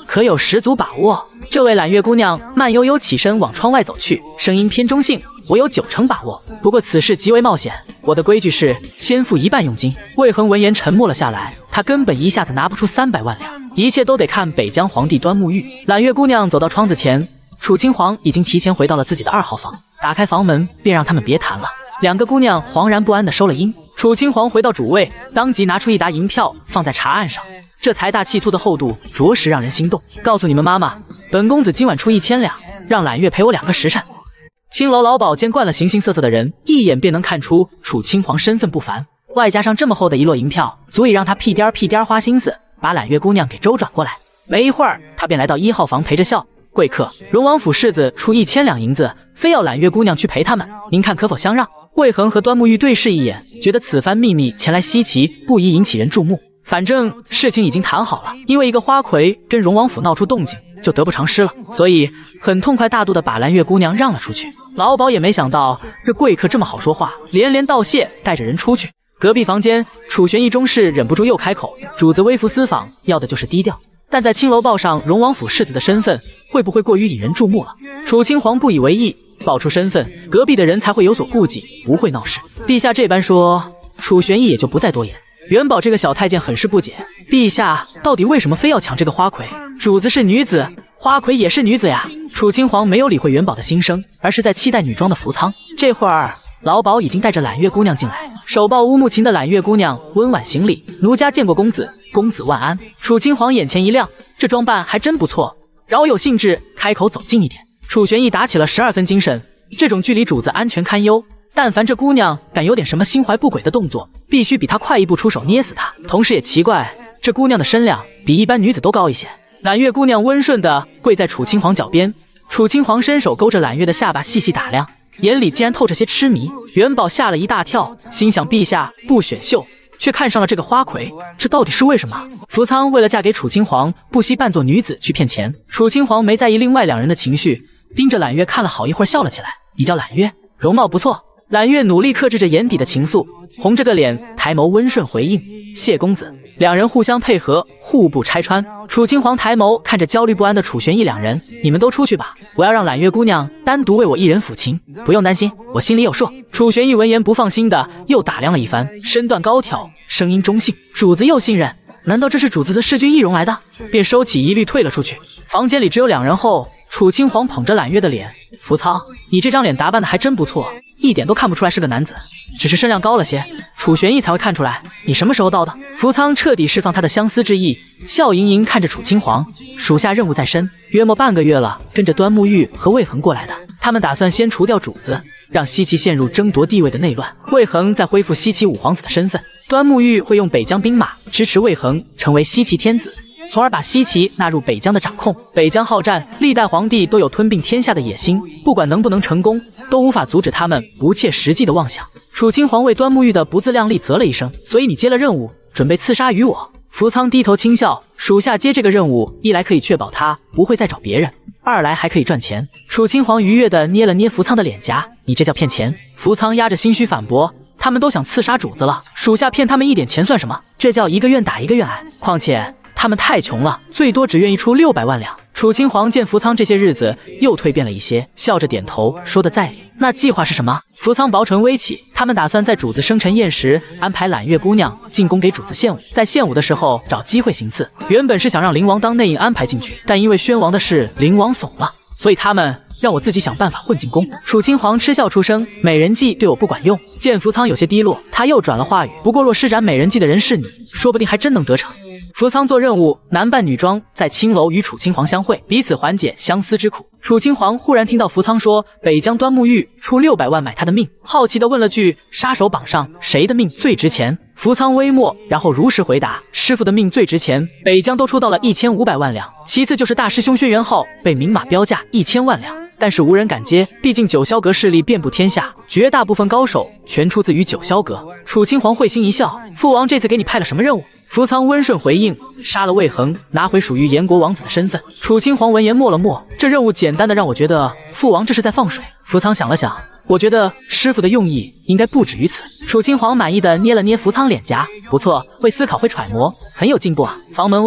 可有十足把握？这位揽月姑娘慢悠悠起身往窗外走去，声音偏中性。我有90%把握，不过此事极为冒险，我的规矩是先付1半佣金。魏恒闻言沉默了下来，他根本一下子拿不出300万两，一切都得看北疆皇帝端木玉。揽月姑娘走到窗子前，楚清皇已经提前回到了自己的2号房，打开房门便让他们别谈了。2个姑娘惶然不安地收了音。楚清皇回到主位，当即拿出1沓银票放在茶案上，这财大气粗的厚度着实让人心动。告诉你们妈妈，本公子今晚出1000两，让揽月陪我2个时辰。青楼老鸨见惯了形形色色的人，一眼便能看出楚清皇身份不凡，外加上这么厚的一摞银票，足以让他屁颠屁颠花心思把揽月姑娘给周转过来。没一会儿，他便来到1号房陪着笑。贵客，荣王府世子出1000两银子，非要揽月姑娘去陪他们，您看可否相让？魏恒和端木玉对视一眼，觉得此番秘密前来稀奇，不宜引起人注目。反正事情已经谈好了，因为一个花魁跟荣王府闹出动静，就得不偿失了，所以很痛快大度的把揽月姑娘让了出去。老鸨也没想到这贵客这么好说话，连连道谢，带着人出去。隔壁房间，楚玄义中士忍不住又开口：主子微服私访，要的就是低调，但在青楼报上荣王府世子的身份，会不会过于引人注目了？楚清皇不以为意，报出身份，隔壁的人才会有所顾忌，不会闹事。陛下这般说，楚玄义也就不再多言。元宝这个小太监很是不解，陛下到底为什么非要抢这个花魁？主子是女子，花魁也是女子呀。楚清皇没有理会元宝的心声，而是在期待女装的扶仓。这会儿老鸨已经带着揽月姑娘进来，手抱乌木琴的揽月姑娘温婉行礼：奴家见过公子，公子万安。楚清皇眼前一亮，这装扮还真不错，饶有兴致开口走近一点。楚玄义打起了12分精神，这种距离主子安全堪忧，但凡这姑娘敢有点什么心怀不轨的动作，必须比她快一步出手捏死她。同时也奇怪，这姑娘的身量比一般女子都高一些。揽月姑娘温顺地跪在楚清皇脚边，楚清皇伸手勾着揽月的下巴细细打量，眼里竟然透着些痴迷。元宝吓了一大跳，心想陛下不选秀，却看上了这个花魁，这到底是为什么？扶仓为了嫁给楚清皇，不惜扮作女子去骗钱。楚清皇没在意另外2人的情绪，盯着揽月看了好一会儿，笑了起来：你叫揽月，容貌不错。揽月努力克制着眼底的情愫，红着个脸，抬眸温顺回应：谢公子。2人互相配合，互不拆穿。楚清皇抬眸看着焦虑不安的楚玄义2人：你们都出去吧，我要让揽月姑娘单独为我一人抚琴，不用担心，我心里有数。楚玄义闻言不放心的又打量了一番，身段高挑，声音中性，主子又信任，难道这是主子的势均易容来的？便收起疑虑退了出去。房间里只有2人后，楚清皇捧着揽月的脸：扶仓，你这张脸打扮的还真不错，一点都看不出来是个男子，只是身量高了些，楚玄义才会看出来。你什么时候到的？扶仓彻底释放他的相思之意，笑盈盈看着楚清皇：属下任务在身，约莫半个月了，跟着端木玉和魏恒过来的。他们打算先除掉主子，让西岐陷入争夺地位的内乱，魏恒再恢复西岐5皇子的身份。端木玉会用北疆兵马支持魏恒成为西岐天子，从而把西岐纳入北疆的掌控。北疆好战，历代皇帝都有吞并天下的野心，不管能不能成功，都无法阻止他们不切实际的妄想。楚清皇为端木玉的不自量力啧了一声：所以你接了任务，准备刺杀于我？扶仓低头轻笑：属下接这个任务，一来可以确保他不会再找别人，二来还可以赚钱。楚清皇愉悦地捏了捏扶仓的脸颊：你这叫骗钱？扶仓压着心虚反驳：他们都想刺杀主子了，属下骗他们一点钱算什么？这叫一个愿打一个愿挨。况且他们太穷了，最多只愿意出600万两。楚清皇见扶仓这些日子又蜕变了一些，笑着点头，说得在理。那计划是什么？扶仓薄唇微起，他们打算在主子生辰宴时安排揽月姑娘进宫给主子献舞，在献舞的时候找机会行刺。原本是想让灵王当内应安排进去，但因为宣王的事，灵王怂了，所以他们让我自己想办法混进宫。楚清皇嗤笑出声：美人计对我不管用。见扶仓有些低落，他又转了话语：不过若施展美人计的人是你，说不定还真能得逞。扶仓做任务，男扮女装，在青楼与楚清皇相会，彼此缓解相思之苦。楚清皇忽然听到扶仓说北疆端木玉出600万买他的命，好奇地问了句：杀手榜上谁的命最值钱？扶仓微默，然后如实回答：师傅的命最值钱，北疆都出到了1500万两，其次就是大师兄轩辕浩被明码标价1000万两，但是无人敢接，毕竟九霄阁势力遍布天下，绝大部分高手全出自于九霄阁。楚清皇会心一笑：父王这次给你派了什么任务？扶仓温顺回应：杀了魏恒，拿回属于燕国王子的身份。楚清皇闻言默了默，这任务简单的让我觉得父王这是在放水。扶仓想了想，我觉得师傅的用意应该不止于此。楚清皇满意的捏了捏扶仓脸颊：不错，会思考，会揣摩，很有进步啊。房门外，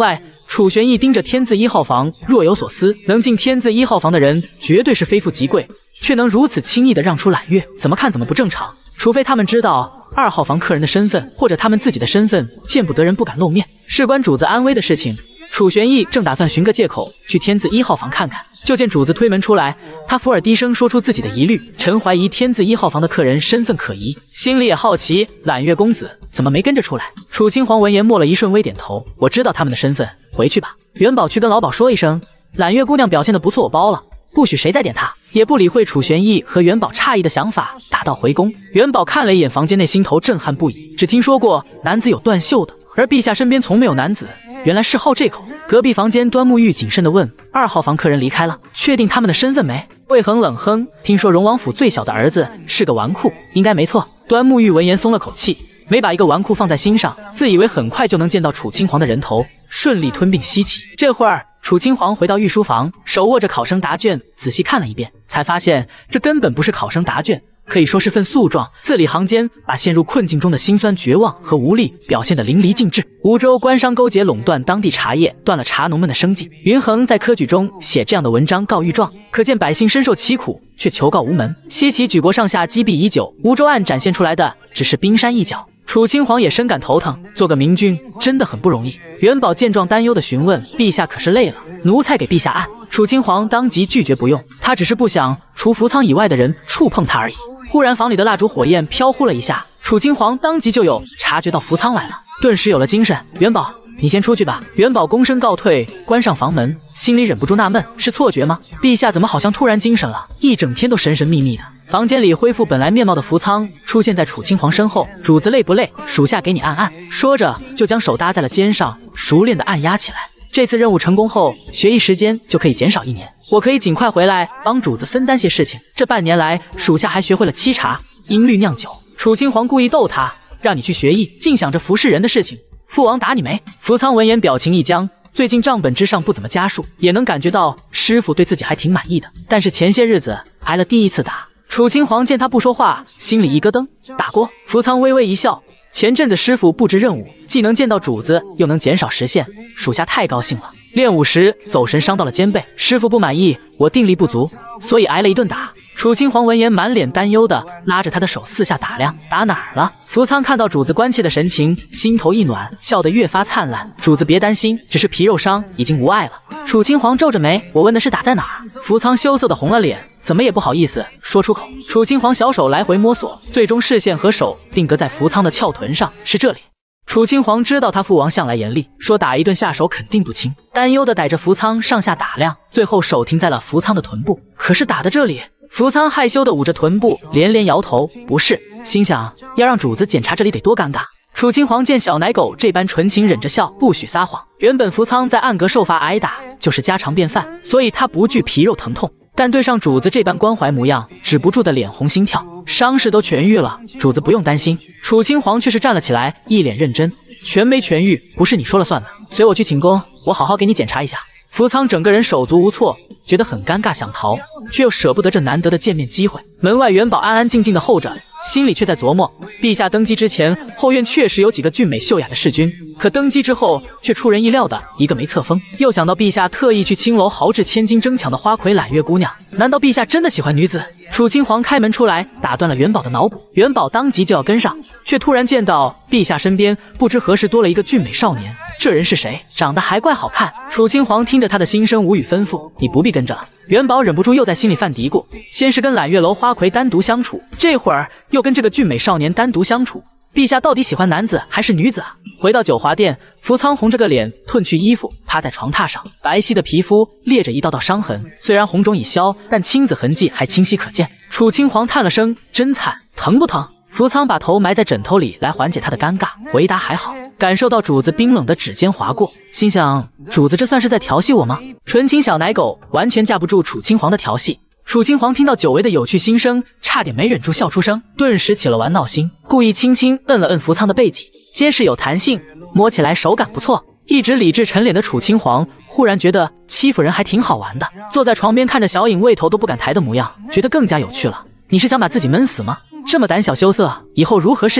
楚玄义盯着天字1号房，若有所思。能进天字1号房的人，绝对是非富即贵，却能如此轻易的让出揽月，怎么看怎么不正常。除非他们知道2号房客人的身份，或者他们自己的身份见不得人不敢露面，事关主子安危的事情。楚玄义正打算寻个借口去天字1号房看看，就见主子推门出来，他伏耳低声说出自己的疑虑，臣怀疑天字1号房的客人身份可疑，心里也好奇揽月公子怎么没跟着出来。楚清皇闻言默了一瞬，微点头，我知道他们的身份，回去吧。元宝去跟老鸨说一声，揽月姑娘表现得不错，我包了，不许谁再点她。也不理会楚玄义和元宝诧异的想法，打道回宫。元宝看了一眼房间内，心头震撼不已，只听说过男子有断袖的，而陛下身边从没有男子，原来是好这口。隔壁房间端木玉谨慎地问：2号房客人离开了，确定他们的身份没？魏恒冷哼，听说荣王府最小的儿子是个纨绔，应该没错。端木玉闻言松了口气，没把一个纨绔放在心上，自以为很快就能见到楚清皇的人头，顺利吞并西岐。这会儿楚清皇回到御书房，手握着考生答卷，仔细看了一遍，才发现这根本不是考生答卷，可以说是份诉状，字里行间把陷入困境中的辛酸、绝望和无力表现得淋漓尽致。梧州官商勾结垄断当地茶叶，断了茶农们的生计。云衡在科举中写这样的文章告御状，可见百姓深受其苦，却求告无门。西岐举国上下积弊已久，梧州案展现出来的只是冰山一角。楚清皇也深感头疼，做个明君真的很不容易。元宝见状担忧地询问：陛下可是累了？奴才给陛下按。楚清皇当即拒绝不用，他只是不想除福仓以外的人触碰他而已。忽然房里的蜡烛火焰飘忽了一下，楚清皇当即就有察觉到福仓来了，顿时有了精神。元宝，你先出去吧。元宝躬身告退，关上房门，心里忍不住纳闷，是错觉吗？陛下怎么好像突然精神了，一整天都神神秘秘的。房间里恢复本来面貌的福仓出现在楚清皇身后，主子累不累？属下给你按按。说着就将手搭在了肩上，熟练的按压起来。这次任务成功后，学艺时间就可以减少1年，我可以尽快回来帮主子分担些事情。这半年来，属下还学会了沏茶、音律、酿酒。楚清皇故意逗他，让你去学艺，净想着服侍人的事情，父王打你没？福仓闻言表情一僵，最近账本之上不怎么加数，也能感觉到师傅对自己还挺满意的，但是前些日子挨了第1次打。楚清皇见他不说话，心里一咯噔，打过。福仓微微一笑，前阵子师傅布置任务，既能见到主子，又能减少时限，属下太高兴了。练武时走神伤到了肩背，师傅不满意，我定力不足，所以挨了一顿打。楚清皇闻言满脸担忧的拉着他的手四下打量，打哪儿了？福仓看到主子关切的神情，心头一暖，笑得越发灿烂。主子别担心，只是皮肉伤，已经无碍了。楚清皇皱着眉，我问的是打在哪儿？福仓羞涩的红了脸，怎么也不好意思说出口。楚清皇小手来回摸索，最终视线和手定格在福仓的翘臀上，是这里。楚清皇知道他父王向来严厉，说打一顿下手肯定不轻，担忧的逮着福仓上下打量，最后手停在了福仓的臀部。可是打的这里，福仓害羞的捂着臀部，连连摇头，不是。心想要让主子检查这里得多尴尬。楚清皇见小奶狗这般纯情，忍着笑，不许撒谎。原本福仓在暗格受罚挨打就是家常便饭，所以他不惧皮肉疼痛，但对上主子这般关怀模样，止不住的脸红心跳。伤势都痊愈了，主子不用担心。楚清皇却是站了起来，一脸认真，全没痊愈不是你说了算的，随我去寝宫，我好好给你检查一下。福仓整个人手足无措，觉得很尴尬，想逃，却又舍不得这难得的见面机会。门外元宝安安静静的候着，心里却在琢磨，陛下登基之前，后院确实有几个俊美秀雅的侍君，可登基之后却出人意料的一个没册封。又想到陛下特意去青楼豪掷千金争抢的花魁揽月姑娘，难道陛下真的喜欢女子？楚清皇开门出来，打断了元宝的脑补。元宝当即就要跟上，却突然见到陛下身边不知何时多了一个俊美少年。这人是谁？长得还怪好看。楚清皇听着他的心声，无语吩咐：你不必跟着了。元宝忍不住又在心里犯嘀咕，先是跟揽月楼花魁单独相处，这会儿又跟这个俊美少年单独相处，陛下到底喜欢男子还是女子啊？回到九华殿，福仓红着个脸，褪去衣服，趴在床榻上，白皙的皮肤裂着一道道伤痕，虽然红肿已消，但青紫痕迹还清晰可见。楚清皇叹了声，真惨，疼不疼？福仓把头埋在枕头里来缓解他的尴尬，回答还好。感受到主子冰冷的指尖划过，心想主子这算是在调戏我吗？纯情小奶狗完全架不住楚清皇的调戏。楚清皇听到久违的有趣心声，差点没忍住笑出声，顿时起了玩闹心，故意轻轻摁了摁福仓的背脊，结实有弹性，摸起来手感不错。一直理智沉脸的楚清皇忽然觉得欺负人还挺好玩的，坐在床边看着小影胃头都不敢抬的模样，觉得更加有趣了。你是想把自己闷死吗？这么胆小羞涩，以后如何侍寝？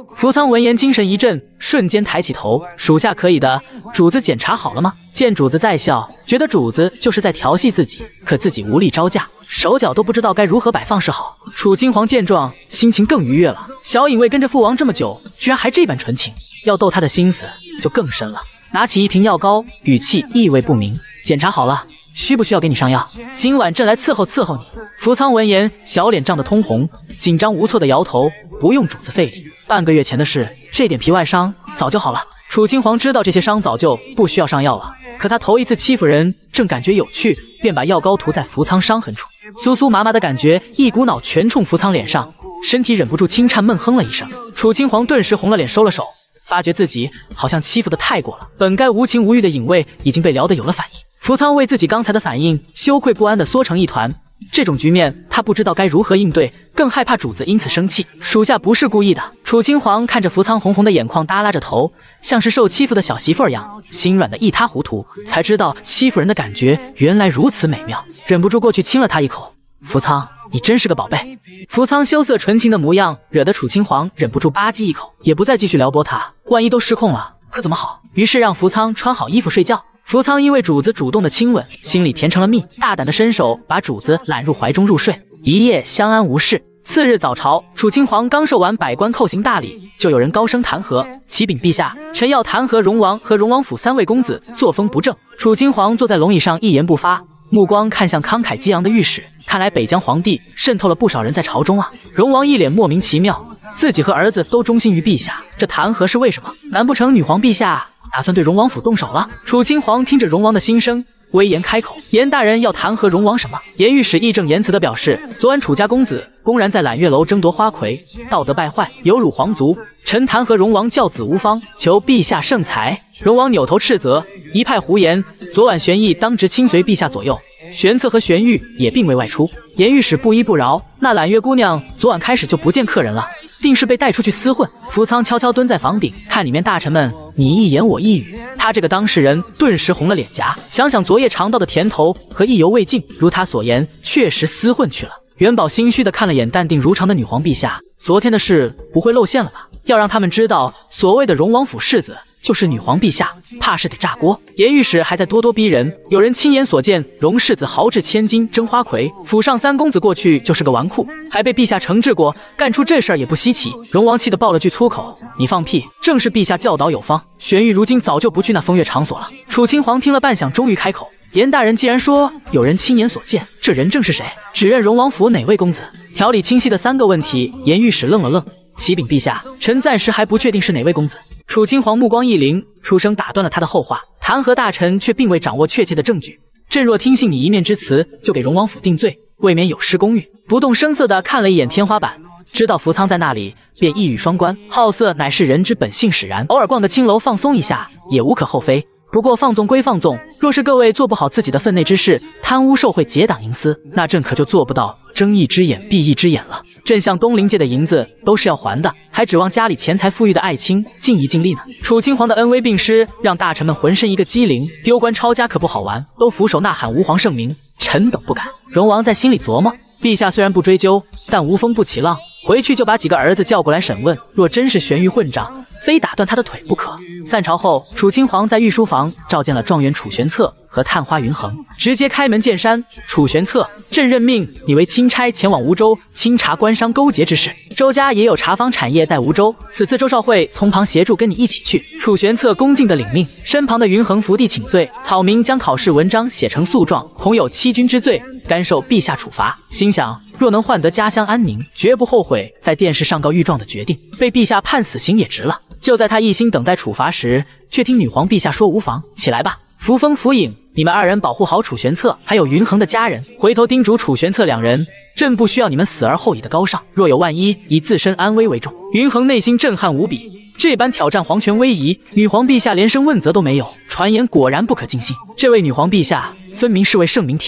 扶仓闻言精神一振，瞬间抬起头，属下可以的。主子检查好了吗？见主子在笑，觉得主子就是在调戏自己，可自己无力招架，手脚都不知道该如何摆放是好。楚清皇见状，心情更愉悦了。小影卫跟着父王这么久，居然还这般纯情，要逗他的心思就更深了。拿起一瓶药膏，语气意味不明：检查好了，需不需要给你上药？今晚朕来伺候你。扶仓闻言，小脸涨得通红，紧张无措的摇头：不用主子费力，半个月前的事，这点皮外伤早就好了。楚清皇知道这些伤早就不需要上药了，可他头一次欺负人，正感觉有趣，便把药膏涂在扶仓伤痕处，酥酥麻麻的感觉一股脑全冲扶仓脸上，身体忍不住轻颤闷哼了一声。楚清皇顿时红了脸，收了手，发觉自己好像欺负得太过了，本该无情无欲的影卫已经被撩得有了反应。扶仓为自己刚才的反应羞愧不安地缩成一团，这种局面他不知道该如何应对，更害怕主子因此生气。属下不是故意的。楚清皇看着扶仓红红的眼眶，耷拉着头，像是受欺负的小媳妇儿样，心软得一塌糊涂，才知道欺负人的感觉原来如此美妙，忍不住过去亲了他一口。扶仓，你真是个宝贝。扶仓羞涩纯情的模样，惹得楚清皇忍不住吧唧一口，也不再继续撩拨他，万一都失控了可怎么好？于是让扶仓穿好衣服睡觉。扶仓因为主子主动的亲吻，心里甜成了蜜，大胆的伸手把主子揽入怀中入睡，一夜相安无事。次日早朝，楚清皇刚受完百官叩行大礼，就有人高声弹劾：启禀陛下，臣要弹劾荣王和荣王府3位公子作风不正。楚清皇坐在龙椅上一言不发，目光看向慷慨激昂的御史，看来北疆皇帝渗透了不少人在朝中啊。荣王一脸莫名其妙，自己和儿子都忠心于陛下，这弹劾是为什么？难不成女皇陛下打算对荣王府动手了？楚清皇听着荣王的心声，威严开口：严大人要弹劾荣王什么？严御史义正言辞地表示，昨晚楚家公子公然在揽月楼争夺花魁，道德败坏，有辱皇族，臣弹劾荣王教子无方，求陛下圣裁。荣王扭头斥责，一派胡言，昨晚玄义当值亲随陛下左右，玄策和玄玉也并未外出。严御史不依不饶，那揽月姑娘昨晚开始就不见客人了，定是被带出去厮混。扶仓悄悄蹲在房顶，看里面大臣们你一言我一语，他这个当事人顿时红了脸颊，想想昨夜尝到的甜头和意犹未尽，如他所言，确实厮混去了。元宝心虚的看了眼淡定如常的女皇陛下，昨天的事不会露馅了吧？要让他们知道，所谓的荣王府世子就是女皇陛下，怕是得炸锅。严御史还在咄咄逼人，有人亲眼所见荣世子豪掷千金争花魁，府上3公子过去就是个纨绔，还被陛下惩治过，干出这事儿也不稀奇。荣王气得爆了句粗口：你放屁！正是陛下教导有方，玄玉如今早就不去那风月场所了。楚清皇听了半晌，终于开口：严大人既然说有人亲眼所见，这人正是谁？指认荣王府哪位公子？条理清晰的3个问题，严御史愣了愣。启禀陛下，臣暂时还不确定是哪位公子。楚清皇目光一凌，出声打断了他的后话：弹劾大臣却并未掌握确切的证据，朕若听信你一面之词，就给荣王府定罪，未免有失公允。不动声色地看了一眼天花板，知道扶仓在那里，便一语双关：好色乃是人之本性使然，偶尔逛个青楼放松一下也无可厚非。不过放纵归放纵，若是各位做不好自己的分内之事，贪污受贿结党营私，那朕可就做不到睁一只眼闭一只眼了。朕向东陵借的银子都是要还的，还指望家里钱财富裕的爱卿尽一尽力呢。楚清皇的恩威并施，让大臣们浑身一个机灵，丢官抄家可不好玩，都俯首呐喊吾皇圣明，臣等不敢。荣王在心里琢磨，陛下虽然不追究，但无风不起浪，回去就把几个儿子叫过来审问，若真是玄玉混账，非打断他的腿不可。散朝后，楚清皇在御书房召见了状元楚玄策和探花云衡，直接开门见山：楚玄策，朕任命你为钦差前往吴州清查官商勾结之事，周家也有茶坊产业在吴州，此次周少会从旁协助，跟你一起去。楚玄策恭敬的领命，身旁的云衡伏地请罪，草民将考试文章写成诉状，恐有欺君之罪，甘受陛下处罚。心想若能换得家乡安宁，绝不后悔在殿试上告御状的决定，被陛下判死刑也值了。就在他一心等待处罚时，却听女皇陛下说无妨，起来吧。扶风扶影，你们2人保护好楚玄策还有云衡的家人，回头叮嘱楚玄策2人，朕不需要你们死而后已的高尚，若有万一，以自身安危为重。云衡内心震撼无比，这般挑战皇权威仪，女皇陛下连声问责都没有，传言果然不可尽信。这位女皇陛下分明是位圣明天子，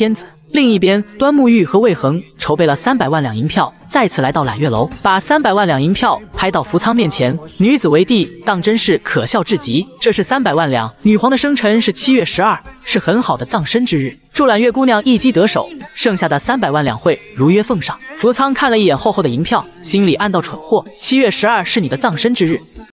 另一边，端木玉和魏恒筹备了300万两银票，再次来到揽月楼，把300万两银票拍到福仓面前。女子为帝，当真是可笑至极。这是300万两，女皇的生辰是7月12，是很好的葬身之日。祝揽月姑娘一击得手，剩下的300万两会如约奉上。福仓看了一眼厚厚的银票，心里暗道蠢货：7月12是你的葬身之日。